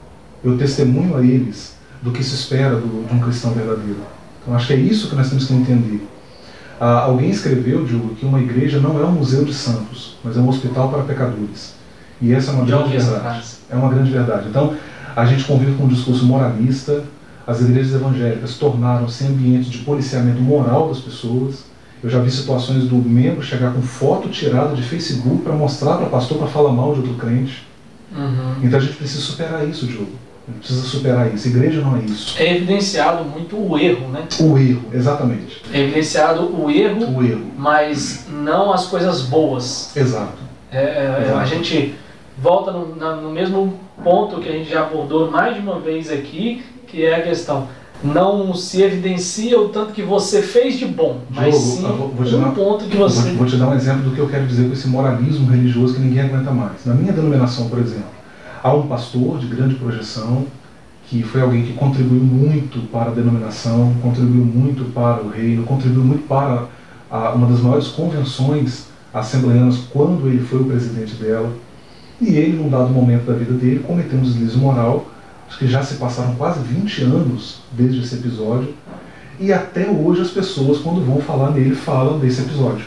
eu testemunho a eles do que se espera do, de um cristão verdadeiro. Então acho que é isso que nós temos que entender. Ah, alguém escreveu, Diogo, que uma igreja não é um museu de santos, mas é um hospital para pecadores. E essa é uma grande verdade. É uma grande verdade. Então, a gente convive com um discurso moralista. As igrejas evangélicas tornaram-se ambientes de policiamento moral das pessoas. Eu já vi situações do membro chegar com foto tirada de Facebook para mostrar para pastor para falar mal de outro crente. Uhum. Então a gente precisa superar isso, Diogo. A gente precisa superar isso. Igreja não é isso. É evidenciado muito o erro, né? O erro, exatamente. É evidenciado o erro, o erro. Mas não as coisas boas. Exato. É, é, Exato. A gente volta no, na, no mesmo ponto que a gente já abordou mais de uma vez aqui, que é a questão, não se evidencia o tanto que você fez de bom, mas Diogo, sim vou, vou um dar, ponto que você... Vou, vou te dar um exemplo do que eu quero dizer com esse moralismo religioso que ninguém aguenta mais. Na minha denominação, por exemplo, há um pastor de grande projeção, que foi alguém que contribuiu muito para a denominação, contribuiu muito para o reino, contribuiu muito para a, uma das maiores convenções assembleianas quando ele foi o presidente dela. E ele, num dado momento da vida dele, cometeu um deslize moral. Acho que já se passaram quase vinte anos desde esse episódio. E até hoje as pessoas, quando vão falar nele, falam desse episódio.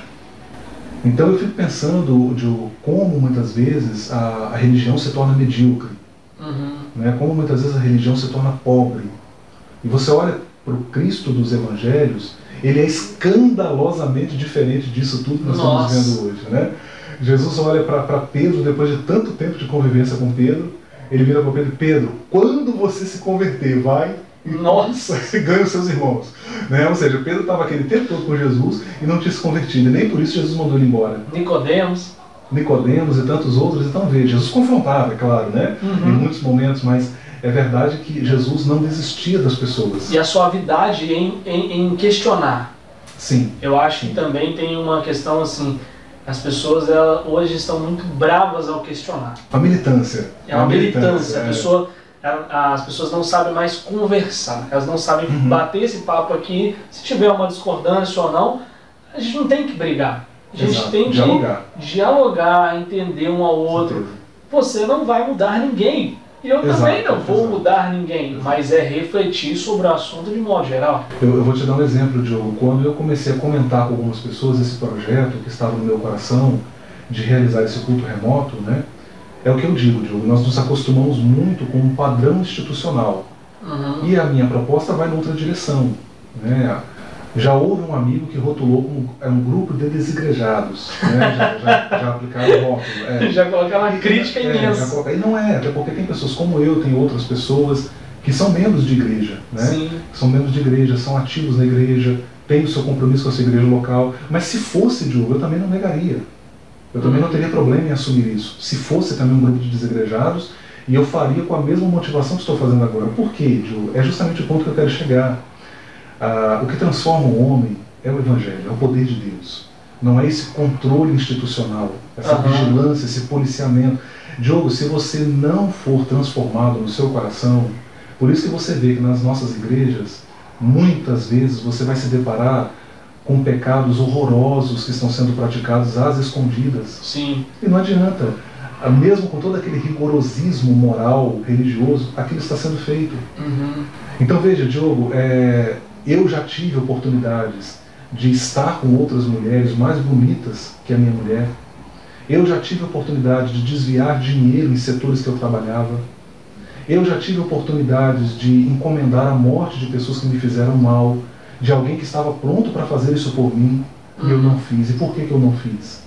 Então eu fico pensando de como muitas vezes a, a religião se torna medíocre. Uhum. Né? Como muitas vezes a religião se torna pobre. E você olha para o Cristo dos Evangelhos, ele é escandalosamente diferente disso tudo que nós Nossa. estamos vendo hoje. Né? Jesus olha para Pedro, depois de tanto tempo de convivência com Pedro, ele vira para Pedro, Pedro, quando você se converter, vai e Nossa. ganha os seus irmãos. Né? Ou seja, Pedro estava aquele tempo todo com Jesus e não tinha se convertido, e nem por isso Jesus mandou ele embora. Nicodemos. Nicodemos e tantos outros, então veja, Jesus confrontava, é claro, né? Uhum. Em muitos momentos, mas é verdade que Jesus não desistia das pessoas. E a suavidade em, em, em questionar. Sim. Eu acho que também tem uma questão assim, as pessoas elas, hoje estão muito bravas ao questionar. A militância. É uma a militância, militância a é. pessoa, a, as pessoas não sabem mais conversar, elas não sabem uhum. bater esse papo aqui, se tiver uma discordância ou não, a gente não tem que brigar. A gente Exato. tem que dialogar. dialogar, entender um ao outro. Você não vai mudar ninguém. E eu Exato, também não vou exato. mudar ninguém, mas é refletir sobre o assunto de modo geral. Eu, eu vou te dar um exemplo, Diogo. Quando eu comecei a comentar com algumas pessoas esse projeto que estava no meu coração de realizar esse culto remoto, né? É o que eu digo, Diogo. Nós nos acostumamos muito com um padrão institucional. Uhum. E a minha proposta vai em outra direção, né? Já houve um amigo que rotulou como é um grupo de desigrejados, né? já, já, já aplicaram o rótulo. É. Já colocaram uma crítica é, imensa. Já coloca... E não é, até porque tem pessoas como eu, tem outras pessoas que são membros de igreja, né? Sim. São membros de igreja, são ativos na igreja, têm o seu compromisso com a sua igreja local. Mas se fosse, Diogo, eu também não negaria. Eu também não teria problema em assumir isso. Se fosse também um grupo de desigrejados, e eu faria com a mesma motivação que estou fazendo agora. Por quê, Diogo? É justamente o ponto que eu quero chegar. Ah, o que transforma o homem é o Evangelho, é o poder de Deus. Não é esse controle institucional, essa uhum. vigilância, esse policiamento. Diogo, se você não for transformado no seu coração, por isso que você vê que nas nossas igrejas, muitas vezes você vai se deparar com pecados horrorosos que estão sendo praticados às escondidas. Sim. E não adianta. Mesmo com todo aquele rigorosismo moral, religioso, aquilo está sendo feito. Uhum. Então veja, Diogo, é, eu já tive oportunidades de estar com outras mulheres mais bonitas que a minha mulher. Eu já tive oportunidade de desviar dinheiro em setores que eu trabalhava. Eu já tive oportunidades de encomendar a morte de pessoas que me fizeram mal, de alguém que estava pronto para fazer isso por mim, e eu não fiz. E por que que eu não fiz?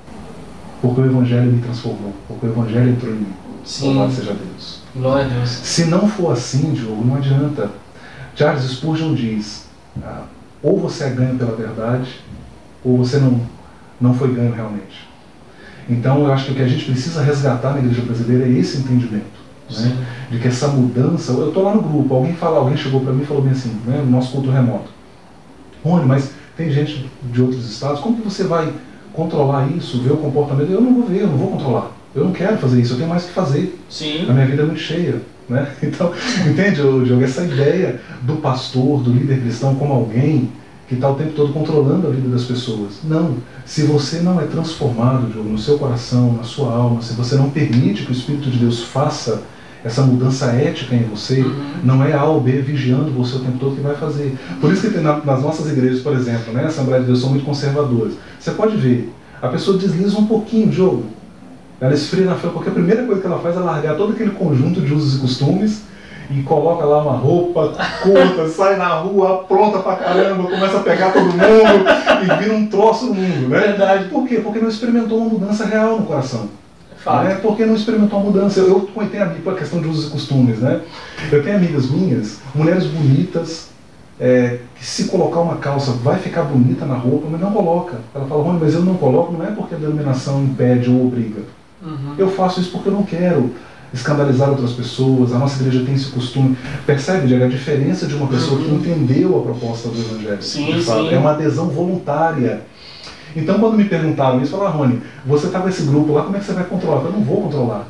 Porque o Evangelho me transformou, porque o Evangelho entrou em mim. Louvado seja Deus. Glória a Deus. Se não for assim, Diogo, não adianta. Charles Spurgeon diz, ah, ou você é ganho pela verdade, ou você não, não foi ganho realmente. Então eu acho que o que a gente precisa resgatar na igreja brasileira é esse entendimento. Né? De que essa mudança, eu estou lá no grupo, alguém fala, alguém chegou para mim e falou bem assim, né, no nosso culto remoto. Rony, mas tem gente de outros estados, como que você vai controlar isso, ver o comportamento? Eu não vou ver, eu não vou controlar. Eu não quero fazer isso, eu tenho mais o que fazer. Sim. A minha vida é muito cheia. Né? Então, entende, Diogo, essa ideia do pastor, do líder cristão como alguém que está o tempo todo controlando a vida das pessoas. Não. Se você não é transformado, Diogo, no seu coração, na sua alma, se você não permite que o Espírito de Deus faça essa mudança ética em você, uhum. não é A ou B vigiando você o tempo todo que vai fazer. Por isso que tem na, nas nossas igrejas, por exemplo, né, a Assembleia de Deus são muito conservadoras. Você pode ver, a pessoa desliza um pouquinho, Diogo. Ela esfria na fé, porque a primeira coisa que ela faz é largar todo aquele conjunto de usos e costumes e coloca lá uma roupa curta, sai na rua, pronta pra caramba, começa a pegar todo mundo e vira um troço no mundo, né? Verdade. Por quê? Porque não experimentou uma mudança real no coração. Fato. Né? Porque não experimentou uma mudança. Eu, eu tenho amigo, a questão de usos e costumes, né? Eu tenho amigas minhas, mulheres bonitas, é, que se colocar uma calça vai ficar bonita na roupa, mas não coloca. Ela fala, Rony, mas eu não coloco, não é porque a denominação impede ou obriga. Uhum. Eu faço isso porque eu não quero escandalizar outras pessoas, a nossa igreja tem esse costume. Percebe, Diego, a diferença de uma pessoa uhum. que entendeu a proposta do Evangelho? Sim, sim. É uma adesão voluntária. Então, quando me perguntaram isso, falaram, Rony, você está com esse grupo lá, como é que você vai controlar? Eu não vou controlar.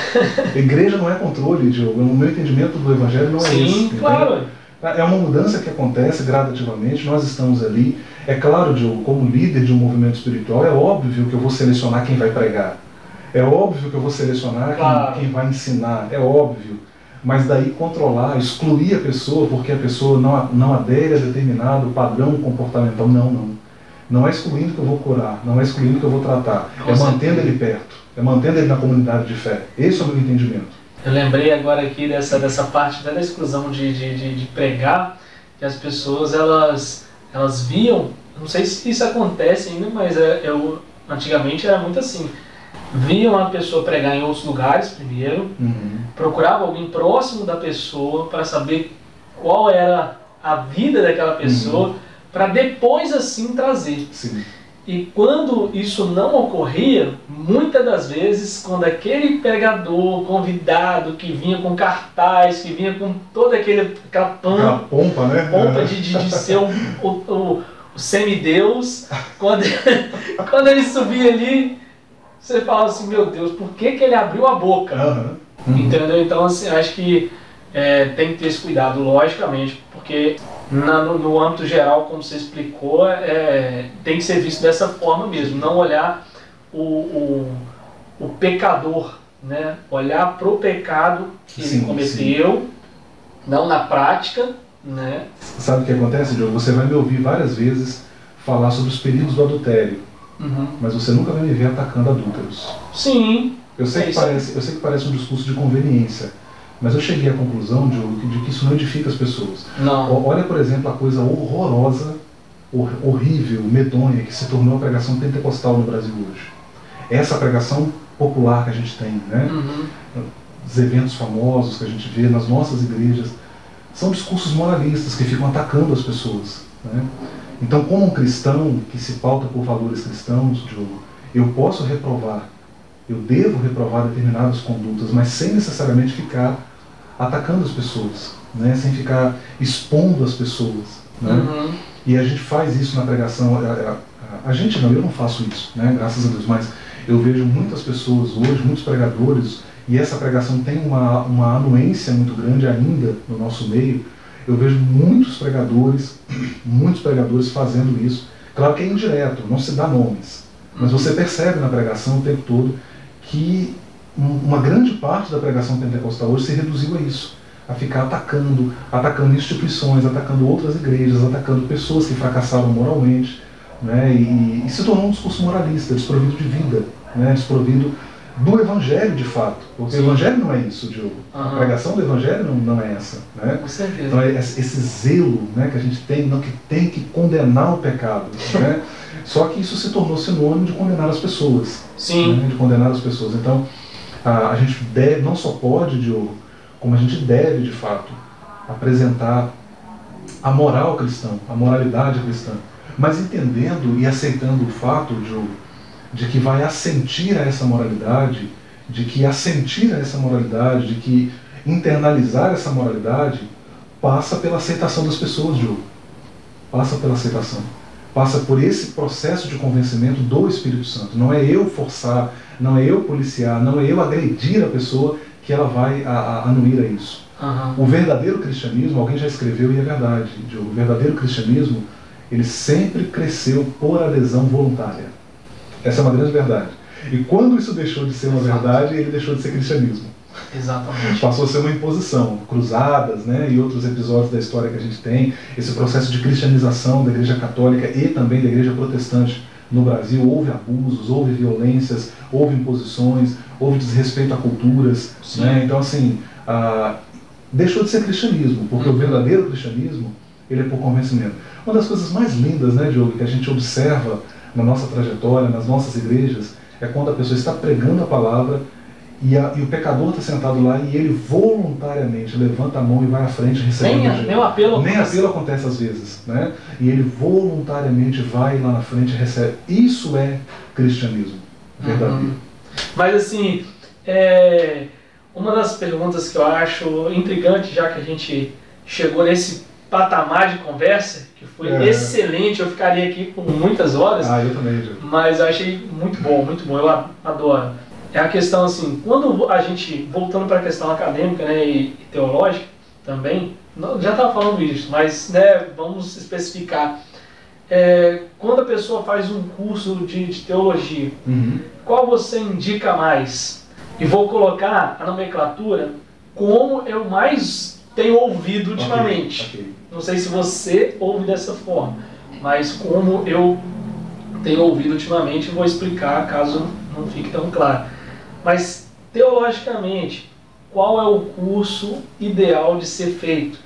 Igreja não é controle, Diogo. No meu entendimento do Evangelho não é sim, isso. Sim, claro. É uma mudança que acontece gradativamente, nós estamos ali. É claro, Diogo, como líder de um movimento espiritual, é óbvio que eu vou selecionar quem vai pregar. É óbvio que eu vou selecionar claro. quem, quem vai ensinar, é óbvio. Mas daí controlar, excluir a pessoa porque a pessoa não, não adere a determinado padrão comportamental, não, não. Não é excluindo que eu vou curar, não é excluindo que eu vou tratar. Com é certeza. Mantendo ele perto, é mantendo ele na comunidade de fé. Esse é o meu entendimento. Eu lembrei agora aqui dessa, dessa parte da exclusão de, de, de, de pregar, que as pessoas, elas, elas viam, não sei se isso acontece ainda, mas eu, antigamente era muito assim. Viam a pessoa pregar em outros lugares primeiro, uhum. procurava alguém próximo da pessoa para saber qual era a vida daquela pessoa, uhum. para depois assim trazer. Sim. E quando isso não ocorria, muitas das vezes, quando aquele pregador convidado que vinha com cartaz, que vinha com toda aquele, aquela pompa, pompa, né? pompa de, de, de ser um, o, o, o semideus, quando, quando ele subia ali, você fala assim, meu Deus, por que, que ele abriu a boca? Uhum. Uhum. Entendeu? Então, assim, acho que é, tem que ter esse cuidado, logicamente, porque na, no, no âmbito geral, como você explicou, é, tem que ser visto dessa forma mesmo, não olhar o, o, o pecador, né? Olhar pro pecado que sim, ele cometeu, sim. não na prática, né? Sabe o que acontece, Diogo? Você vai me ouvir várias vezes falar sobre os perigos do adultério. Uhum. Mas você nunca vai me ver atacando adúlteros. Sim. Eu sei, é que parece, eu sei que parece um discurso de conveniência, mas eu cheguei à conclusão de, de que isso não edifica as pessoas. Não. Olha, por exemplo, a coisa horrorosa horrível, medonha, que se tornou a pregação pentecostal no Brasil hoje. Essa pregação popular que a gente tem, né? Uhum. Os eventos famosos que a gente vê nas nossas igrejas, são discursos moralistas que ficam atacando as pessoas, né? Então, como um cristão que se pauta por valores cristãos, Diogo, eu posso reprovar, eu devo reprovar determinadas condutas, mas sem necessariamente ficar atacando as pessoas, né? Sem ficar expondo as pessoas, né? Uhum. E a gente faz isso na pregação, a, a, a, a gente não, eu não faço isso, né? Graças a Deus, mas eu vejo muitas pessoas hoje, muitos pregadores, e essa pregação tem uma, uma anuência muito grande ainda no nosso meio. Eu vejo muitos pregadores, muitos pregadores fazendo isso. Claro que é indireto, não se dá nomes, mas você percebe na pregação o tempo todo que uma grande parte da pregação pentecostal hoje se reduziu a isso, a ficar atacando, atacando instituições, atacando outras igrejas, atacando pessoas que fracassaram moralmente, né? e, e se tornou um discurso moralista, desprovido de vida, né? Desprovido do Evangelho de fato, porque Sim. o Evangelho não é isso, Diogo. Uhum. A pregação do Evangelho não, não é essa, né? Com certeza. Então é esse zelo, né, que a gente tem, não, que tem que condenar o pecado, né? Só que isso se tornou sinônimo de condenar as pessoas. Sim. Né? De condenar as pessoas. Então a, a gente deve, não só pode, Diogo, como a gente deve de fato apresentar a moral cristã, a moralidade cristã, mas entendendo e aceitando o fato, Diogo, de que vai assentir a essa moralidade, de que assentir a essa moralidade, de que internalizar essa moralidade passa pela aceitação das pessoas, Diogo. Passa pela aceitação. Passa por esse processo de convencimento do Espírito Santo. Não é eu forçar, não é eu policiar, não é eu agredir a pessoa que ela vai a, a, anuir a isso. Uhum. O verdadeiro cristianismo, alguém já escreveu e é verdade, Diogo, o verdadeiro cristianismo, ele sempre cresceu por adesão voluntária. Essa é uma grande verdade. E quando isso deixou de ser uma Exato. verdade, ele deixou de ser cristianismo. Exatamente. Passou a ser uma imposição. Cruzadas, né, e outros episódios da história que a gente tem, esse processo de cristianização da Igreja Católica e também da Igreja Protestante no Brasil, houve abusos, houve violências, houve imposições, houve desrespeito a culturas. Né? Então, assim, ah, deixou de ser cristianismo, porque uhum. o verdadeiro cristianismo, ele é por convencimento. Uma das coisas mais lindas, né, Diogo, que a gente observa na nossa trajetória, nas nossas igrejas, é quando a pessoa está pregando a palavra e, a, e o pecador está sentado lá e ele voluntariamente levanta a mão e vai à frente recebendo nem, nem o apelo nem acontece. apelo acontece às vezes, né? E ele voluntariamente vai lá na frente e recebe. Isso é cristianismo verdadeiro. Uhum. Mas assim, é, uma das perguntas que eu acho intrigante, já que a gente chegou nesse patamar de conversa, que foi é. excelente, eu ficaria aqui por muitas horas. Ah, eu também, Diogo. Mas eu achei muito bom, muito bom, eu adoro. É a questão assim, quando a gente, voltando para a questão acadêmica, né, e, e teológica também, não, já estava falando isso, mas, né, vamos especificar. É, quando a pessoa faz um curso de, de teologia, uhum. qual você indica mais? E vou colocar a nomenclatura como eu mais tenho ouvido ultimamente. Okay, okay. Não sei se você ouve dessa forma, mas como eu tenho ouvido ultimamente, vou explicar caso não fique tão claro. Mas, teologicamente, qual é o curso ideal de ser feito?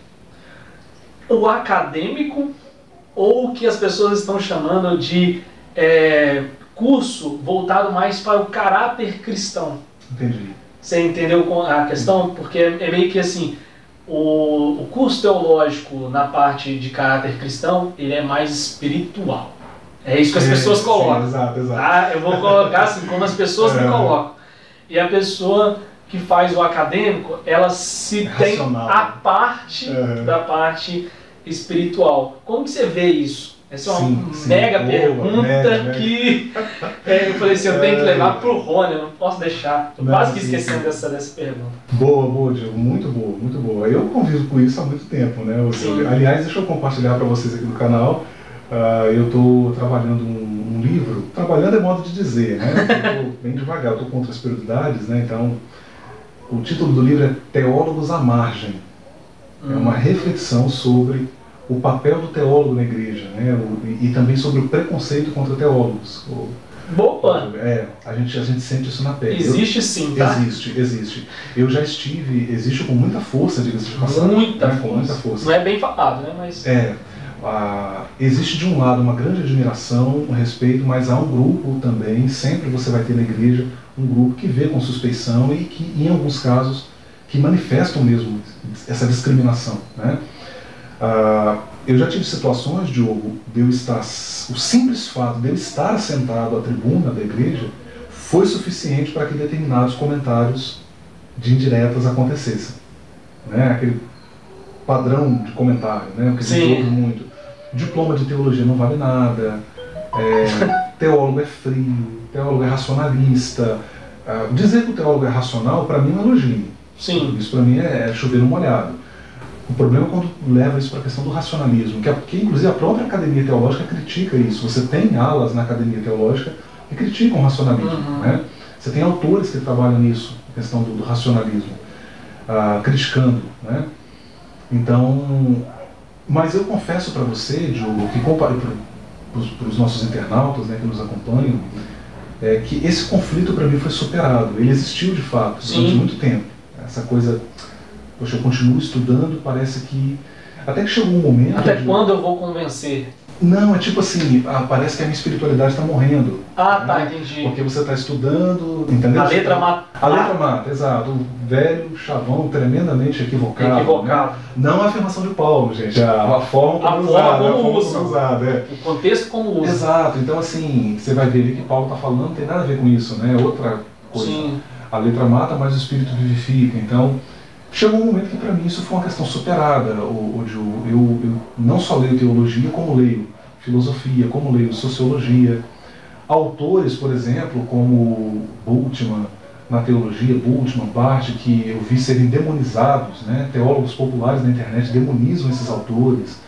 O acadêmico ou o que as pessoas estão chamando de é, curso voltado mais para o caráter cristão? Entendi. Você entendeu a questão? Porque é meio que assim, o, o curso teológico na parte de caráter cristão, ele é mais espiritual. É isso que as pessoas é, colocam. Sim, exato, exato. Tá? Eu vou colocar assim, como as pessoas é. me colocam. E a pessoa que faz o acadêmico, ela se Racional. tem a parte é. da parte espiritual. Como que você vê isso? Essa é uma sim, sim. mega Boa, pergunta mega, que é, eu falei assim, eu tenho que levar pro Rony, eu não posso deixar. Tô quase que esquecendo dessa, dessa pergunta. Boa, boa, Diogo. Muito boa, muito boa. Eu convivo com isso há muito tempo, né? Eu, aliás, deixa eu compartilhar para vocês aqui no canal. Uh, eu estou trabalhando um, um livro, trabalhando é modo de dizer, né? Eu estou bem devagar, estou com outras prioridades, né? Então, o título do livro é Teólogos à Margem. Hum. É uma reflexão sobre o papel do teólogo na igreja, né? O, e, e também sobre o preconceito contra teólogos. O, Boa! É, a gente, a gente sente isso na pele. Existe eu, sim, tá? Existe, existe. Eu já estive, existe com muita força, diga-se de passagem. Muita né? força. Com muita força. Não é bem falado, né? Mas... É. ah, existe de um lado uma grande admiração, um respeito, mas há um grupo também, sempre você vai ter na igreja, um grupo que vê com suspeição e que, em alguns casos, que manifestam mesmo essa discriminação, né? Ah, eu já tive situações, Diogo, de eu estar, o simples fato de eu estar sentado à tribuna da igreja foi suficiente para que determinados comentários de indiretas acontecessem, né? Aquele padrão de comentário, né? Que se ouve muito. Diploma de teologia não vale nada, é, teólogo é frio, teólogo é racionalista. Ah, dizer que o teólogo é racional, para mim, é um elogio. Sim. Isso para mim é, é chover no molhado. O problema é quando leva isso para a questão do racionalismo, que, que inclusive a própria academia teológica critica isso. Você tem alas na academia teológica que criticam o racionalismo, uhum. né? Você tem autores que trabalham nisso, a questão do, do racionalismo, ah, criticando, né? Então, mas eu confesso para você, Diogo, que compare para os nossos internautas, né, que nos acompanham, é, que esse conflito para mim foi superado. Ele existiu de fato durante Sim. muito tempo. Essa coisa, poxa, eu continuo estudando, parece que... Até que chegou um momento... Até de... quando eu vou convencer? Não, é tipo assim, ah, parece que a minha espiritualidade está morrendo. Ah, né? tá, entendi. Porque você está estudando, entendeu? A letra mata. A letra mata, exato. O velho chavão tremendamente equivocado. Equivocado. Né? Não a afirmação de Paulo, gente, a, a forma como a é forma usada. Como a forma usa. como usada, é. O contexto como usa. Exato, então assim, você vai ver ali que Paulo está falando, não tem nada a ver com isso, né? Outra coisa. Sim. A letra mata, mas o espírito vivifica. Então, chegou um momento que para mim isso foi uma questão superada. O, o, eu, eu não só leio teologia, como leio filosofia, como leio sociologia. Autores, por exemplo, como Bultmann, na teologia, Bultmann, Barth, que eu vi serem demonizados, né? Teólogos populares na internet demonizam esses autores.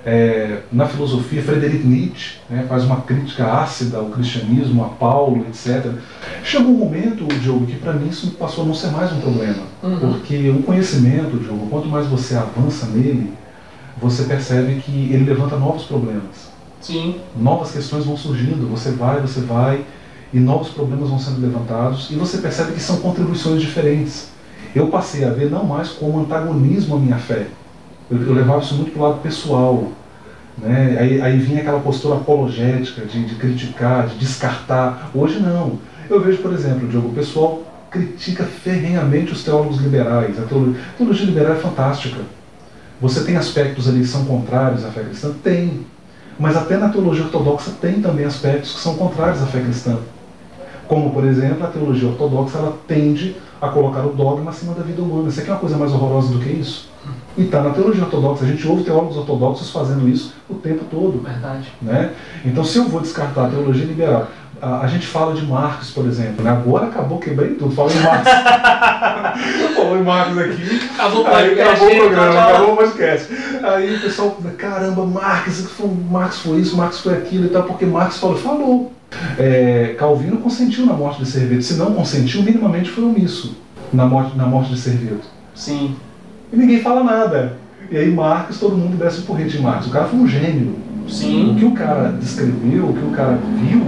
É, na filosofia, Friedrich Nietzsche, né, faz uma crítica ácida ao cristianismo, a Paulo, etcétera. Chegou um momento, Diogo, que para mim isso passou a não ser mais um problema. Uhum. Porque o conhecimento, Diogo, quanto mais você avança nele, você percebe que ele levanta novos problemas. Sim. Novas questões vão surgindo, você vai, você vai, e novos problemas vão sendo levantados, e você percebe que são contribuições diferentes. Eu passei a ver não mais como antagonismo à minha fé. Eu, eu levava isso muito para o lado pessoal, né? aí, aí vinha aquela postura apologética de, de criticar, de descartar. Hoje não. Eu vejo, por exemplo, Diogo, o pessoal critica ferrenhamente os teólogos liberais. A teologia, a teologia liberal é fantástica. Você tem aspectos ali que são contrários à fé cristã? Tem. Mas até na teologia ortodoxa tem também aspectos que são contrários à fé cristã. Como, por exemplo, a teologia ortodoxa ela tende a colocar o dogma acima da vida humana. Isso aqui é uma coisa mais horrorosa do que isso? E está na teologia ortodoxa. A gente ouve teólogos ortodoxos fazendo isso o tempo todo. Verdade. Né? Então, se eu vou descartar a teologia liberal, a, a gente fala de Marx, por exemplo. Né? Agora acabou, quebrei tudo. Falou em Marx. Falou em Marx aqui. Acabou o podcast. Acabou o programa, tchau. acabou o podcast. Aí o pessoal, caramba, Marx, Marx foi isso, Marx foi aquilo e tal, porque Marx falou, falou. É, Calvino consentiu na morte de Serveto. Se não consentiu, minimamente foi omisso na morte, na morte de Serveto. Sim. E ninguém fala nada. E aí Marx, todo mundo desce o porrete em Marx. O cara foi um gênio. Sim. O que o cara descreveu, o que o cara viu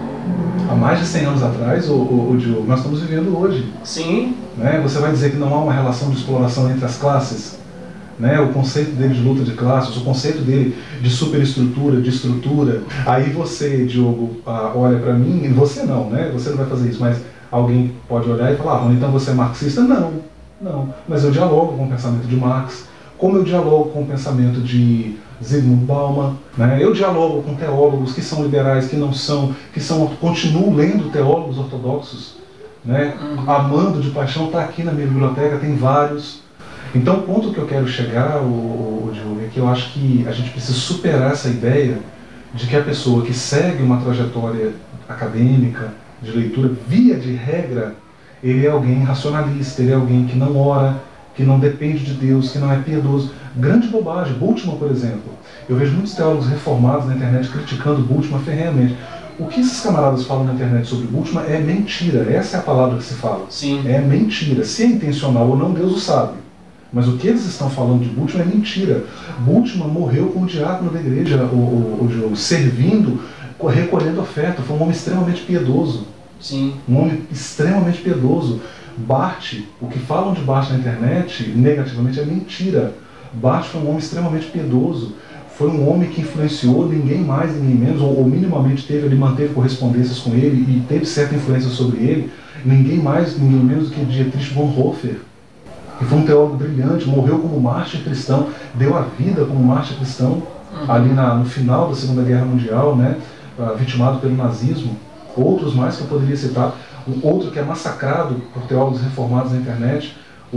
há mais de cem anos atrás, o, o, o Diogo, nós estamos vivendo hoje. Sim. Né? Você vai dizer que não há uma relação de exploração entre as classes? Né? O conceito dele de luta de classes, o conceito dele de superestrutura, de estrutura. Aí você, Diogo, ah, olha para mim, você não, né? Você não vai fazer isso, mas alguém pode olhar e falar, ah, então você é marxista? Não, não. Mas eu dialogo com o pensamento de Marx, como eu dialogo com o pensamento de Zygmunt Bauman, né? Eu dialogo com teólogos que são liberais, que não são, que são, continuo lendo teólogos ortodoxos, né? Uhum. Amando de paixão, está aqui na minha biblioteca, tem vários. Então, o ponto que eu quero chegar, o, o, o Diogo, é que eu acho que a gente precisa superar essa ideia de que a pessoa que segue uma trajetória acadêmica, de leitura, via de regra, ele é alguém racionalista, ele é alguém que não ora, que não depende de Deus, que não é piedoso. Grande bobagem. Bultmann, por exemplo. Eu vejo muitos teólogos reformados na internet criticando Bultmann ferrenhamente. O que esses camaradas falam na internet sobre Bultmann é mentira. Essa é a palavra que se fala. Sim. É mentira. Se é intencional ou não, Deus o sabe. Mas o que eles estão falando de Bultmann é mentira. Bultmann morreu como diácono da igreja, o, o, o, servindo, recolhendo oferta. Foi um homem extremamente piedoso. Sim. Um homem extremamente piedoso. Barth, o que falam de Barth na internet, negativamente, é mentira. Barth foi um homem extremamente piedoso. foi um homem que influenciou ninguém mais, ninguém menos, ou, ou minimamente teve, ele manteve correspondências com ele e teve certa influência sobre ele, ninguém mais, ninguém menos do que Dietrich Bonhoeffer, que foi um teólogo brilhante, morreu como mártir cristão, deu a vida como mártir cristão, uhum. ali na, no final da Segunda Guerra Mundial, né, uh, vitimado pelo nazismo. Outros mais que eu poderia citar, um outro que é massacrado por teólogos reformados na internet,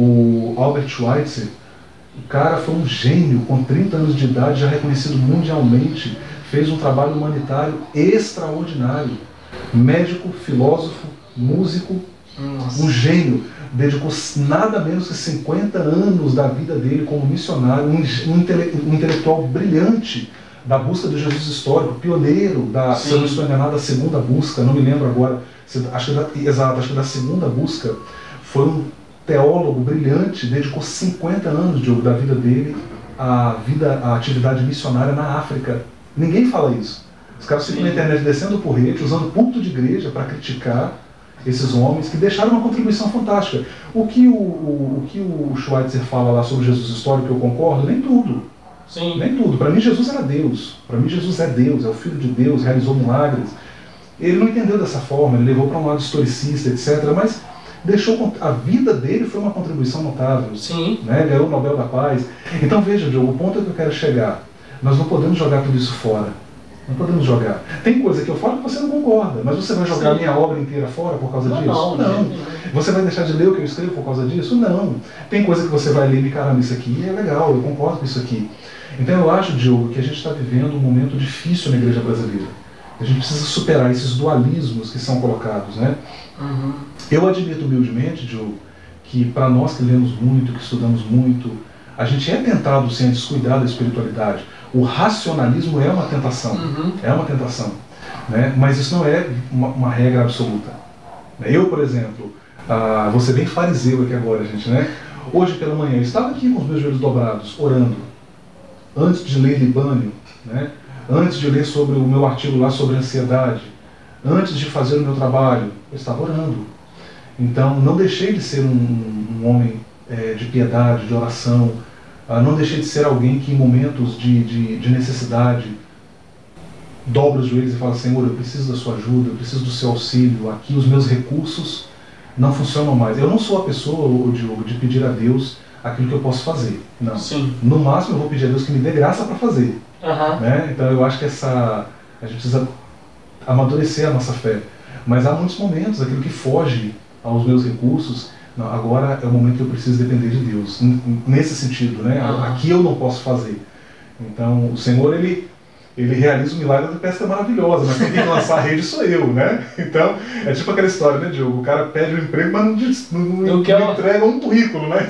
o Albert Schweitzer. O cara foi um gênio, com trinta anos de idade, já reconhecido mundialmente, fez um trabalho humanitário extraordinário. Médico, filósofo, músico, Nossa. um gênio. Dedicou nada menos que cinquenta anos da vida dele como missionário, um, um, intele, um intelectual brilhante da busca do Jesus histórico, pioneiro da, Sim. se eu não estou enganado, da segunda busca, não me lembro agora, acho que da, exato, acho que da segunda busca, foi um teólogo brilhante, dedicou cinquenta anos de, da vida dele à, vida, à atividade missionária na África. Ninguém fala isso. Os caras ficam na internet descendo o porrete, usando púlpito de igreja para criticar esses homens que deixaram uma contribuição fantástica. O que o, o, o que o Schweitzer fala lá sobre Jesus histórico, eu concordo, nem tudo. Sim. Nem tudo. Para mim Jesus era Deus. Para mim Jesus é Deus, é o Filho de Deus, realizou milagres. Ele não entendeu dessa forma, ele levou para um lado historicista, etcétera. Mas deixou, a vida dele foi uma contribuição notável. Sim. Né? Ganhou o Nobel da Paz. Então veja, Diogo, o ponto é que eu quero chegar. Nós não podemos jogar tudo isso fora. Não podemos jogar. Tem coisa que eu falo que você não concorda, mas você vai jogar Sim. a minha obra inteira fora por causa não, disso? Não, não. não. Você vai deixar de ler o que eu escrevo por causa disso? Não. Tem coisa que você vai ler e me caramba, isso aqui é legal, eu concordo com isso aqui. Então eu acho, Diogo, que a gente está vivendo um momento difícil na igreja brasileira. A gente precisa superar esses dualismos que são colocados, né? Uhum. Eu admito humildemente, Diogo, que para nós que lemos muito, que estudamos muito, a gente é tentado sem descuidar da espiritualidade. O racionalismo é uma tentação, uhum. é uma tentação, né? Mas isso não é uma, uma regra absoluta. Eu, por exemplo, ah, vou ser bem fariseu aqui agora, gente, né? Hoje pela manhã eu estava aqui com os meus joelhos dobrados, orando, antes de ler Libânio, né? Antes de ler sobre o meu artigo lá sobre ansiedade, antes de fazer o meu trabalho, eu estava orando. Então não deixei de ser um, um homem é, de piedade, de oração. Uh, não deixei de ser alguém que em momentos de, de, de necessidade dobra os joelhos e fala: Senhor, eu preciso da sua ajuda, eu preciso do seu auxílio, aqui os meus recursos não funcionam mais. Eu não sou a pessoa, o Diogo, de pedir a Deus aquilo que eu posso fazer. Não. Sim. No máximo eu vou pedir a Deus que me dê graça para fazer. Uhum. Né? Então eu acho que essa, a gente precisa amadurecer a nossa fé. Mas há muitos momentos, aquilo que foge aos meus recursos, não, agora é o momento que eu preciso depender de Deus, nesse sentido, né? Uhum. Aqui eu não posso fazer. Então o Senhor, ele, ele realiza o milagre da pesca maravilhosa, mas quem tem que lançar a rede sou eu, né? Então é tipo aquela história, né, Diogo? O cara pede um emprego, mas não, não, não, não quero... entrega um currículo, né?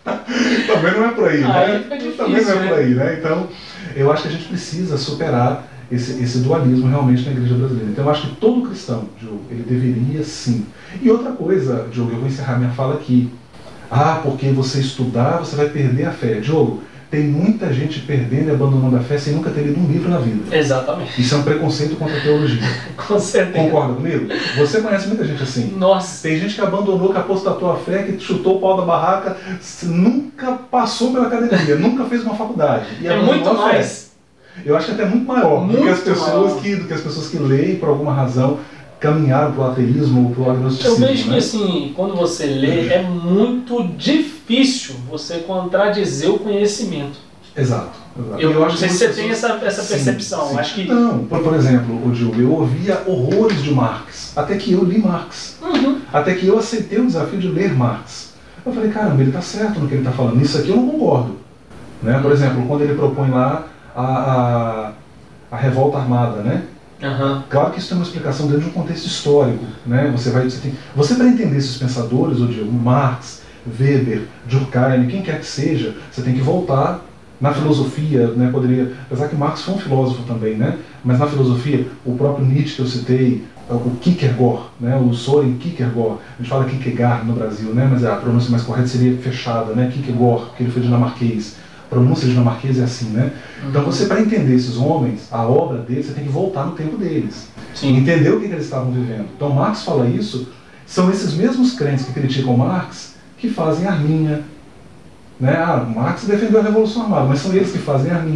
Também não é por aí, aí né? difícil, Também não é né? por aí, né? Então eu acho que a gente precisa superar esse, esse dualismo realmente na igreja brasileira. Então eu acho que todo cristão, Diogo, ele deveria sim. E outra coisa, Diogo, eu vou encerrar minha fala aqui. Ah, porque você estudar, você vai perder a fé. Diogo, tem muita gente perdendo e abandonando a fé sem nunca ter lido um livro na vida. Exatamente. Isso é um preconceito contra a teologia. Com certeza. Concorda comigo? Você conhece muita gente assim. Nossa. Tem gente que abandonou, que apostatou a fé, que chutou o pau da barraca, nunca passou pela academia, nunca fez uma faculdade. E é muito mais. Fé. Eu acho que até muito maior muito do, que as pessoas maior. que, do que as pessoas que leem, por alguma razão, caminharam para o ateísmo ou para o agnosticismo. Eu vejo né? que assim, quando você lê, é muito difícil você contradizer o conhecimento. Exato. exato. Eu, eu não sei se você tem essa, essa sim, percepção. Sim. Acho que... Não, por, por exemplo, o Diogo, eu ouvia horrores de Marx, até que eu li Marx. Uhum. Até que eu aceitei o desafio de ler Marx. Eu falei, caramba, ele está certo no que ele está falando. Nisso aqui eu não concordo. Né? Por exemplo, quando ele propõe lá a, a, a revolta armada, né? Uhum. Claro que isso tem uma explicação dentro de um contexto histórico, né? Você vai, você tem, você para entender esses pensadores, o Diogo, Marx, Weber, Durkheim, quem quer que seja, você tem que voltar na filosofia, né? Poderia, apesar que Marx foi um filósofo também, né? Mas na filosofia, o próprio Nietzsche que eu citei, o Kierkegaard, né? O Soren Kierkegaard, a gente fala Kierkegaard no Brasil, né? Mas a pronúncia mais correta seria fechada, né? Kierkegaard, porque ele foi dinamarquês. A pronúncia dinamarquesa é assim, né? Uhum. Então você, para entender esses homens, a obra deles, você tem que voltar no tempo deles. Sim. Entender o que, que eles estavam vivendo. Então Marx fala isso, são esses mesmos crentes que criticam Marx que fazem arminha. Né? Ah, Marx defendeu a Revolução Armada, mas são eles que fazem arminha,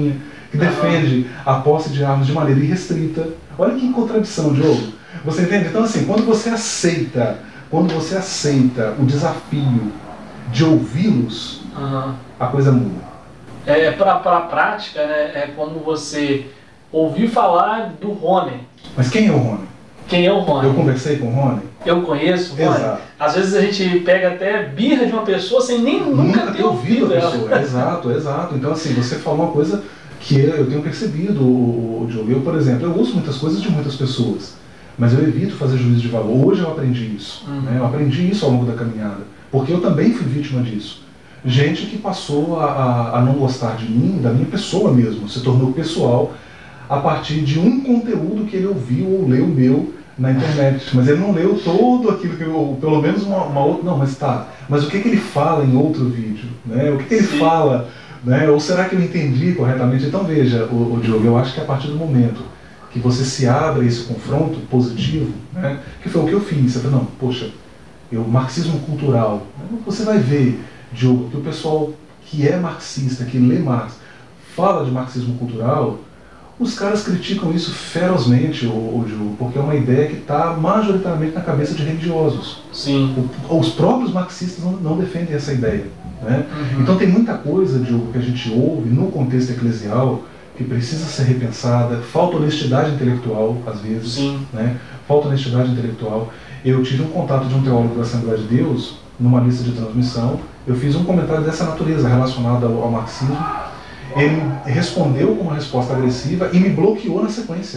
que defende a posse de armas de maneira irrestrita. Olha que contradição, Diogo. Você entende? Então, assim, quando você aceita, quando você aceita o desafio de ouvi-los, uhum. a coisa muda. É, para a prática, né, é como você ouvir falar do Rony. Mas quem é o Rony? Quem é o Rony? Eu conversei com o Rony. Eu conheço o Rony. Exato. Às vezes a gente pega até birra de uma pessoa sem nem nunca, nunca ter ouvido, ouvido a pessoa. Exato, exato. Então, assim, você falou uma coisa que eu tenho percebido, o Diogo. Eu, por exemplo, eu ouço muitas coisas de muitas pessoas, mas eu evito fazer juízo de valor. Hoje eu aprendi isso. Uhum. Né? Eu aprendi isso ao longo da caminhada, porque eu também fui vítima disso. Gente que passou a, a, a não gostar de mim, da minha pessoa mesmo, se tornou pessoal a partir de um conteúdo que ele ouviu ou leu meu na internet. Mas ele não leu todo aquilo que eu, pelo menos uma, uma outra, não, mas tá, mas o que, que ele fala em outro vídeo? Né? O que, que ele Sim. fala? Né? Ou será que eu entendi corretamente? Então veja, o, o Diogo, eu acho que a partir do momento que você se abre a esse confronto positivo, né, que foi o que eu fiz, você fala, não, poxa, eu, marxismo cultural, você vai ver, Diogo, que o pessoal que é marxista, que lê Marx, fala de marxismo cultural, os caras criticam isso ferozmente, o, o Diogo, porque é uma ideia que está majoritariamente na cabeça de religiosos. Sim. O, os próprios marxistas não, não defendem essa ideia. Né? Uhum. Então tem muita coisa, Diogo, que a gente ouve no contexto eclesial que precisa ser repensada, falta honestidade intelectual, às vezes. Sim. Né? Falta honestidade intelectual. Eu tive um contato de um teólogo da Assembleia de Deus, numa lista de transmissão, eu fiz um comentário dessa natureza relacionado ao, ao marxismo. Ele respondeu com uma resposta agressiva e me bloqueou na sequência.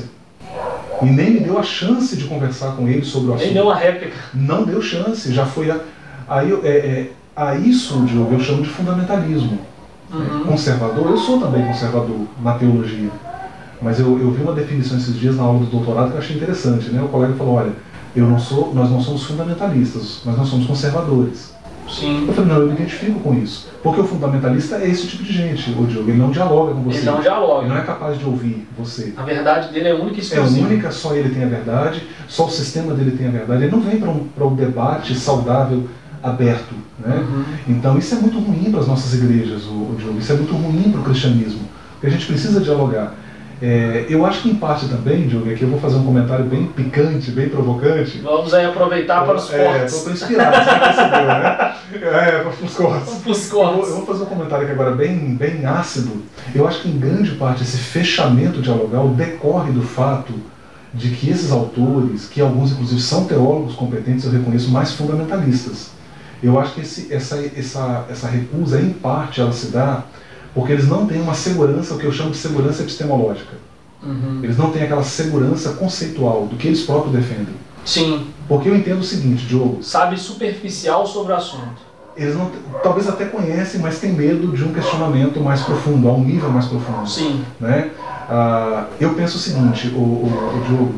E nem me deu a chance de conversar com ele sobre o assunto. Nem deu uma réplica. Não deu chance, já foi... A, aí, é, é, a isso, Diogo, eu chamo de fundamentalismo. Uhum. É, conservador, eu sou também conservador na teologia. Mas eu, eu vi uma definição esses dias na aula do doutorado que eu achei interessante. Né? O colega falou, olha, eu não sou, nós não somos fundamentalistas, mas nós somos conservadores. Sim. Eu falei, não, eu me identifico com isso. Porque o fundamentalista é esse tipo de gente, o Diogo. Ele não dialoga com você. Ele não dialoga. Ele não é capaz de ouvir você. A verdade dele é única e exclusiva. É única, só ele tem a verdade, só o sistema dele tem a verdade. Ele não vem para um, para um debate saudável, aberto. Né? Uhum. Então isso é muito ruim para as nossas igrejas, o, o Diogo. Isso é muito ruim para o cristianismo. Porque a gente precisa dialogar. É, eu acho que em parte também, Diogo, aqui eu vou fazer um comentário bem picante, bem provocante. Vamos aí aproveitar eu, para os cortes. É, estou inspirado, você percebeu, né? É, para os cortes. Para os cortes. Eu vou, eu vou fazer um comentário aqui agora bem, bem ácido. Eu acho que em grande parte esse fechamento dialogal decorre do fato de que esses autores, que alguns inclusive são teólogos competentes, eu reconheço, mais fundamentalistas. Eu acho que esse, essa, essa, essa recusa, em parte, ela se dá porque eles não têm uma segurança, o que eu chamo de segurança epistemológica. Uhum. Eles não têm aquela segurança conceitual do que eles próprios defendem. Sim. Porque eu entendo o seguinte, Diogo... Sabe superficial sobre o assunto. Eles não, talvez até conhecem, mas têm medo de um questionamento mais profundo, a um nível mais profundo. Sim. Né? Ah, eu penso o seguinte, o, o, o Diogo...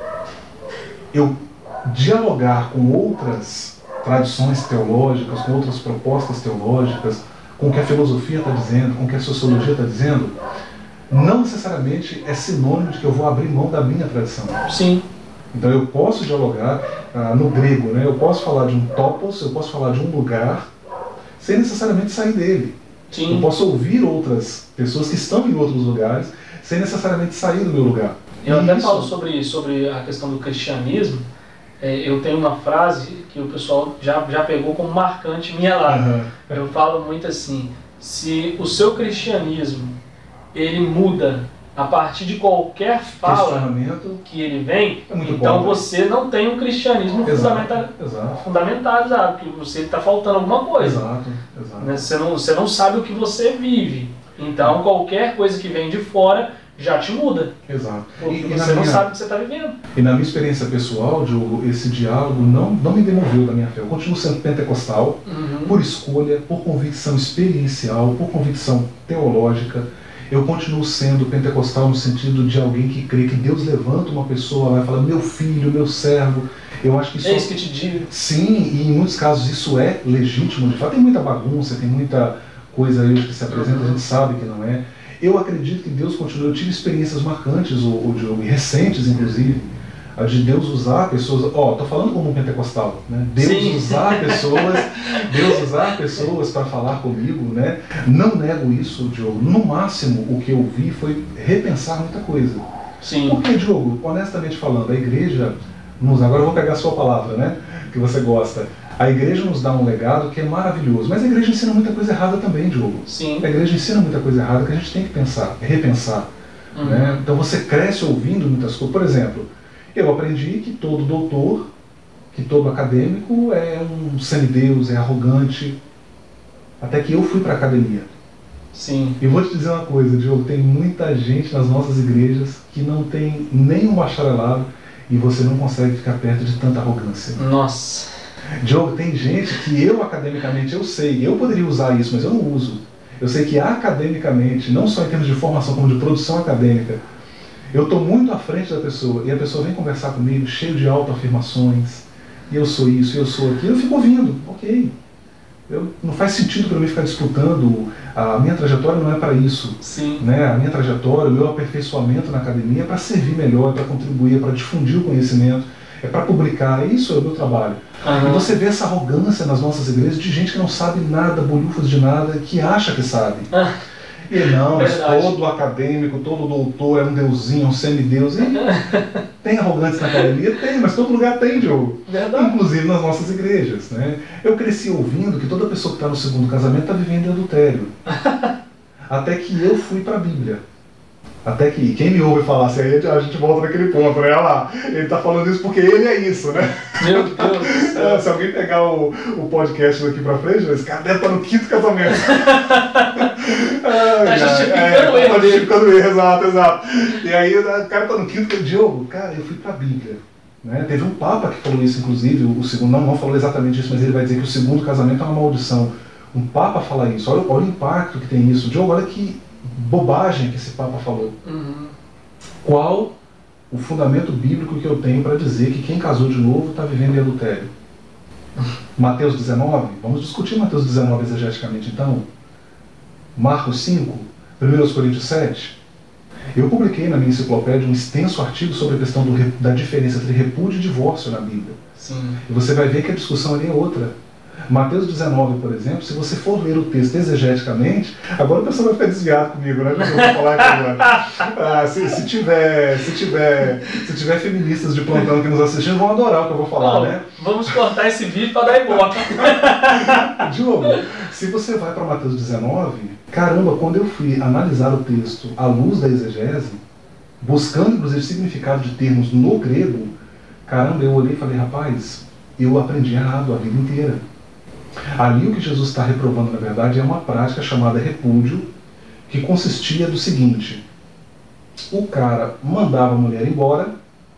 Eu dialogar com outras tradições teológicas, com outras propostas teológicas, com o que a filosofia está dizendo, com o que a sociologia está dizendo, não necessariamente é sinônimo de que eu vou abrir mão da minha tradição. Sim. Então eu posso dialogar ah, no grego, né? Eu posso falar de um topos, eu posso falar de um lugar, sem necessariamente sair dele. Sim. Eu posso ouvir outras pessoas que estão em outros lugares, sem necessariamente sair do meu lugar. Eu e até isso... falo sobre, sobre a questão do cristianismo. É, eu tenho uma frase que o pessoal já, já pegou como marcante minha lá. Uhum. Eu falo muito assim, se o seu cristianismo ele muda a partir de qualquer fala que ele vem, é então bom, você não tem um cristianismo fundamenta fundamentalizado, porque você está faltando alguma coisa. Exato, exato. Né? Você, não, você não sabe o que você vive. Então qualquer coisa que vem de fora já te muda. Exato. Porque e, você e não minha, sabe o que você está vivendo. E na minha experiência pessoal, Diogo, esse diálogo não, não me demoveu da minha fé. Eu continuo sendo pentecostal, uhum. por escolha, por convicção experiencial, por convicção teológica. Eu continuo sendo pentecostal no sentido de alguém que crê que Deus levanta uma pessoa lá e fala, meu filho, meu servo. Eu acho que isso... É isso que te digo. Sim, e em muitos casos isso é legítimo. De fato, tem muita bagunça, tem muita coisa aí que se apresenta, uhum. a gente sabe que não é. Eu acredito que Deus continua. Eu tive experiências marcantes, o, o Diogo, recentes inclusive, a de Deus usar pessoas, ó, tô falando como um pentecostal, né? Deus Sim. usar pessoas, Deus usar pessoas para falar comigo, né? Não nego isso, Diogo. No máximo, o que eu vi foi repensar muita coisa. Sim. Porque, Diogo, honestamente falando, a igreja nos, agora eu vou pegar a sua palavra, né? Que você gosta. A igreja nos dá um legado que é maravilhoso, mas a igreja ensina muita coisa errada também, Diogo. Sim. A igreja ensina muita coisa errada que a gente tem que pensar, repensar. Uhum. Né? Então você cresce ouvindo muitas coisas. Por exemplo, eu aprendi que todo doutor, que todo acadêmico é um semideus, é arrogante. Até que eu fui para a academia. Sim. E vou te dizer uma coisa, Diogo, tem muita gente nas nossas igrejas que não tem nem um bacharelado e você não consegue ficar perto de tanta arrogância. Nossa. Diogo, tem gente que eu academicamente, eu sei, eu poderia usar isso, mas eu não uso. Eu sei que academicamente, não só em termos de formação, como de produção acadêmica, eu estou muito à frente da pessoa, e a pessoa vem conversar comigo, cheio de autoafirmações, e eu sou isso, eu sou aquilo, eu fico ouvindo, ok. Eu, não faz sentido para mim ficar disputando, a minha trajetória não é para isso. Sim. Né? A minha trajetória, o meu aperfeiçoamento na academia é para servir melhor, é para contribuir, é para difundir o conhecimento, é para publicar, isso é o meu trabalho. Uhum. E você vê essa arrogância nas nossas igrejas de gente que não sabe nada, bolhufas de nada, que acha que sabe. Ah. E não, mas todo acadêmico, todo doutor é um deusinho, um semideus. E tem arrogantes na academia? Tem, mas todo lugar tem, Diogo. Verdade. Inclusive nas nossas igrejas. Né? Eu cresci ouvindo que toda pessoa que está no segundo casamento está vivendo em adultério. Até que eu fui para a Bíblia. Até que, quem me ouve falar assim, a gente volta naquele ponto, né? Olha lá, ele tá falando isso porque ele é isso, né? Meu Deus do céu. Se alguém pegar o, o podcast daqui pra frente, esse cara deve estar no quinto casamento. Tá justificando é, o erro Tá dele. justificando o erro, exato, exato. E aí o cara tá no quinto, eu Diogo, cara, eu fui pra Bíblia. Né? Teve um papa que falou isso, inclusive, o segundo, não, não falou exatamente isso, mas ele vai dizer que o segundo casamento é uma maldição. Um papa fala isso, olha, olha o impacto que tem isso. Diogo, olha que bobagem que esse Papa falou. Uhum. Qual o fundamento bíblico que eu tenho para dizer que quem casou de novo está vivendo em adultério? Mateus dezenove? Vamos discutir Mateus dezenove exegeticamente então. Marcos cinco? primeira Coríntios sete? Eu publiquei na minha enciclopédia um extenso artigo sobre a questão do, da diferença entre repúdio e divórcio na Bíblia. Sim. E você vai ver que a discussão ali é outra. Mateus dezenove, por exemplo, se você for ler o texto exegeticamente, agora o pessoal vai ficar desviado comigo, né? Eu vou falar aqui agora. Ah, se, se, tiver, se, tiver, se tiver feministas de plantão aqui nos assistindo, vão adorar o que eu vou falar, oh, né? Vamos cortar esse vídeo para dar ibope. Diogo, se você vai para Mateus dezenove, caramba, quando eu fui analisar o texto à luz da exegese, buscando inclusive significado de termos no grego, caramba, eu olhei e falei, rapaz, eu aprendi errado a vida inteira. Ali o que Jesus está reprovando, na verdade, é uma prática chamada repúdio, que consistia do seguinte: o cara mandava a mulher embora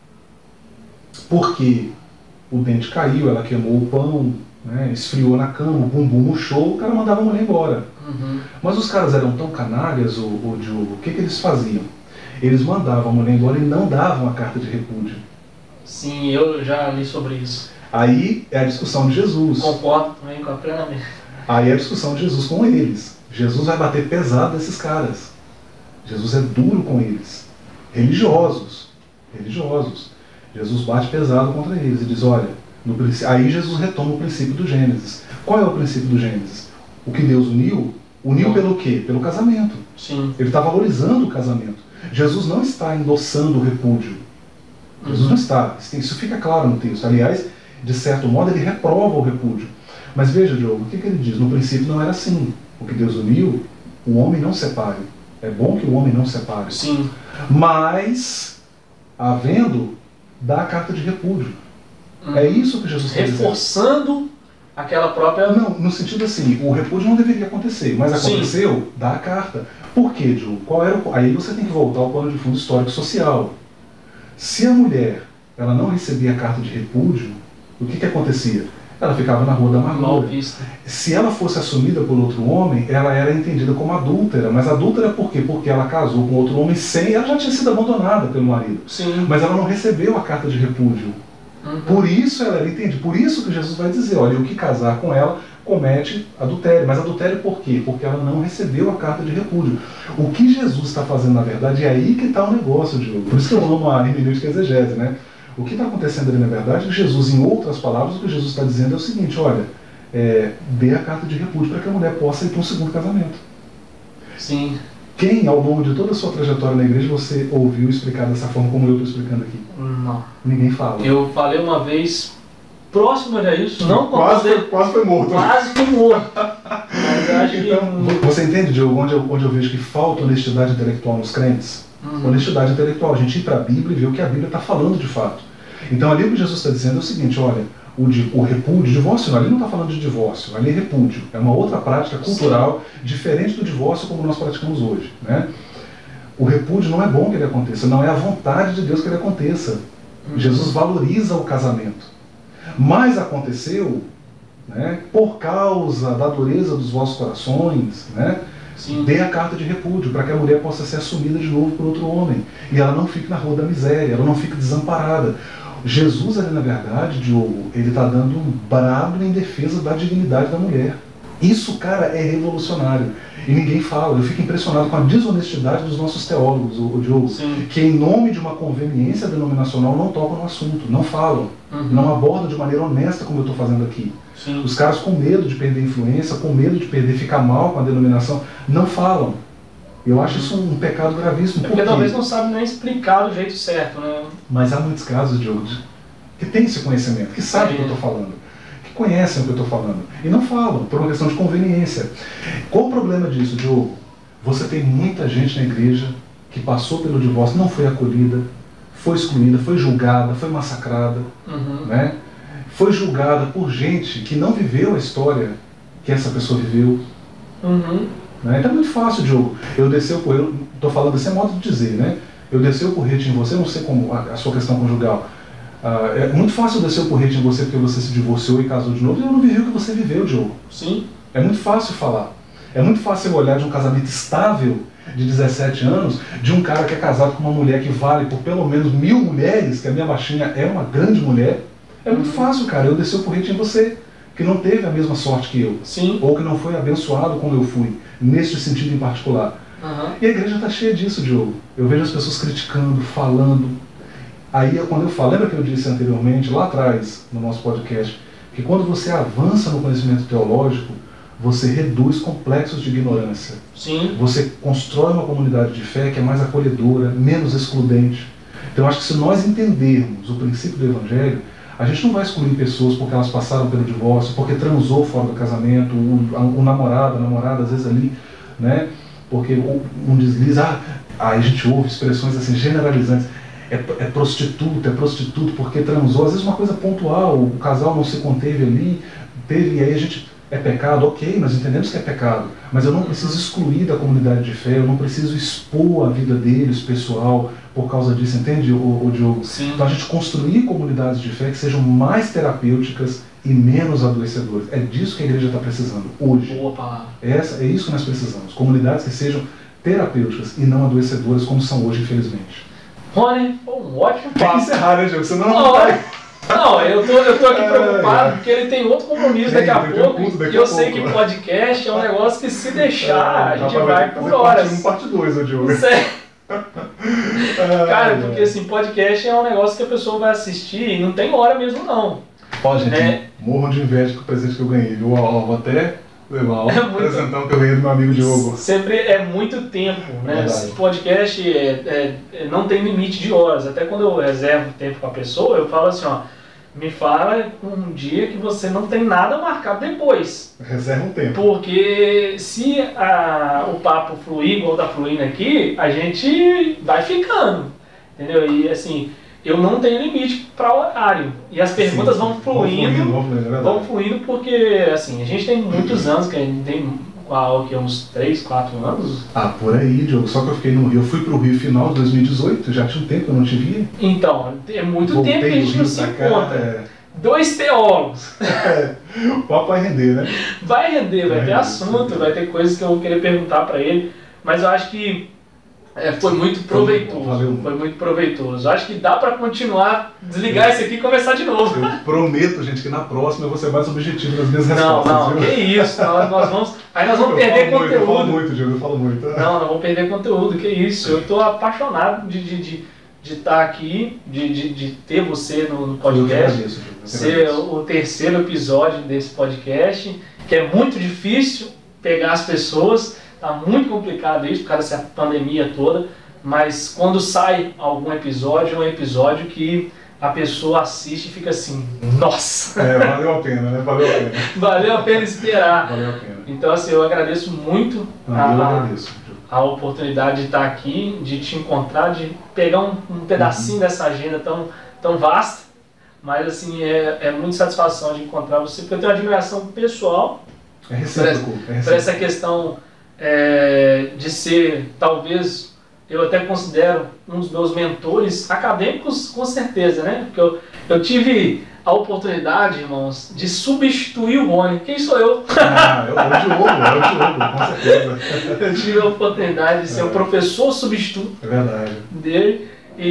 porque o dente caiu, ela queimou o pão, né, esfriou na cama, o bumbum murchou, o cara mandava a mulher embora. Uhum. Mas os caras eram tão canalhas, o, o Diogo, o que, que eles faziam? Eles mandavam a mulher embora e não davam a carta de repúdio. Sim, eu já li sobre isso. Aí é a discussão de Jesus. Concordo também com a plenamente. Aí é a discussão de Jesus com eles. Jesus vai bater pesado nesses caras. Jesus é duro com eles. Religiosos. Religiosos. Jesus bate pesado contra eles e diz, olha, no princípio... aí Jesus retoma o princípio do Gênesis. Qual é o princípio do Gênesis? O que Deus uniu, uniu Sim. pelo quê? Pelo casamento. Sim. Ele está valorizando o casamento. Jesus não está endossando o repúdio. Jesus uhum. não está. Isso fica claro no texto. Aliás, de certo modo, ele reprova o repúdio. Mas veja, Diogo, o que, que ele diz? No princípio não era assim. O que Deus uniu, o homem não separe. É bom que o homem não separe. Sim. Mas, havendo, dá a carta de repúdio. Hum. É isso que Jesus está dizendo. Reforçando aquela própria... Não, no sentido assim, o repúdio não deveria acontecer, mas aconteceu, Sim. dá a carta. Por quê, Diogo? Qual era o... Aí você tem que voltar ao plano de fundo histórico-social. Se a mulher ela não recebia a carta de repúdio, o que, que acontecia? Ela ficava na rua da amargura. Se ela fosse assumida por outro homem, ela era entendida como adúltera. Mas adúltera por quê? Porque ela casou com outro homem sem... Ela já tinha sido abandonada pelo marido. Sim. Mas ela não recebeu a carta de repúdio. Uhum. Por isso ela era entendida. Por isso que Jesus vai dizer, olha, o que casar com ela comete adultério. Mas adultério por quê? Porque ela não recebeu a carta de repúdio. O que Jesus está fazendo, na verdade, é aí que está o negócio, Diogo. Por isso que eu amo a hermenêutica exegese, né? O que está acontecendo ali na verdade é que Jesus, em outras palavras, o que Jesus está dizendo é o seguinte, olha, é, dê a carta de repúdio para que a mulher possa ir para um segundo casamento. Sim. Quem, ao longo de toda a sua trajetória na igreja, você ouviu explicar dessa forma como eu estou explicando aqui? Não. Ninguém fala. Eu falei uma vez próximo a isso, não quase, fazer, foi, quase foi morto. Quase foi morto. Mas eu acho então, que... Você entende, Diogo, onde eu, onde eu vejo que falta honestidade intelectual nos crentes? Uhum. Honestidade intelectual, a gente ir para a Bíblia e ver o que a Bíblia está falando de fato. Então ali o que Jesus está dizendo é o seguinte, olha, o, de, o repúdio, divórcio não, ali não está falando de divórcio, ali é repúdio, é uma outra prática cultural Sim. diferente do divórcio como nós praticamos hoje, né? O repúdio não é bom que ele aconteça, não é a vontade de Deus que ele aconteça. Uhum. Jesus valoriza o casamento. Mas aconteceu, né, por causa da dureza dos vossos corações, né, dê a carta de repúdio para que a mulher possa ser assumida de novo por outro homem. E ela não fique na rua da miséria, ela não fique desamparada. Jesus ali, na verdade, Diogo, ele está dando um brado em defesa da dignidade da mulher. Isso, cara, é revolucionário. E ninguém fala. Eu fico impressionado com a desonestidade dos nossos teólogos, o, o Diogo, Sim. que em nome de uma conveniência denominacional não tocam no assunto, não falam, uhum. não abordam de maneira honesta como eu estou fazendo aqui. Sim. Os caras com medo de perder influência, com medo de perder, ficar mal com a denominação, não falam. Eu acho isso um pecado gravíssimo. É porque talvez não sabe nem explicar do jeito certo, né? Mas há muitos casos, Diogo, que tem esse conhecimento, que sabem o que eu estou falando, que conhecem o que eu estou falando, e não falam, por uma questão de conveniência. Qual o problema disso, Diogo? Você tem muita gente na igreja que passou pelo divórcio, não foi acolhida, foi excluída, foi julgada, foi massacrada, uhum. né? Foi julgada por gente que não viveu a história que essa pessoa viveu. Uhum. Né? Então é muito fácil, Diogo. Eu descer o porrete, estou falando desse modo de dizer, né? Eu descer o porrete em você, não sei como a, a sua questão conjugal. Uh, é muito fácil eu descer o porrete em você porque você se divorciou e casou de novo e eu não vivi o que você viveu, Diogo. Sim. É muito fácil falar. É muito fácil eu olhar de um casamento estável de dezessete anos, de um cara que é casado com uma mulher que vale por pelo menos mil mulheres, que a minha baixinha é uma grande mulher. É muito fácil, cara, eu descer o porrete em você, que não teve a mesma sorte que eu. Sim. Ou que não foi abençoado como eu fui, nesse sentido em particular. Uhum. E a igreja está cheia disso, Diogo. Eu vejo as pessoas criticando, falando. Aí, quando eu falo, lembra que eu disse anteriormente, lá atrás, no nosso podcast, que quando você avança no conhecimento teológico, você reduz complexos de ignorância. Sim. Você constrói uma comunidade de fé que é mais acolhedora, menos excludente. Então, eu acho que se nós entendermos o princípio do Evangelho, a gente não vai excluir pessoas porque elas passaram pelo divórcio, porque transou fora do casamento, o, o namorado, a namorada, às vezes ali, né? Porque um deslize, ah, aí a gente ouve expressões assim, generalizantes. É, é prostituta, é prostituto porque transou, às vezes uma coisa pontual, o casal não se conteve ali, teve, e aí a gente, é pecado, ok, nós entendemos que é pecado, mas eu não preciso excluir da comunidade de fé, eu não preciso expor a vida deles, pessoal, por causa disso, entende, o, o Diogo? Sim. Então a gente construir comunidades de fé que sejam mais terapêuticas e menos adoecedoras, é disso que a igreja está precisando hoje. Boa palavra. Essa, é isso que nós precisamos, comunidades que sejam terapêuticas e não adoecedoras como são hoje, infelizmente. Rony, foi um ótimo papo. Tem que encerrar, né, Diogo? Senão não, não vai. Não, eu tô, eu tô aqui preocupado é, porque ele tem outro compromisso tem, daqui a pouco. Um daqui e eu a sei pouco. Que podcast é um negócio que se deixar, é, a gente vai, vai por horas. Parte um, parte dois, Diogo. Sério. Cara, porque assim, podcast é um negócio que a pessoa vai assistir e não tem hora mesmo não. Ó, gente, é. morram de inveja com o presente que eu ganhei. Eu vou até levar o é muito... presentão que eu ganhei do meu amigo Diogo. Sempre é muito tempo, né? Esse podcast é, é, não tem limite de horas. Até quando eu reservo tempo com a pessoa, eu falo assim, ó, me fala um dia que você não tem nada marcado depois. Reserva um tempo. Porque se a, o papo fluir igual tá fluindo aqui, a gente vai ficando, entendeu? E assim, eu não tenho limite para horário. E as perguntas Sim, vão fluindo, vão fluindo, vão fluindo porque, assim, a gente tem muitos anos, que a gente tem qual, que, uns três, quatro anos. Ah, por aí, Diogo. Só que eu fiquei no Rio. Eu fui pro Rio final de dois mil e dezoito, já tinha um tempo que eu não te via. Então, é muito Voltei tempo que a gente não se encontra. É... Dois teólogos. É, o papo vai render, né? Vai render, vai, vai ter render, assunto, vai ter coisas que eu vou querer perguntar para ele. Mas eu acho que É, foi muito proveitoso, Valeu. foi muito proveitoso. Acho que dá para continuar, desligar esse aqui e começar de novo. Eu prometo, gente, que na próxima eu vou ser mais objetivo nas minhas não, respostas. Não, não, que isso, nós, nós vamos, aí nós vamos eu perder falo conteúdo. Muito, eu falo muito, Diego, eu falo muito. Não, nós vamos perder conteúdo, que isso, eu estou apaixonado de, de, de, de estar aqui, de, de, de ter você no, no podcast, agradeço, ser o, o terceiro episódio desse podcast, que é muito difícil pegar as pessoas, tá muito complicado isso por causa dessa pandemia toda, mas quando sai algum episódio, é um episódio que a pessoa assiste e fica assim, nossa! É, valeu a pena, né? Valeu a pena. Valeu a pena esperar. Valeu a pena. Então, assim, eu agradeço muito Ah, a, eu agradeço. a oportunidade de estar aqui, de te encontrar, de pegar um, um pedacinho uhum. dessa agenda tão, tão vasta, mas, assim, é, é muita satisfação de encontrar você, porque eu tenho uma admiração pessoal é recíproco, por, é recíproco. por essa questão é, de ser, talvez, eu até considero um dos meus mentores acadêmicos, com certeza, né? Porque eu, eu tive a oportunidade, irmãos, de substituir o Rony. Quem sou eu? Ah, eu, é o Diogo, é o Diogo, com certeza. Eu tive a oportunidade de ser é. o professor substituto é verdade. dele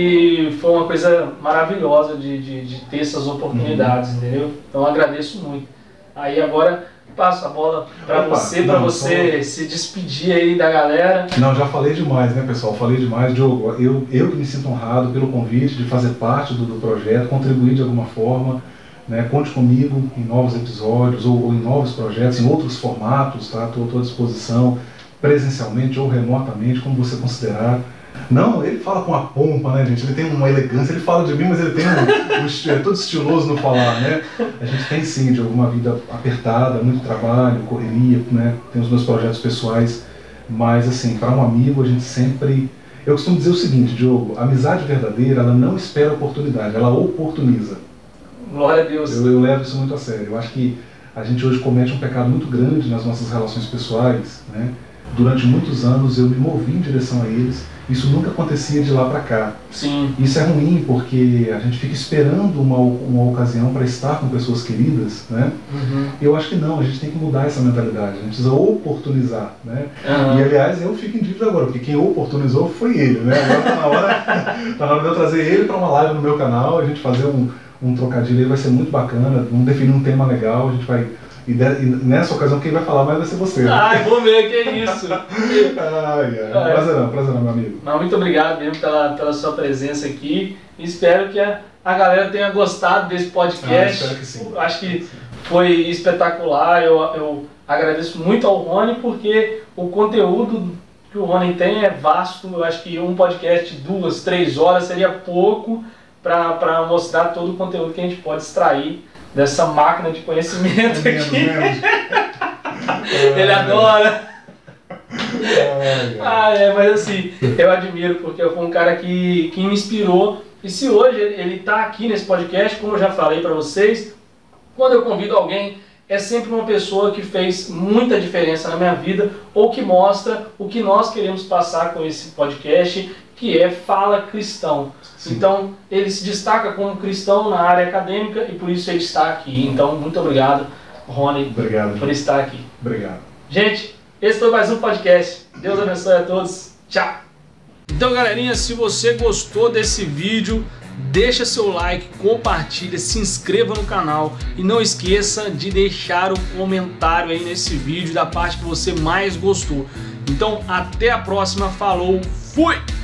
e foi uma coisa maravilhosa de, de, de ter essas oportunidades, uhum. entendeu? Então eu agradeço muito. Aí agora passo a bola para você, para você só... se despedir aí da galera. Não, já falei demais, né, pessoal? Falei demais. Diogo, eu, eu que me sinto honrado pelo convite de fazer parte do, do projeto, contribuir de alguma forma, né? Conte comigo em novos episódios ou, ou em novos projetos, em outros formatos, tá? Estou à disposição, presencialmente ou remotamente, como você considerar. Não, ele fala com a pompa, né, gente? Ele tem uma elegância, ele fala de mim, mas ele tem um, um estilo, é todo estiloso no falar, né? A gente tem sim, de alguma vida apertada, muito trabalho, correria, né? Tem os meus projetos pessoais, mas assim, para um amigo a gente sempre... Eu costumo dizer o seguinte, Diogo, a amizade verdadeira, ela não espera oportunidade, ela oportuniza. Glória a Deus. Eu, eu levo isso muito a sério. Eu acho que a gente hoje comete um pecado muito grande nas nossas relações pessoais, né? Durante muitos anos eu me movi em direção a eles. Isso nunca acontecia de lá para cá. Sim. Isso é ruim porque a gente fica esperando uma, uma ocasião para estar com pessoas queridas, né? Uhum. Eu acho que não, a gente tem que mudar essa mentalidade, a gente precisa oportunizar, né? Uhum. E aliás, eu fico em dívida agora, porque quem oportunizou foi ele, né? Agora tá na hora, tá na hora de eu trazer ele para uma live no meu canal, a gente fazer um, um trocadilho aí, vai ser muito bacana, vamos definir um tema legal, a gente vai... E, de, e nessa ocasião quem vai falar mais vai ser você. Ai, vou ver, que é isso. Ai, ai. Prazerão, prazerão, meu amigo. Mas muito obrigado mesmo pela, pela sua presença aqui. Espero que a, a galera tenha gostado desse podcast. Ah, espero que sim. Acho que foi espetacular. Eu, eu agradeço muito ao Rony, porque o conteúdo que o Rony tem é vasto. Eu acho que um podcast de duas, três horas seria pouco para mostrar todo o conteúdo que a gente pode extrair dessa máquina de conhecimento aqui. Menos, menos. Ele adora. Ah, é, mas assim, eu admiro, porque foi um cara que, que me inspirou. E se hoje ele está aqui nesse podcast, como eu já falei para vocês, quando eu convido alguém, é sempre uma pessoa que fez muita diferença na minha vida, ou que mostra o que nós queremos passar com esse podcast, que é Fala Cristão. Sim. Então, ele se destaca como cristão na área acadêmica e por isso ele está aqui. Então, muito obrigado, Rony, obrigado, por estar aqui. Obrigado. Gente, esse foi mais um podcast. Deus abençoe a todos. Tchau. Então, galerinha, se você gostou desse vídeo, deixa seu like, compartilha, se inscreva no canal e não esqueça de deixar um comentário aí nesse vídeo da parte que você mais gostou. Então, até a próxima. Falou, fui!